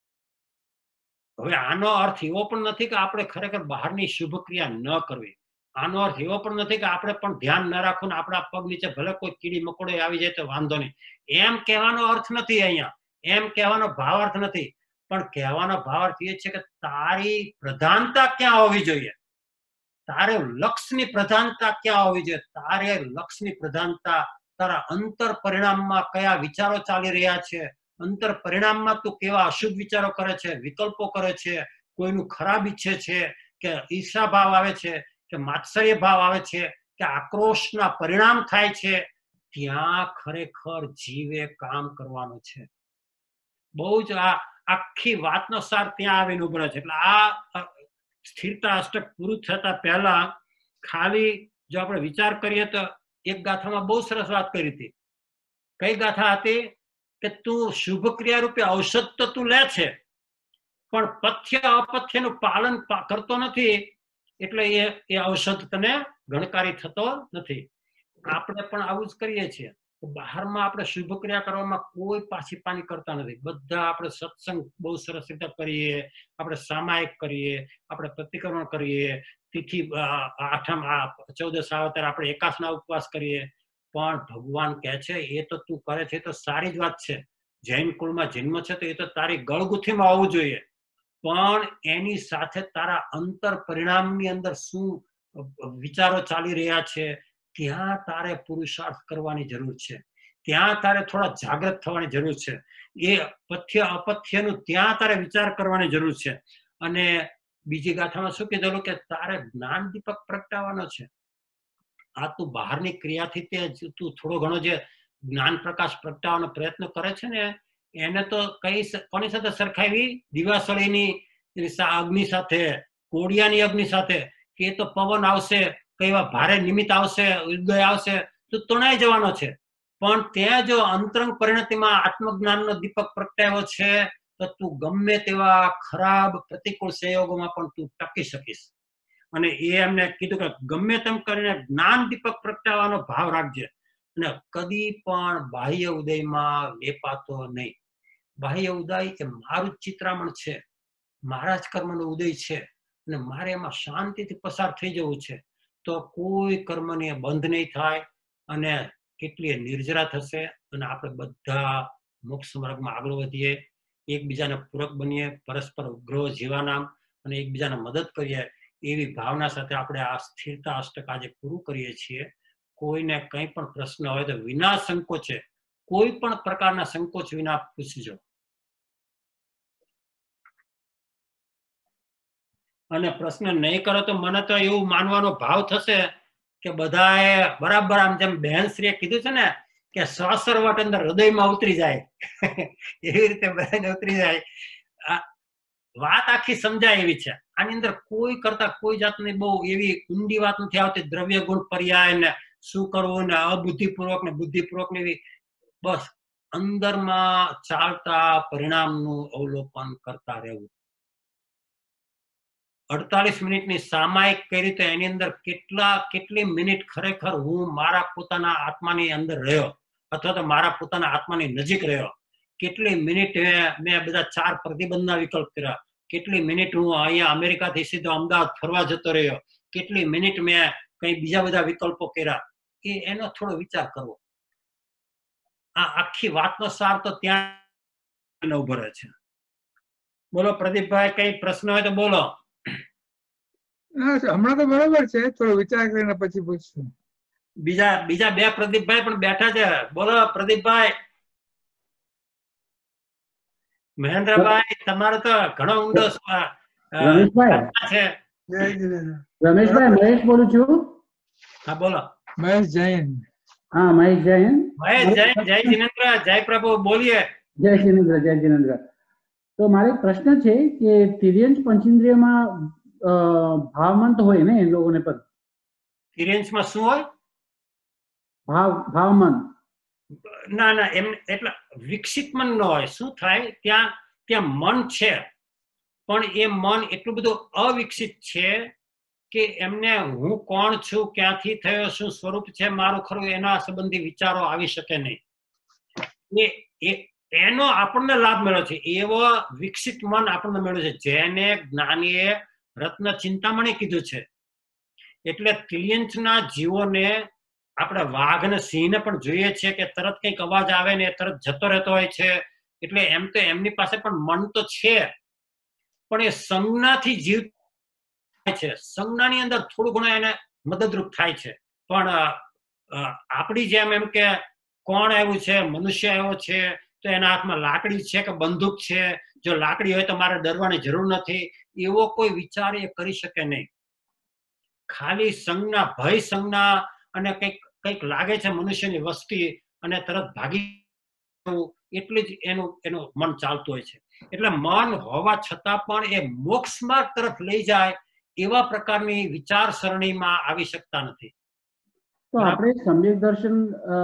હવે આનો અર્થ એવો પણ નથી કે આપણે ખરેખર બહારની શુભ ક્રિયા ન કરવી. આનો અર્થ એવો પણ નથી કે આપણે પણ ધ્યાન ન રાખવું ને આપણા પગ નીચે ભલે કોઈ કીડી મકોડો આવી જાય તો વાંધો નહીં. એમ કહેવાનો અર્થ નથી અહીંયા. એમ કહેવાનો ભાવાર્થ નથી. પણ કહેવાનો ભાવાર્થ એ છે કે તારી પ્રધાનતા ક્યાં હોવી જોઈએ, તારે લક્ષ્યની પ્રધાનતા ક્યાં હોવી જોઈએ. તારે લક્ષ્યની પ્રધાનતા તારા અંતર પરિણામમાં કયા વિચારો ચાલી રહ્યા છે, અંતર પરિણામમાં તું કેવા અશુભ વિચારો કરે છે, વિકલ્પો કરે છે, કોઈનું ખરાબ ઈચ્છે છે, કે ઈર્ષા ભાવ આવે છે, કે માત્સર્ય ભાવ આવે છે, કે આક્રોશના પરિણામ થાય છે, ત્યાં ખરેખર જીવે કામ કરવાનું છે. બહુ જ આ આખી વાતનો સાર ત્યાં આવીને ઉભરો છે. એટલે આ સ્થિરતા અષ્ટક પૂરું થતા પહેલા ખાલી જો આપણે વિચાર કરીએ તો એક ગાથામાં બહુ સરસ વાત કરી હતી. કઈ ગાથા હતી કે તું શુભ ક્રિયા રૂપે ઔષધ તો તું લે છે પણ પથ્ય અપથ્યનું પાલન કરતો નથી, એટલે એ ઔષધ તને ગણકારી થતો નથી. આપણે પણ આવું જ કરીએ છીએ. બહારમાં આપણે શુભ ક્રિયા કરવામાં કોઈ પાછી પાની કરતા નથી. બધા આપણે સત્સંગ બહુ સરસ રીતે કરીએ, આપણે સામાયિક કરીએ, આપણે પ્રતિક્રમણ કરીએ, તિથિ આઠમ 14 આવે ત્યારે આપણે એકાસના ઉપવાસ કરીએ. પણ ભગવાન કહે છે એ તો તું કરે છે તો સારી જ વાત છે. જૈન કુળમાં જન્મ છે તો એ તો તારી ગળગુથીમાં આવવું જોઈએ, પણ એની સાથે તારા અંતર પરિણામની અંદર શું વિચારો ચાલી રહ્યા છે ત્યાં તારે પુરુષાર્થ કરવાની જરૂર છે. ત્યાં તારે થોડા જાગૃત થવાની જરૂર છે. એ પથ્ય અપથ્યનું ત્યાં તારે વિચાર કરવાની જરૂર છે. અને બીજી ગાથામાં શું કીધેલું કે તારે જ્ઞાન દીપક પ્રગટાવવાનો છે. આ તું બહારની ક્રિયાથી તે તું થોડો ઘણો જે જ્ઞાન પ્રકાશ પ્રગટાવવાનો પ્રયત્ન કરે છે ને એને તો કઈ કોની સાથે સરખાવી? દિવાસળીની અગ્નિ સાથે, કોડિયાની અગ્નિ સાથે. કે તો પવન આવશે, કઈ ભારે નિમિત્ત આવશે, ઉદય આવશે તો તણાઈ જવાનો છે. પણ ત્યાં જો અંતરંગ પરિણતિમાં આત્મજ્ઞાનનો દીપક પ્રગટાવ્યો છે તો તું ગમે તેવા ખરાબ પ્રતિકૂળ સંયોગોમાં પણ તું ટકી શકીશ. અને એ એમને કીધું કે ગમે તેમ કરીને જ્ઞાન દીપક પ્રગટાવવાનો ભાવ રાખજે અને કદી પણ બાહ્ય ઉદયમાં લેપાતો નહીં. બાહ્ય ઉદય એ મારું જ ચિત્રામણ છે, મારા જ કર્મનો ઉદય છે અને મારે એમાં શાંતિથી પસાર થઈ જવું છે. તો કોઈ કર્મને બંધ નહીં થાય અને કેટલી નિર્જરા થશે અને આપણે બધા મોક્ષ માર્ગમાં આગળ વધીએ, એકબીજાને પૂરક બનીએ, પરસ્પર ઉગ્રહ જીવાના અને એકબીજાને મદદ કરીએ. એવી ભાવના સાથે આપણે આ સ્થિરતા અષ્ટક આજે પૂરું કરીએ છીએ. કોઈને કંઈ પણ પ્રશ્ન હોય તો વિના સંકોચે, કોઈ પણ પ્રકારના સંકોચ વિના પૂછજો. અને પ્રશ્ન નહીં કરો તો મને તો એવું માનવાનો ભાવ થશે કે બધાએ બરાબર આમ જેમ બહેનશ્રીએ કીધું છે ને કે સહસ્રવટ અંદર હૃદયમાં ઉતરી જાય એવી રીતે બધાને ઉતરી જાય. વાત આખી સમજાય એવી છે. આની અંદર કોઈ કરતા કોઈ જાતની બહુ એવી ઊંડી વાત નથી આવતી. દ્રવ્ય ગુણ પર્યાય ને શું કરવું ને અબુદ્ધિપૂર્વક ને બુદ્ધિપૂર્વક ને એવી, બસ અંદરમાં ચાલતા પરિણામનું અવલોકન કરતા રહેવું. 48 મિનિટની સામાયિક કરી તો એની અંદર કેટલી મિનિટ ખરેખર હું મારા પોતાના આત્માની અંદર રહ્યો અથવા તો મારા પોતાના આત્માની નજીક રહ્યો, કેટલી મિનિટ મેં બધા 4 પ્રતિબંધના વિકલ્પ કર્યા, કેટલી મિનિટ હું અહીંયા અમેરિકાથી સીધો અમદાવાદ ફરવા જતો રહ્યો, કેટલી મિનિટ મેં કઈ બીજા બધા વિકલ્પો કર્યા, એનો થોડો વિચાર કરવો. આ આખી વાતનો સાર તો ત્યાં ઉભો રહે છે. બોલો પ્રદીપભાઈ, કઈ પ્રશ્ન હોય તો બોલો. હમણાં તો બરોબર છે, થોડો વિચાર કરીને પછી પૂછશું. બીજા 2 પ્રદીપભાઈ પણ બેઠા છે. બોલો પ્રદીપભાઈ. મહેન્દ્રભાઈ, તમારો તો ઘણો ઊંડો છે. રમેશભાઈ, મહેશ બોલું છું. હા બોલો. મહેશ જૈન. હા મહેશ જૈન. મહેશ જૈન. જય જિનેન્દ્ર, જય પ્રભુ. બોલીએ. જય જિનેન્દ્ર, જય જિનેન્દ્ર. તો મારો એક પ્રશ્ન છે કે તિર્યંચ પંચેન્દ્રિયમાં ભાવમંત હોય ને એ લોકોને પણ? તિર્યંચમાં શું હોય? ભાવમંત. ના એમ એટલે વિકસિત મન ન હોય. શું થાય, ત્યાં મન છે પણ એ મન એટલું બધું અવિકસિત છે કે એમને હું કોણ છું, ક્યાંથી થયો, શું સ્વરૂપ છે મારું ખરું, એના સંબંધી વિચારો આવી શકે નહીં. એનો આપણને લાભ મળ્યો છે, એવો વિકસિત મન આપણને મળ્યું છે જેને જ્ઞાનીએ રત્ન ચિંતામણી કીધું છે. એટલે તિર્યંચના જીવોને આપણે વાઘ અને સિંહને પણ જોઈએ છે કે તરત કંઈક અવાજ આવે ને તરત જતો રહેતો હોય છે. એટલે એમ તો એમની પાસે પણ મન તો છે, પણ એ સંજ્ઞાથી જીવ છે. સંજ્ઞાની અંદર થોડું ઘણું એને મદદરૂપ થાય છે. પણ આપણી જેમ એમ કે કોણ આવ્યું છે, મનુષ્ય આવ્યો છે તો એના હાથમાં લાકડી છે કે બંદૂક છે, જો લાકડી હોય તો મારે ડરવાની જરૂર નથી, એવો કોઈ વિચાર એ કરી શકે નહીં. ખાલી સંજ્ઞા, ભય સંજ્ઞા અને કંઈક લાગે છે મનુષ્યની વસ્તી અને તરત ભાગી એટલી જ એનું મન ચાલતું હોય છે. એટલે મન હોવા છતાં પણ એ મોક્ષ માર્ગ તરફ લઈ જાય એવા પ્રકારની વિચારસરણીમાં આવી શકતા નથી. તો આપણે સમ્યક દર્શન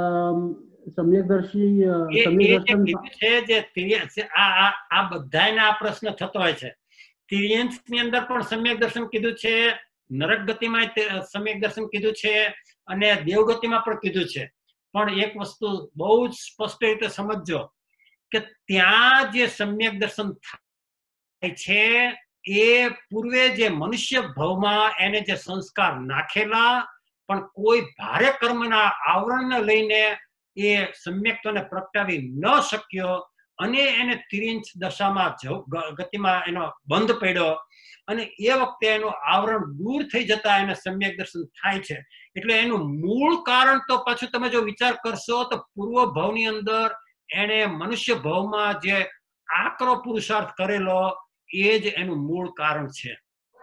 આ બધાને આ પ્રશ્ન થતો હોય છે. તિર્યંચ ની અંદર પણ સમ્યક દર્શન કીધું છે, નરક ગતિમાં સમ્યક દર્શન કીધું છે અને દેવગતિમાં પણ કીધું છે. પણ એક વસ્તુ બહુ જ સ્પષ્ટ રીતે સમજજો કે ત્યાં જે સમ્યક દર્શન થાય છે એ પૂર્વે જે મનુષ્ય ભવમાં એને જે સંસ્કાર નાખેલા પણ કોઈ ભારે કર્મના આવરણને લઈને એ સમ્યક્તોને પ્રગટાવી ન શક્યો અને એને તિર્યંચ દશામાં ગતિમાં એનો બંધ પડ્યો અને એ વખતે એનું આવરણ દૂર થઈ જતા એને સમ્યક દર્શન થાય છે. એટલે એનું મૂળ કારણ તો પાછું તમે જો વિચાર કરશો તો પૂર્વ ભવની અંદર એને મનુષ્ય ભવમાં જે આકરો પુરુષાર્થ કરેલો એ જ એનું મૂળ કારણ છે.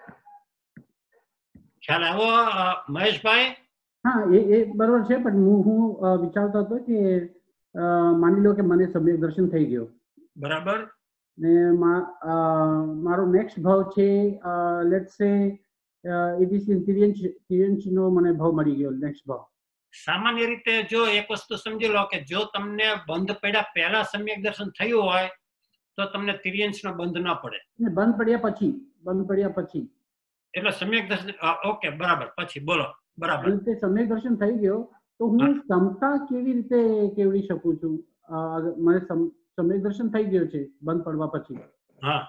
ખ્યાલ આવ્યો મહેશભાઈ? હા, એ બરોબર છે. પણ હું વિચારતો હતો કે માની લો કે મને સમ્યક દર્શન થઈ ગયો, બરાબર, ને મારો નેક્સ્ટ ભાવ છે let's say it is in તિર્યંચ નો મને ભાવ મળી ગયો, નેક્સ્ટ ભાવ. સામાન્ય રીતે જો એક વસ્તુ સમજી લો કે જો તમને બંધ પડ્યા પહેલા સમ્યક દર્શન થયું હોય તો તમને તિર્યંચ નો બંધ ન પડે. બંધ પડ્યા પછી એટલે સમ્યક દર્શન, ઓકે બરાબર, પછી બોલો. બરાબર, સમ્યક દર્શન થઈ ગયો તો હું ક્ષમતા કેવી રીતે કેવડી શકું છું? મને સમ્યક દર્શન થઈ ગયો છે બંધ પડવા પછી, હા,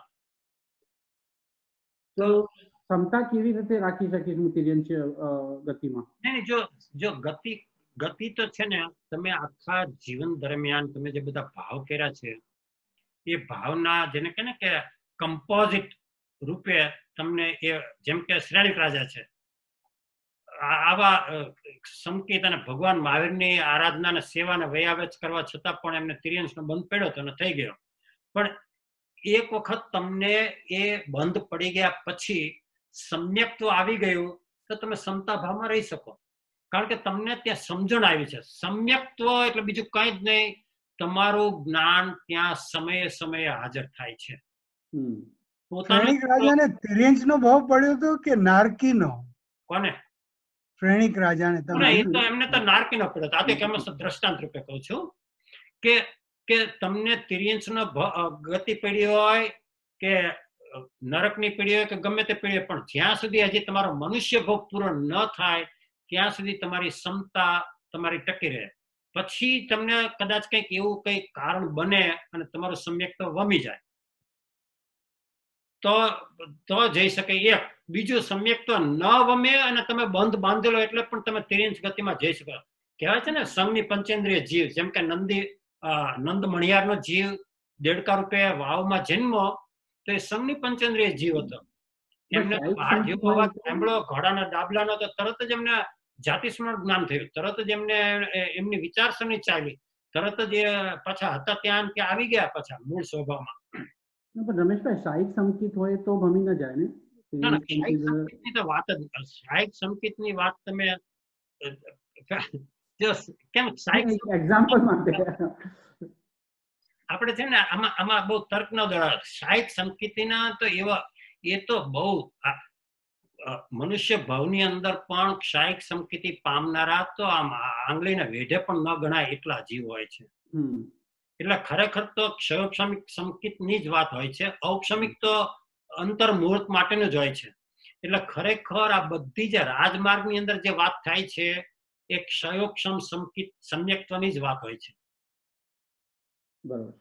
તો ક્ષમતા કેવી રીતે રાખી શકીશ હું તિર્યંચ ગતિમાં? નહીં, જો ગતિ તો છે ને, તમે આખા જીવન દરમિયાન તમે જે બધા ભાવ કર્યા છે એ ભાવના જેને કહે ને કે કમ્પોઝિટ રૂપે તમને એ જેમ કે શ્રેણિક રાજા છે, આવા સંકેત અને ભગવાન મહાવીરની આરાધના અને સેવા અને વયાવેચ કરવા છતાં પણ એમને તિર્યંચનો બંધ પડ્યો હતો અને થઈ ગયો. પણ એક વખત તમને એ બંધ પડી ગયા પછી સમ્યક્ત્વ આવી ગયું તો તમે સમતા ભાવમાં રહી શકો, કારણ કે તમને ત્યાં સમજણ આવી છે. સમ્યક્ત્વ એટલે બીજું કઈ જ નહીં, તમારું જ્ઞાન ત્યાં સમયે સમયે હાજર થાય છે. શ્રેણિક રાજાને તિર્યંચનો ભાવ પડ્યો હતો કે નારકીનો? કોને? શ્રેણિક રાજાને. એ તો એમને તો નારકીનો પડ્યો. આ તો એક દ્રષ્ટાંત રૂપે કહું છું કે તમને તિર્યંચનો ગતિ પડી હોય કે નરકની પીડી હોય કે ગમે તે પીડી હોય, પણ જ્યાં સુધી હજી તમારો મનુષ્ય ભોગ પૂરો ન થાય ત્યાં સુધી તમારી ક્ષમતા તમારી ટકી રહે. પછી તમને કદાચ કંઈક એવું કંઈક કારણ બને અને તમારું સમ્યક્ત્વ વમી જાય તો જઈ શકે. એક બીજું, સમ્યક્ત્વ ન વમે અને તમે બંધ બાંધેલો એટલે પણ તમે તિર્યંચ ગતિમાં જઈ શકો. કહેવાય છે ને સંઘની પંચેન્દ્રિય જીવ, જેમ કે નંદ મણિયારનો જીવ દેડકા રૂપે વાવમાં જન્મો તો એ સંઘની પંચેન્દ્રિય જીવ હતો. એમને ઘોડાના ડાબલાનો તો તરત જ એમને જાતિ સ્મરણ જ્ઞાન થયું, તરત જ એમને એમની વિચારસરણી ચાલી, તરત જ પાછા હતા ત્યાં કે આવી ગયા પાછા મૂળ સ્વભાવમાં. પણ રમેશભાઈ, સાહિક સંકેત હોય તો ભમી ન જાય ને? તો વાત જ સાહિક સંકેતની વાત તમે કેમ એક્ઝામ્પલ માટે આપણે છે ને આમાં બહુ તર્ક ન દોડાવે. સાહિક સંકેતિના તો એવા એ તો બહુ મનુષ્ય ભાવની અંદર પણ ક્ષાયિક સંકેતિ પામનારા તો આમ આંગળીના વેઢે પણ ન ગણાય એટલા જીવ હોય છે. એટલે ખરેખર તો ક્ષયોક્ષમિક સંકેતની જ વાત હોય છે. ઔક્ષમિક તો અંતર મુહૂર્ત માટેનું જ હોય છે. એટલે ખરેખર આ બધી જે રાજમાર્ગની અંદર જે વાત થાય છે એ ક્ષયોક્ષમ સંકેત સમ્યક્ત્વની જ વાત હોય છે. બરાબર.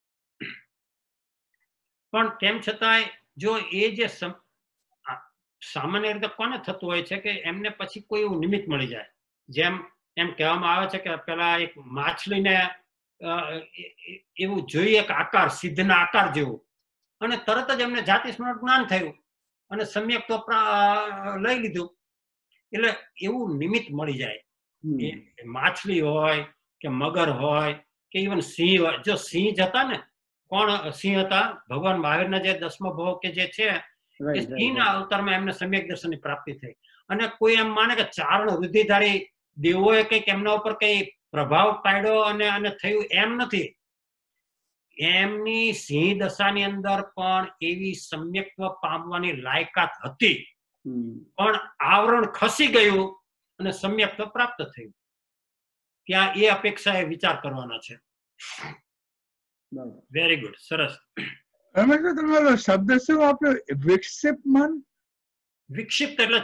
પણ તેમ છતાંય જો એ જે સામાન્ય રીતે કોને થતું હોય છે કે એમને પછી કોઈ એવું નિમિત્ત મળી જાય, જેમ એમ કહેવામાં આવે છે કે પેલા એક માછલીને એવું જોઈએ કે આકાર સિદ્ધના આકાર જેવું, અને તરત જ એમને જાતિ સ્મરણ જ્ઞાન થયું અને સમ્યક્ત્વ લઈ લીધું. એટલે એવું નિમિત્ત મળી જાય. માછલી હોય કે મગર હોય કે ઇવન સિંહ હોય. જો સિંહ જ હતા ને, કોણ સિંહ હતા? ભગવાન મહાવીરના જે 10મો ભાવ કે જે છે એ સિંહના અવતારમાં એમને સમ્યક દર્શનની પ્રાપ્તિ થઈ. અને કોઈ એમ માને કે ચારણ વૃદ્ધિધારી દેવોએ કંઈક એમના ઉપર કઈ પ્રભાવ પાડ્યો અને થયું, એમ નથી. એમની સિંહ દશાની અંદર પણ એવી સમ્યક્ત્વ પામવાની લાયકાત હતી, પણ આવરણ ખસી ગયું અને સમ્યક્ત્વ પ્રાપ્ત થયું. ત્યાં એ અપેક્ષા એ વિચાર કરવાનો છે. વેરી ગુડ, સરસ. રમેશભાઈ, તમારો શબ્દ શું આપ્યો? વિક્ષિપ્ત મન? વિક્ષિપ્ત એટલે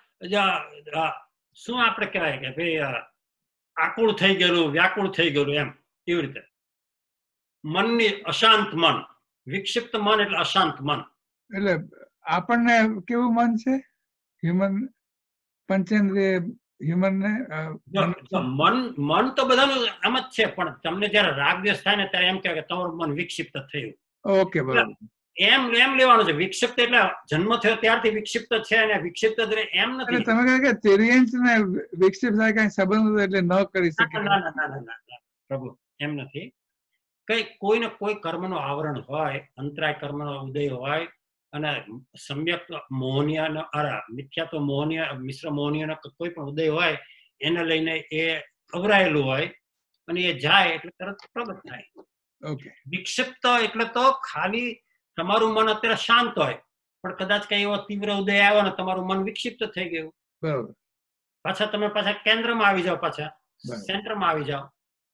શું આપણે કહેવાય કે ભાઈ આકુળ થઈ ગયેલું, વ્યાકુળ થઈ ગયેલું, એમ એવી રીતે મનની અશાંત મન. વિક્ષિપ્ત મન એટલે અશાંત મન. એટલે આપણને કેવું મન છે? હ્યુમન પંચેન્દ્રિય હ્યુમન ને મન તો બધાનું આમ જ છે, પણ તમને જયારે રાગ દ્વેષ થાય ને ત્યારે એમ કહેવાય કે તમારું મન વિક્ષિપ્ત થયું. ઓકે, બરાબર. એમ લેવાનું છે. વિક્ષિપ્ત એટલે જન્મ થયો ત્યારથી વિક્ષિપ્ત છે અને વિક્ષિપ્ત એમ નથી. તમે કહે કે તિર્યંચ ને વિક્ષિપ્ત થાય કઈ સંબંધ એટલે ન કરી શકે? ના પ્રભુ, એમ નથી. કોઈને કોઈ કર્મનું આવરણ હોય, અંતરાય કર્મનો ઉદય હોય અને સમ્યક મોહનીય મિથ્યાત્વ મોહનીય મિશ્ર મોહનીય કોઈ પણ ઉદય હોય, એને લઈને એ અવરાયેલું હોય અને એ જાય એટલે તરત પ્રગટ થાય. વિક્ષિપ્ત એટલે તો ખાલી તમારું મન અત્યારે શાંત હોય, પણ કદાચ કઈ એવો તીવ્ર ઉદય આવ્યો ને તમારું મન વિક્ષિપ્ત થઈ ગયું. બરાબર. પાછા તમે પાછા કેન્દ્રમાં આવી જાઓ, પાછા સેન્ટરમાં આવી જાઓ.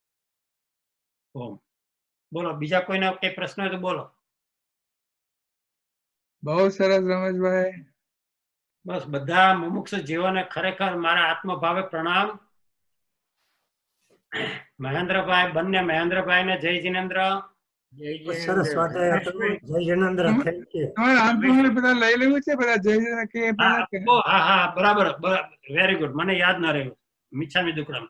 બોલો, બીજા કોઈને કઈ પ્રશ્ન હોય તો બોલો. બહુ સરસ રમેશભાઈ. બસ બધા મુમુક્ષ જીવોને ખરેખર મારા આત્મભાવે પ્રણામ. મહેન્દ્રભાઈ, બંને મહેન્દ્રભાઈ ને જય જિનેન્દ્ર. સરસ વાત. જય જિનેન્દ્ર. Thank you. બધા લઈ લેવું છે, બધા જય જિનેન્દ્ર કે? હા, બરાબર. Very good. મને યાદ ના રહ્યું. મિચ્છામી દુક્કડમ.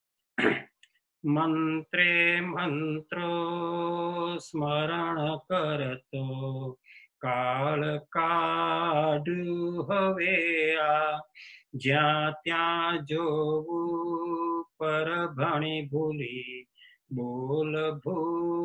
મંત્રે મંત્રો સ્મરણ કરતો કાળ કાઢું હવે આ, જ્યાં ત્યાં જોવું પરભણી ભૂલી બોલ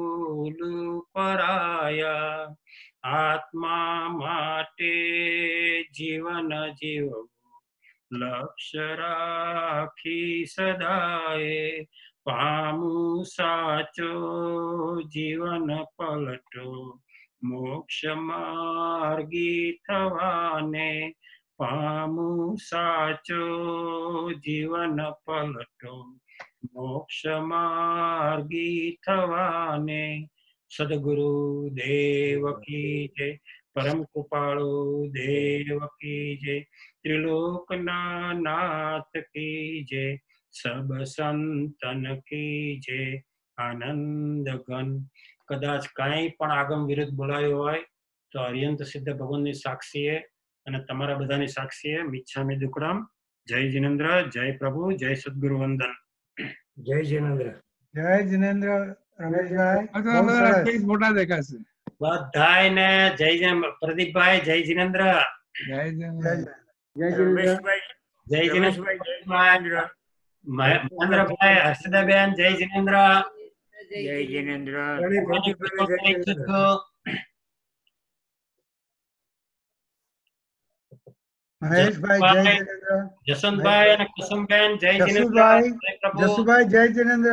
ભૂલ પરાયા. આત્મા માટે જીવન જીવવું લક્ષ્ય રાખી સદાય પામું સાચો જીવન પલટો મોક્ષ માર્ગી થવાને પામું સાચો જીવન પલટો મોક્ષ માર્ગી થવાને સદગુરુ દેવ કી જય પરમ કૃપાળુ દેવ કી જય ત્રિલોકના નાથ કી જય સબ સંતન કી જય આનંદ ઘન કદાચ કાંઈ પણ આગમ વિરુદ્ધ બોલાયો હોય તો અર્યંત સિદ્ધ ભગવાનની સાક્ષીએ અને તમારા બધાની સાક્ષીએ મિચ્છામી દુક્કડમ. જય જિનેન્દ્ર, જય પ્રભુ, જય સદગુરુ વંદન. જય જિનેન્દ્ર. જય જિનેન્દ્ર રમેશભાઈ. બહુ બધા સરસ. પેજ મોટા દેખાશે. બધાયને જય પ્રદીપભાઈ, જય જિનેન્દ્ર. જય જય જય જય. જય જિનેન્દ્ર. રમેશભાઈ જય જિનેન્દ્ર. રમેશભાઈ, જય જિનેન્દ્ર. મહેન્દ્રભાઈ, હર્ષદાબેન, જય જિનેન્દ્ર. જય જિનેન્દ્ર. પ્રદીપભાઈ, જય જિનેન્દ્ર. મહેશભાઈ જય જિનેન્દ્ર. જસવંતભાઈ અને કુસુમબેન, જય જિનેન્દ્ર. જસુભાઈ, જય પ્રભુ. જસુભાઈ જય જિનેન્દ્ર.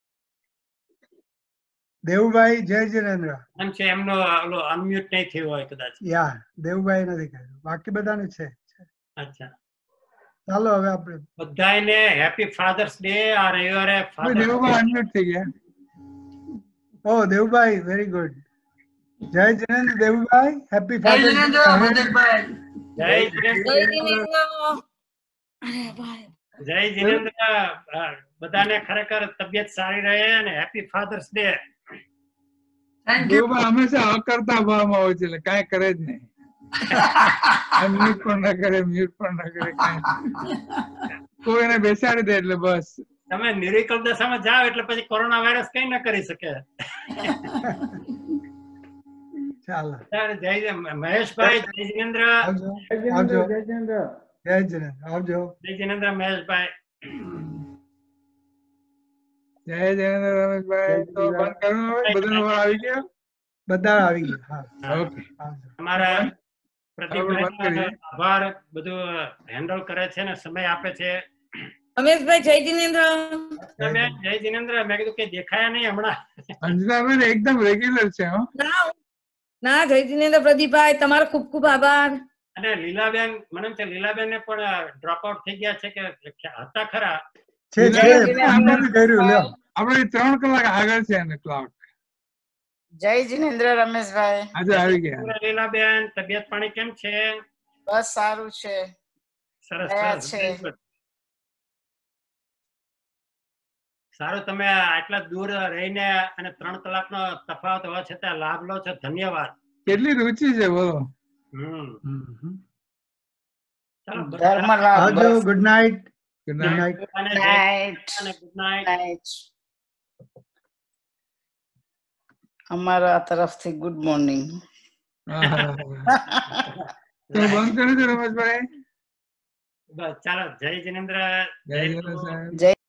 દેવુભાઈ જય જિનેન્દ્ર. એમ છે એમનો અનમ્યુટ નહીં થયું હોય કદાચ. યા દેવુભાઈ નથી કહ્યું, બાકી બધાને છે. અચ્છા, ચાલો હવે આપણે બધાને હેપી ફાધર્સ ડે. આ રવિવારે દેવુભાઈ અનમ્યુટ થઈ ગયા. ઓ દેવુભાઈ વેરી ગુડ. જય Jinendra Devubhai. Happy father's day. જય જિનેન્દ્ર. બધાને ખરેખર તબિયત સારી રહે અને હેપી ફાધર્સ ડે. દેવુભાઈ હંમેશા અકર્તા ભાવમાં હોય છે, એટલે કાંઈ કરે જ નહીં. અનમ્યુટ પણ ના કરે, મ્યુટ પણ ના કરે, કાંઈ. કોઈ એને બેસાડી દે એટલે બસ. તમે નિર્વિકલ્પ દશામાં જાઓ એટલે પછી કોરોના વાયરસ કઈ ના કરી શકે. ચાલો જય મહેશભાઈ, જય જિનેન્દ્ર. આવજો. જય આવજો. જિનેન્દ્ર. જય જિનેન્દ્ર. જય જિનેન્દ્ર. આવજો. જય જિનેન્દ્ર મહેશભાઈ. જય જયેન્દ્ર રમેશભાઈ. તો બંધ કરવું હવે? બધાનો વાર આવી ગયો? બધા આવી ગયા. હા ઓકે. આવજો. તમારા બંધ પ્રદીપભાઈ કરીએ. આભાર, બધું હેન્ડલ કરે છે ને સમય આપે છે. રમેશભાઈ જય જિનેન્દ્ર. તમે જય જિનેન્દ્ર. મેં કીધું કે દેખાયા નહીં હમણાં. અંજનાબેન એકદમ રેગ્યુલર છે. હો ના ના જય જિનેન્દ્ર પ્રદીપભાઈ, તમારો ખૂબ ખૂબ આભાર. અને લીલાબેન, મને એમ છે લીલાબેન ને પણ ડ્રોપ આઉટ થઈ ગયા છે કે હતા ખરા? છે આપણે કર્યું લ્યો. આપણે 3 કલાક આગળ છે એને ક્લાઉડ. જય જિનેન્દ્ર રમેશભાઈ. આજે આવી ગયા. લીલાબેન, તબિયત પાણી કેમ છે? બસ સારું છે. સરસ કયા સરસ. છે? very good. સારું, તમે આટલા દૂર રહીને અને 3 કલાકનો તફાવત હોવા છતાં લાભ લો છો. ધન્યવાદ. કેટલી રુચિ છે બોલો. ચાલો, ધર્મ લાભ. આવજો. Good night. Good good night. Night. અને નાઇટ. Good night. નાઇટ. અમારા તરફથી ગુડ મોર્નિંગ. તો બંધ કરી દો રમેશભાઈ. બસ ચાલો. જય જિનેન્દ્ર. જય જયેન્દ્ર સાહેબ. જય